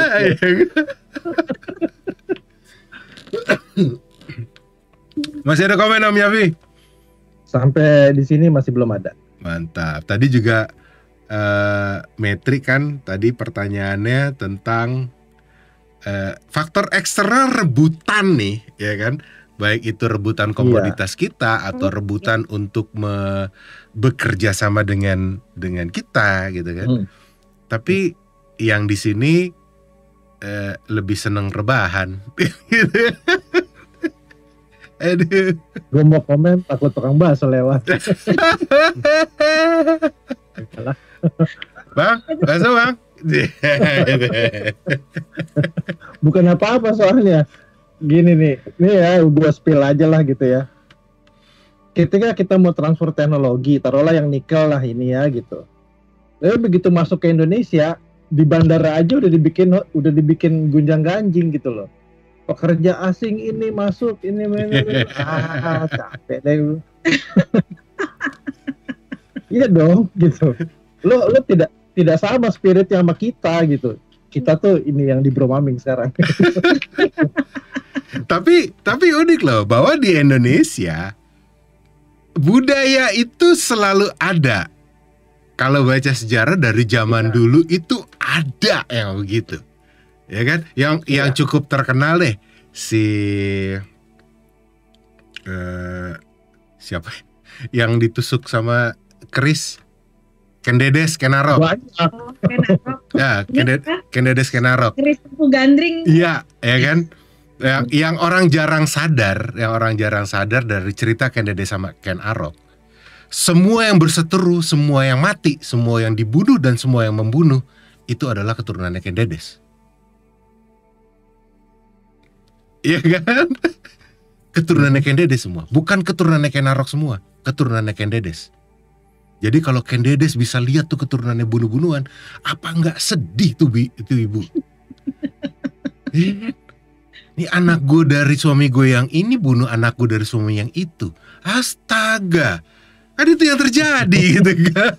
Masih ada komen Om Yafi? Sampai di sini masih belum ada. Mantap. Tadi juga uh, metrik kan, tadi pertanyaannya tentang uh, faktor eksternal rebutan nih, ya kan? Baik itu rebutan komoditas iya. kita atau rebutan hmm. untuk me, bekerja sama dengan dengan kita gitu kan. Hmm. Tapi yang di sini eh, lebih seneng rebahan. Aduh. Gue mau komen takut tukang bakso lewat. Bang, bakso bang. Bukan apa-apa soalnya. Gini nih, ini ya gue spill aja lah gitu ya. Ketika kita mau transfer teknologi, taruhlah yang nikel lah ini ya gitu. Lalu begitu masuk ke Indonesia, di bandara aja udah dibikin udah dibikin gunjang-ganjing gitu loh. Pekerja asing ini masuk, ini ini, ah capek deh. Iya dong gitu. Lo lo tidak tidak sama spiritnya sama kita gitu. Kita tuh ini yang di Bromaming sekarang. tapi tapi unik loh bahwa di Indonesia budaya itu selalu ada. Kalau baca sejarah dari zaman ya. dulu itu ada yang begitu, ya kan? Yang ya. yang cukup terkenal deh si uh, siapa? Yang ditusuk sama keris, Ken Dedes Kenarok. Oh, Kenarok. Ya, Ken, De- Ken Dedes Kenarok. Keris Tepu Gandring. Iya, ya kan? Yang, yang orang jarang sadar, yang orang jarang sadar dari cerita Ken Dedes sama Ken Arok. Semua yang berseteru, semua yang mati, semua yang dibunuh dan semua yang membunuh itu adalah keturunannya Ken Dedes. Iya kan? Keturunannya Ken Dedes semua, bukan keturunannya Ken Arok semua, keturunannya Ken Dedes. Jadi kalau Ken Dedes bisa lihat tuh keturunannya bunuh-bunuhan, apa nggak sedih tuh bi, itu ibu? Ini anak gue dari suami gue yang ini bunuh anak gue dari suami yang itu. Astaga, kan itu yang terjadi gitu kan.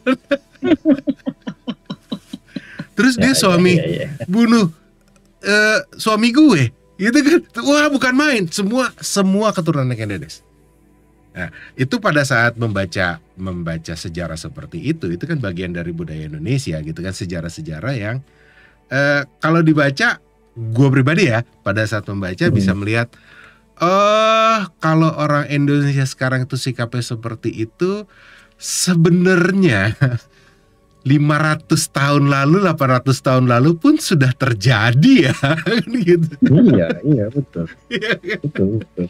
Terus dia suami ya, ya, ya, ya. bunuh uh, suami gue, gitu kan? Wah bukan main, semua semua keturunan Ken Dedes. Nah, itu pada saat membaca membaca sejarah seperti itu, itu kan bagian dari budaya Indonesia gitu kan, sejarah-sejarah yang uh, kalau dibaca, gue pribadi ya pada saat membaca hmm. bisa melihat. Oh, kalau orang Indonesia sekarang itu sikapnya seperti itu, sebenarnya lima ratus tahun lalu, delapan ratus tahun lalu pun sudah terjadi ya, gitu. Iya, iya betul. betul, betul.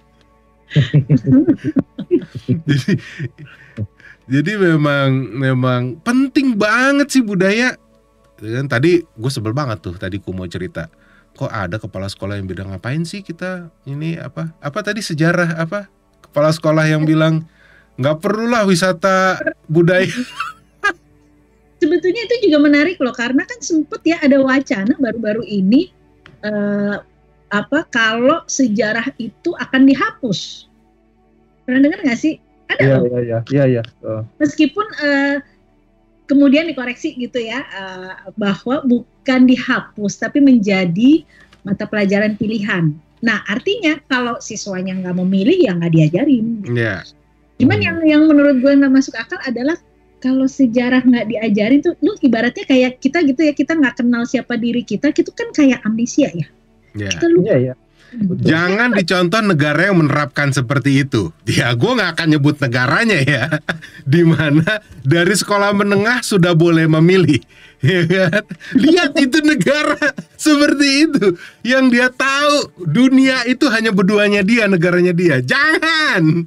jadi, jadi memang memang penting banget sih budaya. Dan tadi gue sebel banget tuh, tadi gue mau cerita. Kok ada kepala sekolah yang bilang ngapain sih kita ini apa apa tadi sejarah apa kepala sekolah yang bilang nggak perlulah wisata budaya. Sebetulnya itu juga menarik loh, karena kan sempet ya ada wacana baru-baru ini eh, apa kalau sejarah itu akan dihapus. Pernah dengar nggak sih? Ada ya, loh. Iya iya iya iya. Oh. Meskipun eh, kemudian dikoreksi gitu ya, uh, bahwa bukan dihapus tapi menjadi mata pelajaran pilihan. Nah artinya kalau siswanya nggak memilih ya nggak diajarin. Yeah. Cuman hmm. yang yang menurut gue nggak masuk akal adalah kalau sejarah nggak diajarin tuh, lu ibaratnya kayak kita gitu ya, kita nggak kenal siapa diri kita, itu kan kayak amnesia ya. Yeah. Kita lupa. Yeah, yeah. Betul. Jangan dicontoh negara yang menerapkan seperti itu. Ya gue gak akan nyebut negaranya ya. Dimana dari sekolah menengah sudah boleh memilih, ya kan? Lihat itu negara seperti itu, yang dia tahu dunia itu hanya berduanya dia, negaranya dia. Jangan.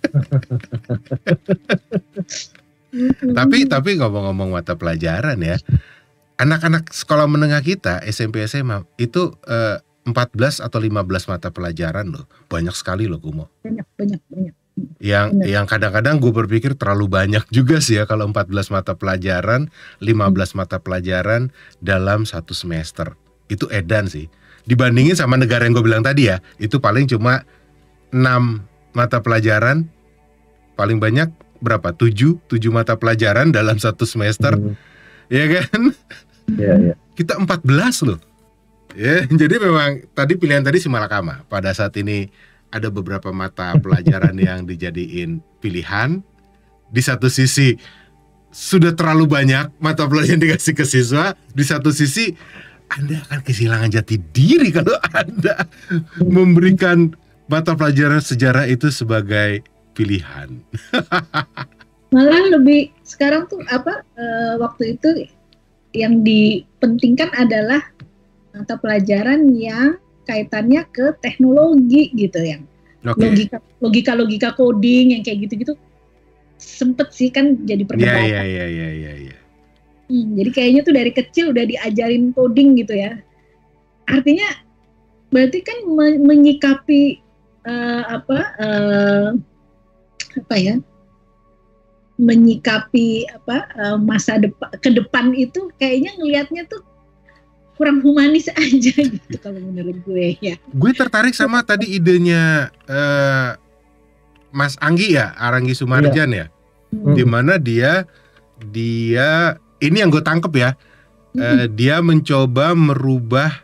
Tapi tapi ngomong-ngomong mata pelajaran ya, anak-anak sekolah menengah kita S M P S M A itu uh, empat belas atau lima belas mata pelajaran loh. Banyak sekali loh Kumo. Banyak, banyak, banyak. Yang Benar. yang kadang-kadang gue berpikir terlalu banyak juga sih ya kalau empat belas mata pelajaran, lima belas hmm. mata pelajaran dalam satu semester. Itu edan sih. Dibandingin sama negara yang gue bilang tadi ya, itu paling cuma enam mata pelajaran, paling banyak berapa? tujuh, tujuh mata pelajaran dalam satu semester. Hmm. Ya kan? Iya, iya. Kita empat belas loh. Ya, jadi memang tadi pilihan tadi si Malakama. Pada saat ini ada beberapa mata pelajaran yang dijadiin pilihan. Di satu sisi sudah terlalu banyak mata pelajaran dikasih ke siswa. Di satu sisi Anda akan kehilangan jati diri kalau Anda memberikan mata pelajaran sejarah itu sebagai pilihan. Malah lebih sekarang tuh apa e, waktu itu yang dipentingkan adalah mata pelajaran yang kaitannya ke teknologi gitu, yang okay. logika logika logika coding yang kayak gitu-gitu sempet sih kan jadi perdebatan. Iya iya iya iya iya. Hmm, jadi kayaknya tuh dari kecil udah diajarin coding gitu ya. Artinya berarti kan me- menyikapi uh, apa uh, apa ya? Menyikapi apa uh, masa depan ke depan itu kayaknya ngelihatnya tuh kurang humanis aja gitu kalau menurut gue ya. Gue tertarik sama tadi idenya uh, Mas Anggi ya, Aranggi Sumarjan iya. ya. Hmm. Dimana dia dia ini yang gue tangkep ya, hmm. uh, dia mencoba merubah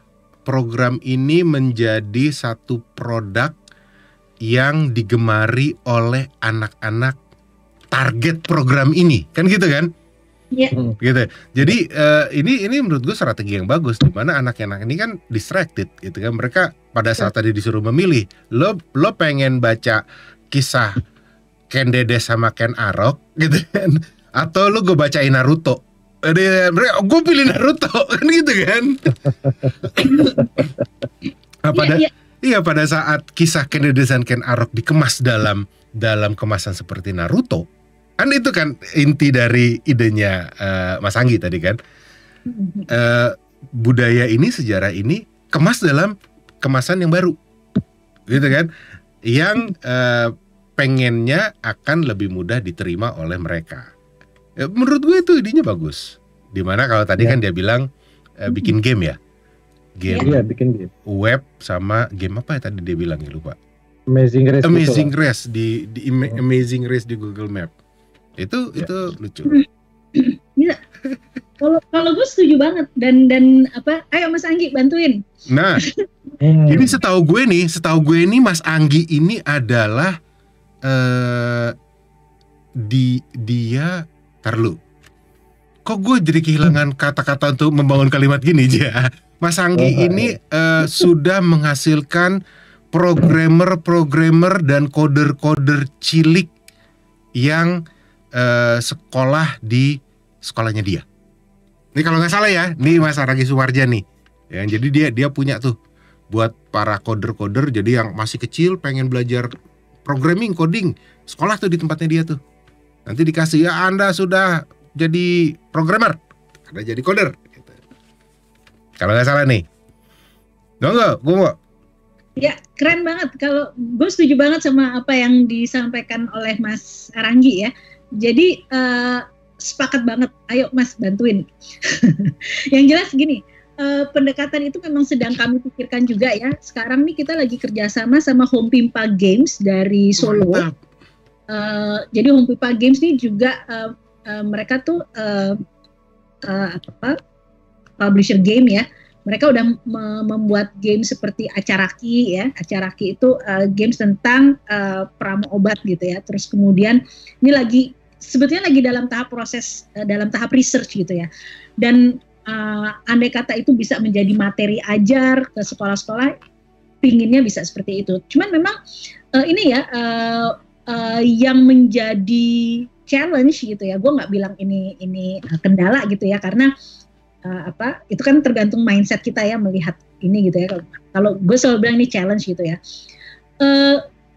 program ini menjadi satu produk yang digemari oleh anak-anak target program ini, kan gitu kan? Iya. Hmm. Gitu. Jadi uh, ini ini menurut gue strategi yang bagus, di mana anak-anak ini kan distracted, gitu kan? Mereka pada saat tadi disuruh memilih, lo lo pengen baca kisah Ken Dede sama Ken Arok, gitu kan? Atau lo gue bacain Naruto? Ada mereka, gue pilih Naruto, kan gitu kan? Nah, pada Iya, iya. iya pada saat kisah Ken Dede dan Ken Arok dikemas dalam dalam kemasan seperti Naruto, kan itu kan inti dari idenya uh, Mas Anggi tadi kan. Uh, budaya ini, sejarah ini kemas dalam kemasan yang baru, gitu kan? Yang uh, pengennya akan lebih mudah diterima oleh mereka. Ya, menurut gue itu idenya bagus. Dimana kalau tadi Ya. kan dia bilang uh, bikin game ya, game Iya, bikin game. web sama game apa ya tadi dia bilang ya, lupa. Amazing Race. Amazing gitu lah. Race di, di Ima- Oh. Amazing Race di Google Map. Itu Ya. itu lucu. Kalau kalau gue setuju banget dan dan apa? Ayo Mas Anggi bantuin. Nah, Hmm. ini setahu gue nih, setahu gue nih Mas Anggi ini adalah eh di dia tar lu. Kok gue jadi kehilangan kata-kata untuk membangun kalimat gini aja. Mas Anggi Oh, ini eh, sudah menghasilkan programmer-programmer dan koder-koder cilik yang eh, sekolah di sekolahnya dia. Ini kalau nggak salah ya, nih Mas Aranggi Sumarjan nih. Ya, jadi dia dia punya tuh buat para koder-koder, jadi yang masih kecil pengen belajar programming, coding, sekolah tuh di tempatnya dia tuh. Nanti dikasih, ya Anda sudah jadi programmer, Anda jadi coder. Gitu. Kalau nggak salah nih. Nggak, gue mau. Ya, keren banget. Kalau gue setuju banget sama apa yang disampaikan oleh Mas Aranggi ya. Jadi eh, sepakat banget. Ayo Mas bantuin. Yang jelas gini, eh, pendekatan itu memang sedang kami pikirkan juga ya. Sekarang nih kita lagi kerjasama sama Home Pimpa Games dari Solo. Mantap. Eh, jadi Home Pimpa Games ini juga eh, eh, mereka tuh eh, eh, apa publisher game ya. Mereka udah me- membuat game seperti Acaraki ya. Acaraki itu uh, games tentang uh, pramu obat gitu ya. Terus kemudian ini lagi sebetulnya lagi dalam tahap proses uh, dalam tahap research gitu ya. Dan uh, andai kata itu bisa menjadi materi ajar ke sekolah-sekolah, pinginnya bisa seperti itu. Cuman memang uh, ini ya uh, uh, yang menjadi challenge gitu ya. Gue nggak bilang ini ini uh, kendala gitu ya, karena Uh, apa itu kan tergantung mindset kita ya melihat ini gitu ya. Kalau gue selalu bilang ini challenge gitu ya, uh,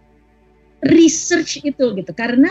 research itu gitu, karena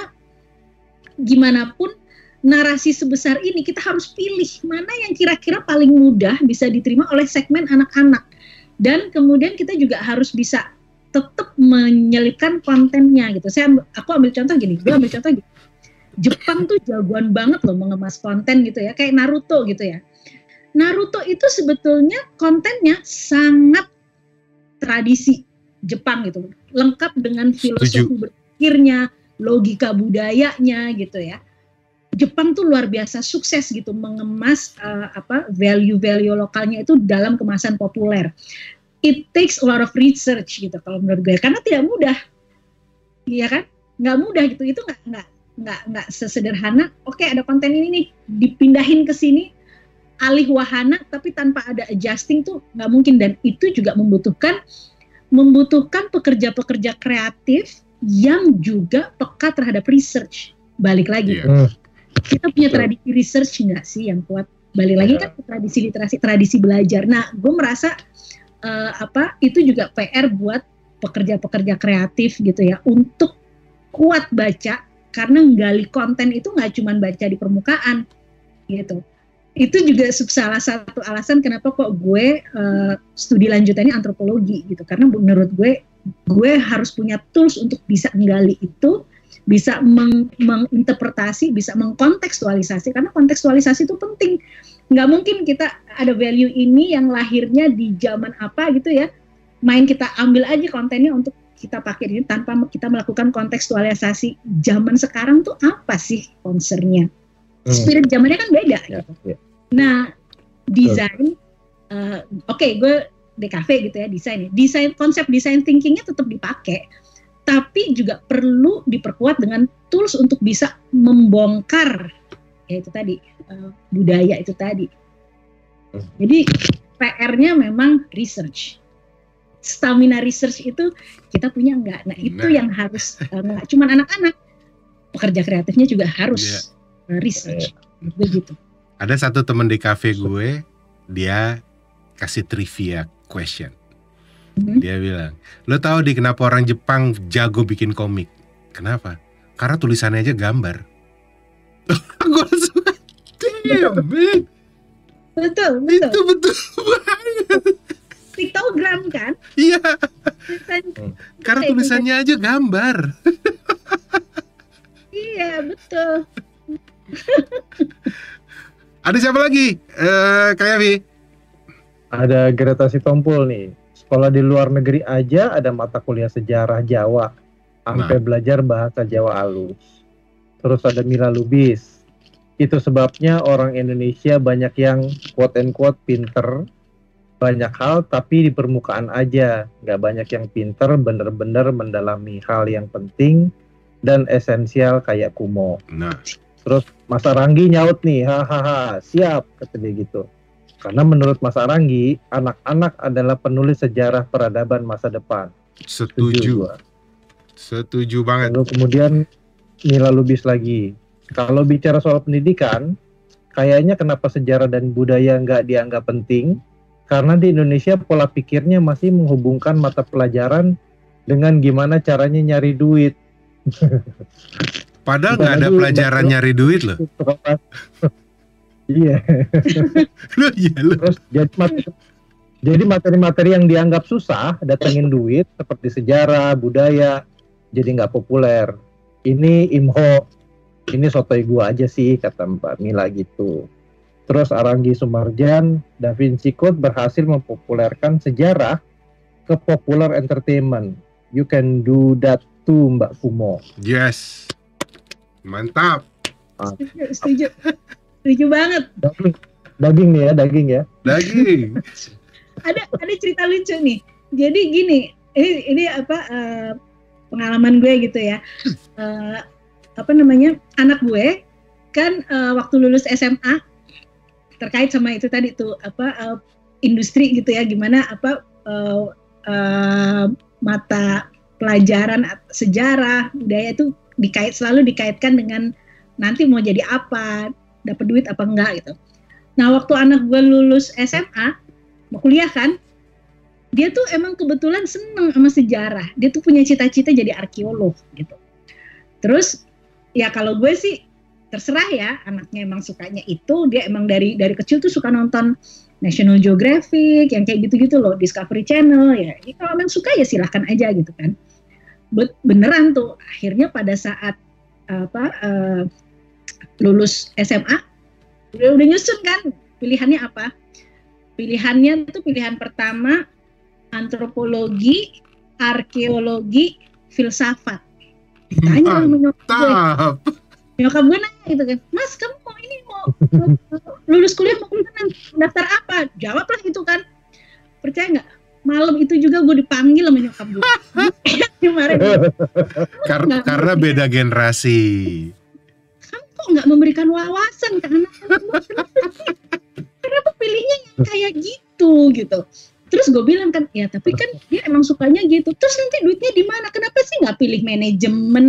gimana pun narasi sebesar ini kita harus pilih mana yang kira-kira paling mudah bisa diterima oleh segmen anak-anak, dan kemudian kita juga harus bisa tetap menyelipkan kontennya gitu. Saya aku ambil contoh gini, gue ambil contoh gini. Jepang tuh jagoan banget loh mengemas konten gitu ya, kayak Naruto gitu ya. Naruto itu sebetulnya kontennya sangat tradisi Jepang gitu, lengkap dengan filosofi berpikirnya, logika budayanya gitu ya. Jepang tuh luar biasa sukses gitu mengemas uh, apa value-value lokalnya itu dalam kemasan populer. It takes a lot of research gitu kalau menurut gue, karena tidak mudah, iya kan? Nggak mudah gitu, itu nggak nggak nggak nggak sesederhana. Oke, ada konten ini nih, dipindahin ke sini. Alih wahana tapi tanpa ada adjusting tuh nggak mungkin, dan itu juga membutuhkan membutuhkan pekerja-pekerja kreatif yang juga peka terhadap research. Balik lagi, Iya. Hmm. kita punya tradisi research nggak sih yang kuat? Balik lagi kan ke tradisi literasi, tradisi belajar. Nah, gue merasa uh, apa itu juga P R buat pekerja-pekerja kreatif gitu ya, untuk kuat baca, karena nggali konten itu nggak cuma baca di permukaan gitu. Itu juga salah satu alasan kenapa kok gue uh, studi lanjutannya antropologi gitu, karena menurut gue gue harus punya tools untuk bisa menggali itu, bisa meng- menginterpretasi, bisa mengkontekstualisasi, karena kontekstualisasi itu penting. Nggak mungkin kita ada value ini yang lahirnya di zaman apa gitu ya, main kita ambil aja kontennya untuk kita pakai ini tanpa kita melakukan kontekstualisasi. Zaman sekarang tuh apa sih concernnya? Spirit zamannya kan beda. Ya, Gitu. ya. Nah, desain, uh, oke, okay, gue D K V gitu ya, desain ya. Desain, konsep design thinkingnya tetap dipakai, tapi juga perlu diperkuat dengan tools untuk bisa membongkar ya itu tadi uh, budaya itu tadi. Jadi P R-nya memang research. Stamina research itu kita punya enggak? Nah itu nah. yang harus enggak uh, cuma anak-anak, pekerja kreatifnya juga harus yeah. uh, research. Yeah. Begitu. Ada satu teman di kafe gue, dia kasih trivia question. Mm-hmm. Dia bilang, lo tahu di kenapa orang Jepang jago bikin komik? Kenapa? Karena tulisannya aja gambar. Gue suka. Damn, man. Betul, betul. Itu betul banget. Piktogram kan? Iya. Karena tulisannya aja gambar. Iya, betul. Ada siapa lagi? Eh, kayak Vi? Ada Greta Sitompul nih. Sekolah di luar negeri aja ada mata kuliah sejarah Jawa. Sampai nah. belajar bahasa Jawa halus. Terus ada Mila Lubis. Itu sebabnya orang Indonesia banyak yang quote and quote pinter. Banyak hal tapi di permukaan aja, nggak banyak yang pinter bener-bener mendalami hal yang penting dan esensial kayak Kumo. Nah. Terus Mas Aranggi nyaut nih, hahaha, siap kata dia gitu. Karena menurut Mas Aranggi, anak-anak adalah penulis sejarah peradaban masa depan. Setuju. Setuju, Setuju banget. Lalu kemudian Mila Lubis lagi. Kalau bicara soal pendidikan, kayaknya kenapa sejarah dan budaya nggak dianggap penting? Karena di Indonesia pola pikirnya masih menghubungkan mata pelajaran dengan gimana caranya nyari duit. Padahal nggak ada pelajaran nyari duit loh. Iya. Iya loh. Terus jadi materi, jadi materi-materi yang dianggap susah datengin duit seperti sejarah, budaya, jadi nggak populer. Ini imho, ini sotoy gua aja sih kata Mbak Mila gitu. Terus Aranggi Sumarjan, Da Vinci Code berhasil mempopulerkan sejarah ke popular entertainment. You can do that too, Mbak Kumo. Yes, mantap. Setuju, setuju, setuju banget. Daging, daging nih ya, daging ya. Daging. ada ada cerita lucu nih. Jadi gini, ini ini apa uh, pengalaman gue gitu ya. Uh, apa namanya, anak gue kan uh, waktu lulus S M A terkait sama itu tadi tuh apa uh, industri gitu ya, gimana apa uh, uh, mata pelajaran sejarah budaya itu dikait selalu dikaitkan dengan nanti mau jadi apa, dapat duit apa enggak gitu. Nah waktu anak gue lulus S M A mau kuliah kan, dia tuh emang kebetulan seneng sama sejarah, dia tuh punya cita-cita jadi arkeolog gitu. Terus ya kalau gue sih terserah ya, anaknya emang sukanya itu, dia emang dari dari kecil tuh suka nonton National Geographic yang kayak gitu-gitu loh, Discovery Channel ya. ya kalau emang suka ya silahkan aja gitu kan. But, beneran tuh akhirnya pada saat apa uh, lulus S M A udah, udah nyusun kan pilihannya apa? Pilihannya tuh pilihan pertama antropologi, arkeologi, filsafat. Ditanya sama nyokap gue. Nyokap gue nanya gitu kan, Mas kamu mau ini mau lulus kuliah mau kuliah daftar apa? Jawablah itu kan. Percaya nggak? Malam itu juga gue dipanggil sama nyokap gue. Kemarin. Karena karena beda generasi. Kamu kok nggak memberikan wawasan ke anak kamu? Kenapa pilihnya yang kayak gitu gitu? Terus gue bilang kan, ya tapi kan dia emang sukanya gitu. Terus nanti duitnya di mana? Kenapa sih nggak pilih manajemen?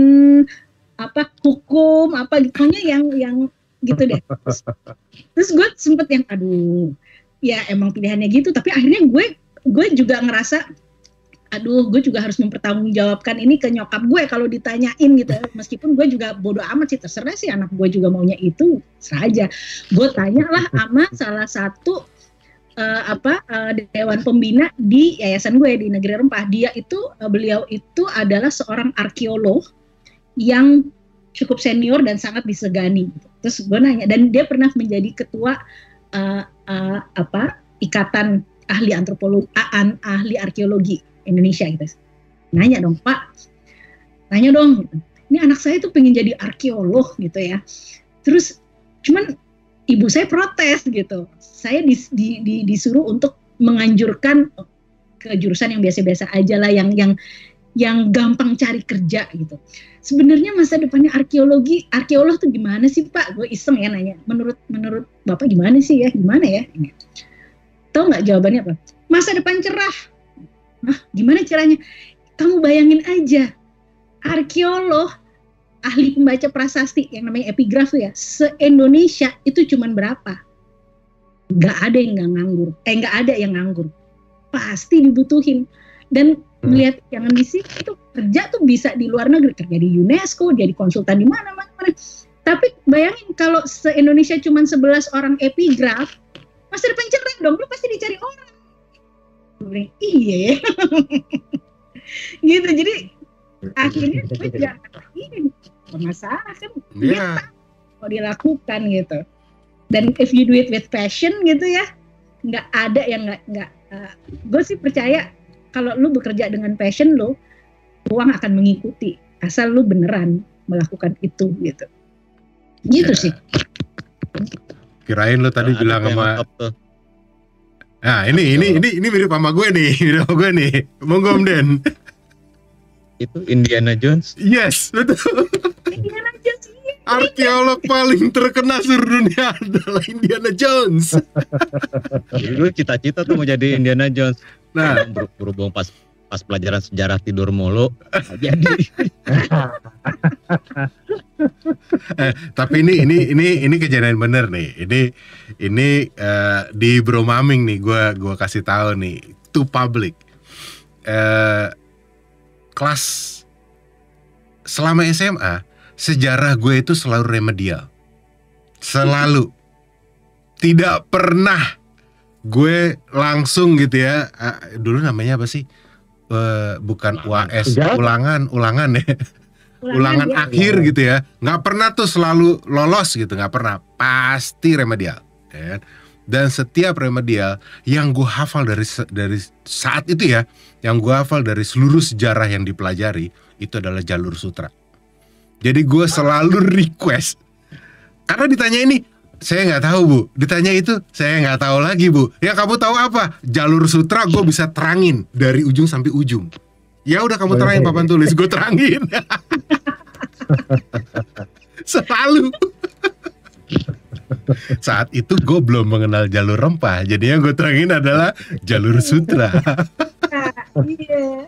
Apa hukum apa gitunya yang yang gitu deh. Terus, terus gue sempet yang aduh ya emang pilihannya gitu, tapi akhirnya gue gue juga ngerasa aduh gue juga harus mempertanggungjawabkan ini ke nyokap gue kalau ditanyain gitu, meskipun gue juga bodo amat sih, terserah sih anak gue juga maunya itu saja. Gue tanyalah sama salah satu uh, apa uh, dewan pembina di yayasan gue di Negeri Rempah. Dia itu uh, beliau itu adalah seorang arkeolog yang cukup senior dan sangat disegani. Terus gue nanya, dan dia pernah menjadi ketua uh, uh, apa ikatan ahli antropologi, uh, ahli arkeologi Indonesia gitu. Nanya dong Pak, nanya dong. Gitu. Ini anak saya tuh pengen jadi arkeolog gitu ya. Terus cuman ibu saya protes gitu. Saya dis, di, di, disuruh untuk menganjurkan ke jurusan yang biasa-biasa aja lah, yang yang yang gampang cari kerja gitu. Sebenarnya masa depannya arkeologi, arkeolog tuh gimana sih Pak? Gue iseng ya nanya. Menurut menurut Bapak gimana sih ya? Gimana ya? Tahu nggak jawabannya apa? Masa depan cerah. Hah, gimana caranya? Kamu bayangin aja, arkeolog, ahli pembaca prasasti yang namanya epigraf tuh ya, se-Indonesia itu cuman berapa? Nggak ada yang nggak nganggur. Eh nggak ada yang nganggur. Pasti dibutuhin. Dan melihat jangan di sini itu kerja tuh bisa di luar negeri, kerja di UNESCO, jadi konsultan di mana mana mana. Tapi bayangin kalau se-Indonesia cuma sebelas orang epigraf, masa depan cerah dong, lu pasti dicari orang. Gue iya ya. Gitu, jadi akhirnya gue jangan ini masalah kan, yeah. Kalau dilakukan gitu. Dan if you do it with passion gitu ya, nggak ada yang nggak nggak. Uh, gue sih percaya kalau lu bekerja dengan passion lu, uang akan mengikuti asal lu beneran melakukan itu gitu. Gitu yeah. sih. Kirain lu tadi nah, bilang sama. Nah ini ini ini ini mirip sama gue nih, mirip sama gue nih. Monggo Om Den. Itu Indiana Jones. Yes, betul. Indiana Jones. Arkeolog paling terkenal seluruh dunia adalah Indiana Jones. Dulu cita-cita tuh mau jadi Indiana Jones. Nah, ber- berhubung pas pas pelajaran sejarah tidur mulu, jadi. eh, tapi ini ini ini ini kejadian bener nih. Ini ini uh, di Bromaming nih, gue gue kasih tahu nih, to public. Uh, kelas selama S M A, sejarah gue itu selalu remedial, selalu. Tidak pernah gue langsung gitu ya. Uh, dulu namanya apa sih? Uh, bukan U A S, ulangan, ulangan ya. Ulangan, ulangan ya. Akhir gitu ya. Nggak pernah tuh selalu lolos gitu, nggak pernah. Pasti remedial. Ya. Dan setiap remedial yang gue hafal dari dari saat itu ya, yang gue hafal dari seluruh sejarah yang dipelajari itu adalah jalur sutra. Jadi gue selalu request, karena ditanya ini, saya nggak tahu Bu. Ditanya itu, saya nggak tahu lagi Bu. Ya kamu tahu apa? Jalur sutra gue bisa terangin dari ujung sampai ujung. Ya udah kamu terangin papan tulis, gue terangin. Selalu. Saat itu gue belum mengenal jalur rempah, jadi yang gue terangin adalah jalur sutra. Iya.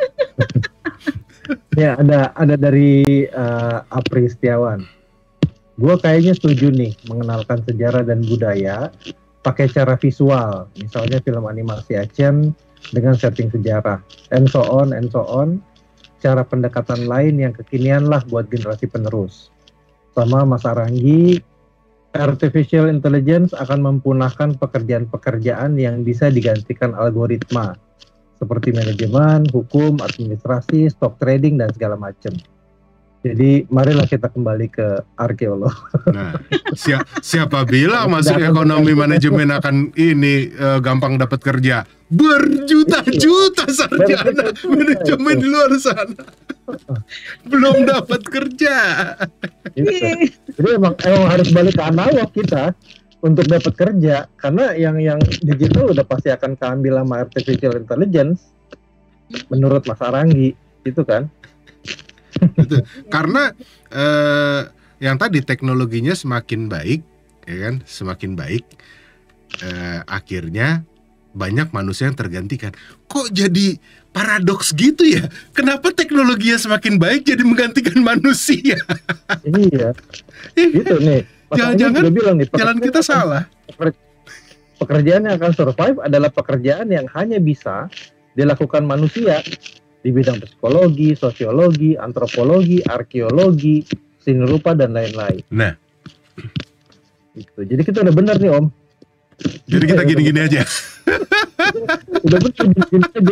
Ya ada ada dari uh, Apri Setiawan. Gue kayaknya setuju nih mengenalkan sejarah dan budaya pakai cara visual, misalnya film animasi action dengan setting sejarah, and so on and so on. Cara pendekatan lain yang kekinian lah buat generasi penerus. Sama Mas Aranggi, artificial intelligence akan mempunahkan pekerjaan-pekerjaan yang bisa digantikan algoritma seperti manajemen, hukum, administrasi, stock trading dan segala macam. Jadi marilah kita kembali ke arkeolog. Nah, si- siapa bilang masuk ekonomi manajemen akan ini uh, gampang dapat kerja? Berjuta-juta sarjana manajemen di luar sana belum dapat kerja. Gitu. Jadi emang, emang harus balik ke analog kita untuk dapat kerja, karena yang yang digital udah pasti akan keambil sama artificial intelligence. Menurut Mas Aranggi, itu kan? Gitu. Karena eh, yang tadi teknologinya semakin baik, ya kan, semakin baik, eh, akhirnya banyak manusia yang tergantikan. Kok jadi paradoks gitu ya? Kenapa teknologinya semakin baik jadi menggantikan manusia? Iya, gitu nih. Jangan-jangan bilang nih, jalan kita salah. Pekerjaan yang akan survive adalah pekerjaan yang hanya bisa dilakukan manusia di bidang psikologi, sosiologi, antropologi, arkeologi, seni rupa dan lain-lain. Nah, gitu. Jadi kita udah benar nih Om. Jadi kita gini-gini aja. Udah betul gini-gini aja.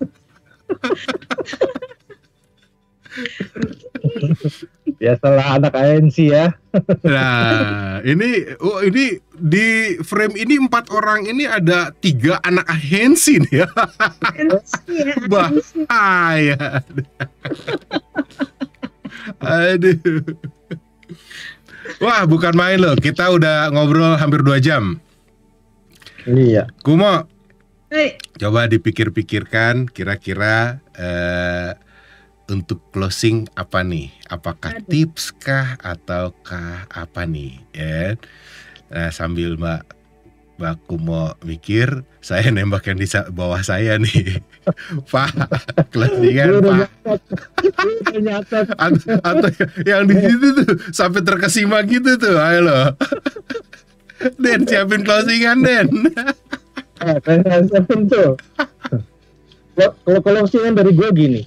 Biasalah anak A N C ya. Nah, ini oh ini di frame ini empat orang ini ada tiga anak A N C nih ya. Bahaya. Aduh. Wah, bukan main loh. Kita udah ngobrol hampir dua jam. Iya. Kumo, Hei, Coba dipikir-pikirkan kira-kira eh, untuk closing apa nih? Apakah Aduh. tips kah ataukah apa nih? Ya. Nah, sambil Mbak Mbak Kumo mikir, saya nembak yang di sa- bawah saya nih. Pak, closingan Lu udah Pak. nyatet. Lu udah nyatet. Atau, atau yang di situ tuh sampai terkesima gitu tuh. Ayo lo. Den, siapin closingan, Den. Nah, kayak Seven tuh. Kalau- Kalau closingan dari gue gini,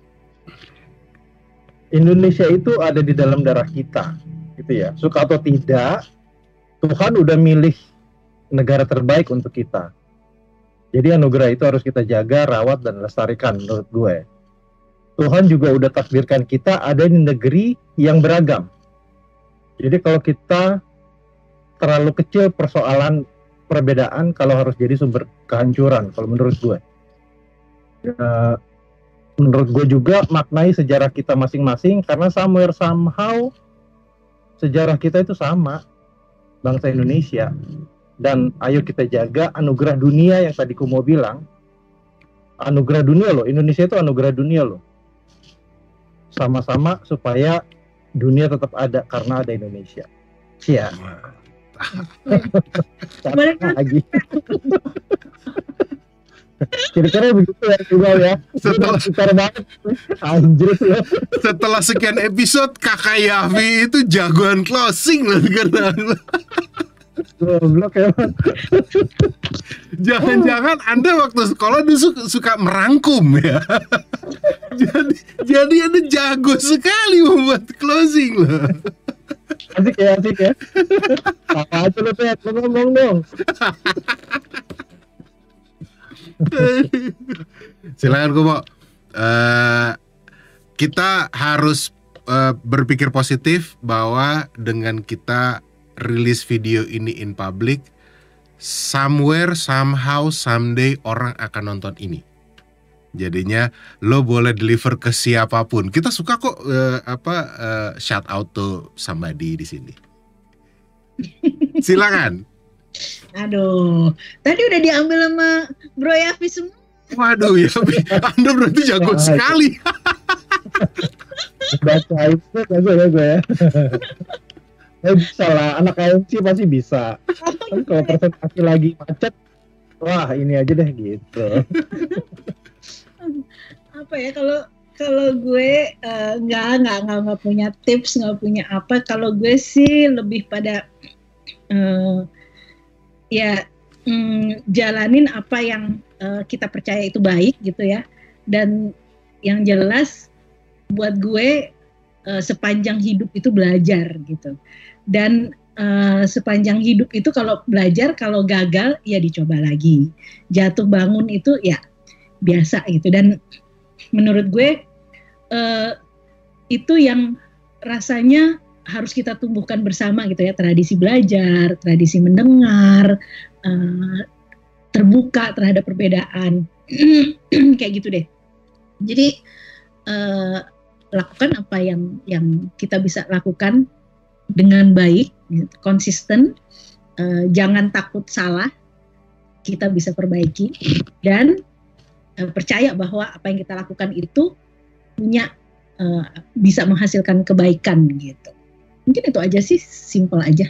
Indonesia itu ada di dalam darah kita, gitu ya. Suka atau tidak, Tuhan udah milih negara terbaik untuk kita. Jadi anugerah itu harus kita jaga, rawat, dan lestarikan menurut gue. Tuhan juga udah takdirkan kita ada di negeri yang beragam. Jadi kalau kita terlalu kecil persoalan perbedaan, kalau harus jadi sumber kehancuran, kalau menurut gue. Ya, menurut gue juga maknai sejarah kita masing-masing, karena somewhere somehow sejarah kita itu sama, bangsa Indonesia. Dan ayo kita jaga anugerah dunia yang tadi Kumo bilang, anugerah dunia loh, Indonesia itu anugerah dunia loh. Sama-sama supaya dunia tetap ada karena ada Indonesia. Cia. Boleh kan? Lagi. Kira-kira begitu ya Iqbal ya. Setelah- Setelah banget. Anjir loh. Setelah sekian episode, Kakak Yafi itu jagoan closing loh sekarang. Goblok ya. Jangan-jangan Anda waktu sekolah dulu suka, suka merangkum ya. jadi jadi Anda jago sekali membuat closing loh. Asik ya, asik ya. Apa aja lo Pet, lo ngomong dong. Silakan Kumo. Eh, kita harus eh, berpikir positif bahwa dengan kita rilis video ini in public, somewhere, somehow, someday orang akan nonton ini. Jadinya lo boleh deliver ke siapapun. Kita suka kok eh, apa eh, shout out to somebody di sini. Silakan. Aduh, tadi udah diambil sama Bro Yafi semua. Waduh ya, Anda berarti jago sekali. Baca itu jago ya gue ya. Eh bisa lah, anak A M C pasti bisa. Tapi kalau presentasi lagi macet, wah ini aja deh gitu. Apa ya, kalau kalau gue eh, nggak nggak nggak nggak punya tips, nggak punya apa. Kalau gue sih lebih pada eh, ya mm, jalanin apa yang eh, kita percaya itu baik gitu ya. Dan yang jelas buat gue eh, sepanjang hidup itu belajar gitu. Dan eh, sepanjang hidup itu kalau belajar, kalau gagal ya dicoba lagi. Jatuh bangun itu ya biasa gitu. Dan menurut gue eh, itu yang rasanya harus kita tumbuhkan bersama gitu ya, tradisi belajar, tradisi mendengar, eh, terbuka terhadap perbedaan. Kayak gitu deh. Jadi eh, lakukan apa yang yang kita bisa lakukan dengan baik, gitu, konsisten, eh, jangan takut salah, kita bisa perbaiki, dan eh, percaya bahwa apa yang kita lakukan itu punya eh, bisa menghasilkan kebaikan gitu. Mungkin itu aja sih, simple aja.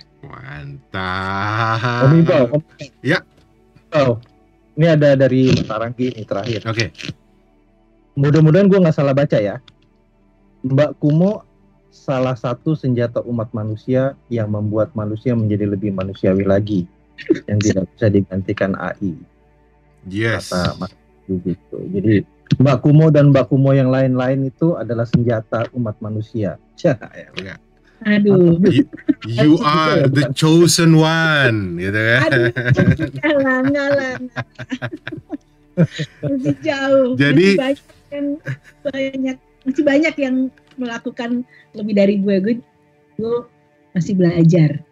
Mantap. Om Iqbal, Om. Ya. Oh, ini ada dari Mas Aranggi ini terakhir. Oke. Mudah-mudahan gue nggak salah baca ya. Mbak Kumo salah satu senjata umat manusia yang membuat manusia menjadi lebih manusiawi lagi, yang tidak bisa digantikan A I. Yes. Kata Mas gitu. Jadi Mbak Kumo dan Mbak Kumo yang lain-lain itu adalah senjata umat manusia. Cah, ya. Aduh, You, you are the chosen one, gitu kan? aduh, enggak lah, enggak lah, enggak lah. Masih jauh. Jadi- masih banyak yang banyak, masih banyak yang melakukan lebih dari gue. Gue, gue masih belajar.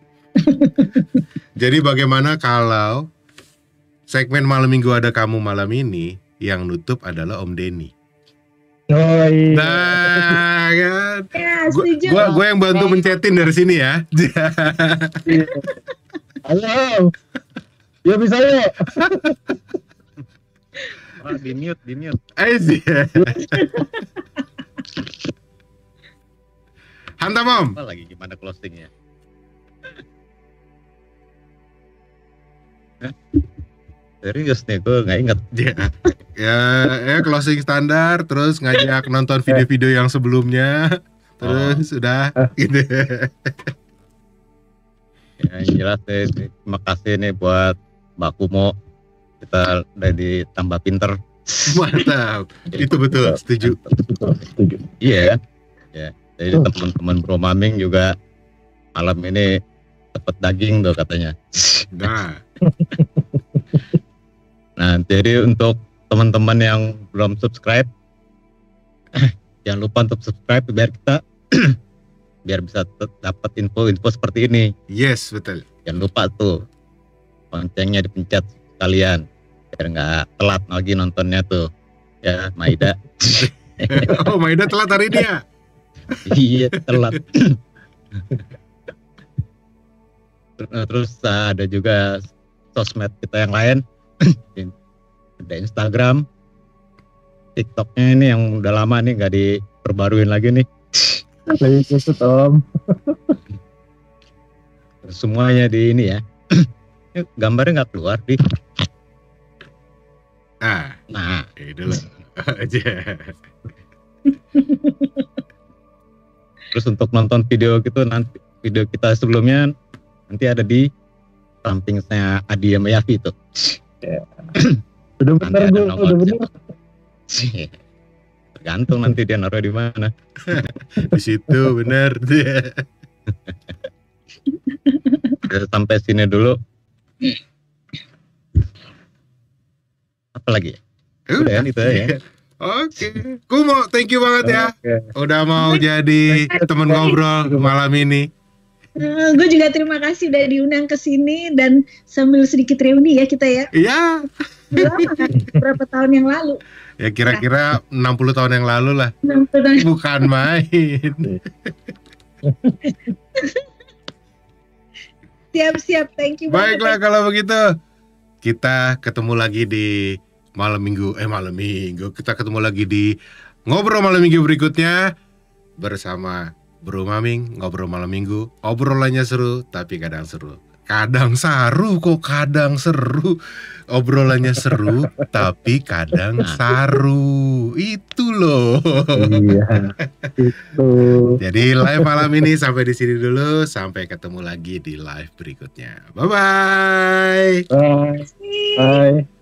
Jadi bagaimana kalau segmen malam minggu ada kamu malam ini yang nutup adalah Om Denny? Oh iya. Nah, kan? Ya, Gua, setuju. gua, gua yang bantu mencetin dari sini ya. Halo. Ya bisa yuk. Oh, di mute, di mute. Asyik. Hantam Om. Apa lagi gimana closingnya? Hah? Serius nih, gue nggak inget. Ya, ya, ya closing standar, terus ngajak nonton video-video yang sebelumnya, terus sudah gitu. Ya, yang jelas nih, terima kasih nih buat Mbak Kumo, kita udah ditambah pinter. Mantap, itu betul, setuju. Setuju. Iya kan? Ya, jadi Oh. teman-teman Bro Maming juga malam ini dapat daging tuh katanya. Nah, Nah, jadi untuk teman-teman yang belum subscribe, jangan lupa untuk subscribe biar kita biar bisa tet- dapat info-info seperti ini. yes, betul. Jangan lupa tuh loncengnya dipencet sekalian biar nggak telat lagi nontonnya tuh. Ya, Maida. Oh, Maida telat hari ini ya? Iya, telat. Ter- Terus uh, ada juga sosmed kita yang lain. Ada Instagram, TikToknya ini yang udah lama nih nggak diperbaruin lagi nih. Lagi kusut Om. Semuanya di ini ya. Ini gambarnya nggak keluar di. Ah, Nah, ya dulu aja. terus untuk nonton video gitu nanti video kita sebelumnya nanti ada di sampingnya Adi sama Yafi tuh. Udah Nanti bener ada gue, nomor udah bener. Tergantung nanti dia naruh di mana. Di situ bener. Ya, sampai sini dulu. Apa lagi? Udah kan itu ya. Oke, Kumo, thank you banget ya. Oke. Udah mau jadi temen ngobrol malam ini. Eh, gue juga terima kasih udah diundang ke sini dan sambil sedikit reuni ya kita ya. Iya, Udah lama kan? Berapa tahun yang lalu? ya kira-kira enam puluh tahun yang lalu lah. enam puluh tahun. Bukan main. Siap-siap, thank you banget. Baiklah kalau begitu. Kita ketemu lagi di malam minggu. Eh malam minggu. Kita ketemu lagi di Ngobrol Malam Minggu berikutnya. Bersama Bro Maming. Ngobrol Malam Minggu. Obrolannya seru tapi kadang seru. Kadang saru kok kadang seru. Obrolannya seru tapi kadang saru. Itu loh. Iya. Itu. Jadi live malam ini sampai di sini dulu. Sampai ketemu lagi di live berikutnya. Bye bye. Bye. Bye. Bye.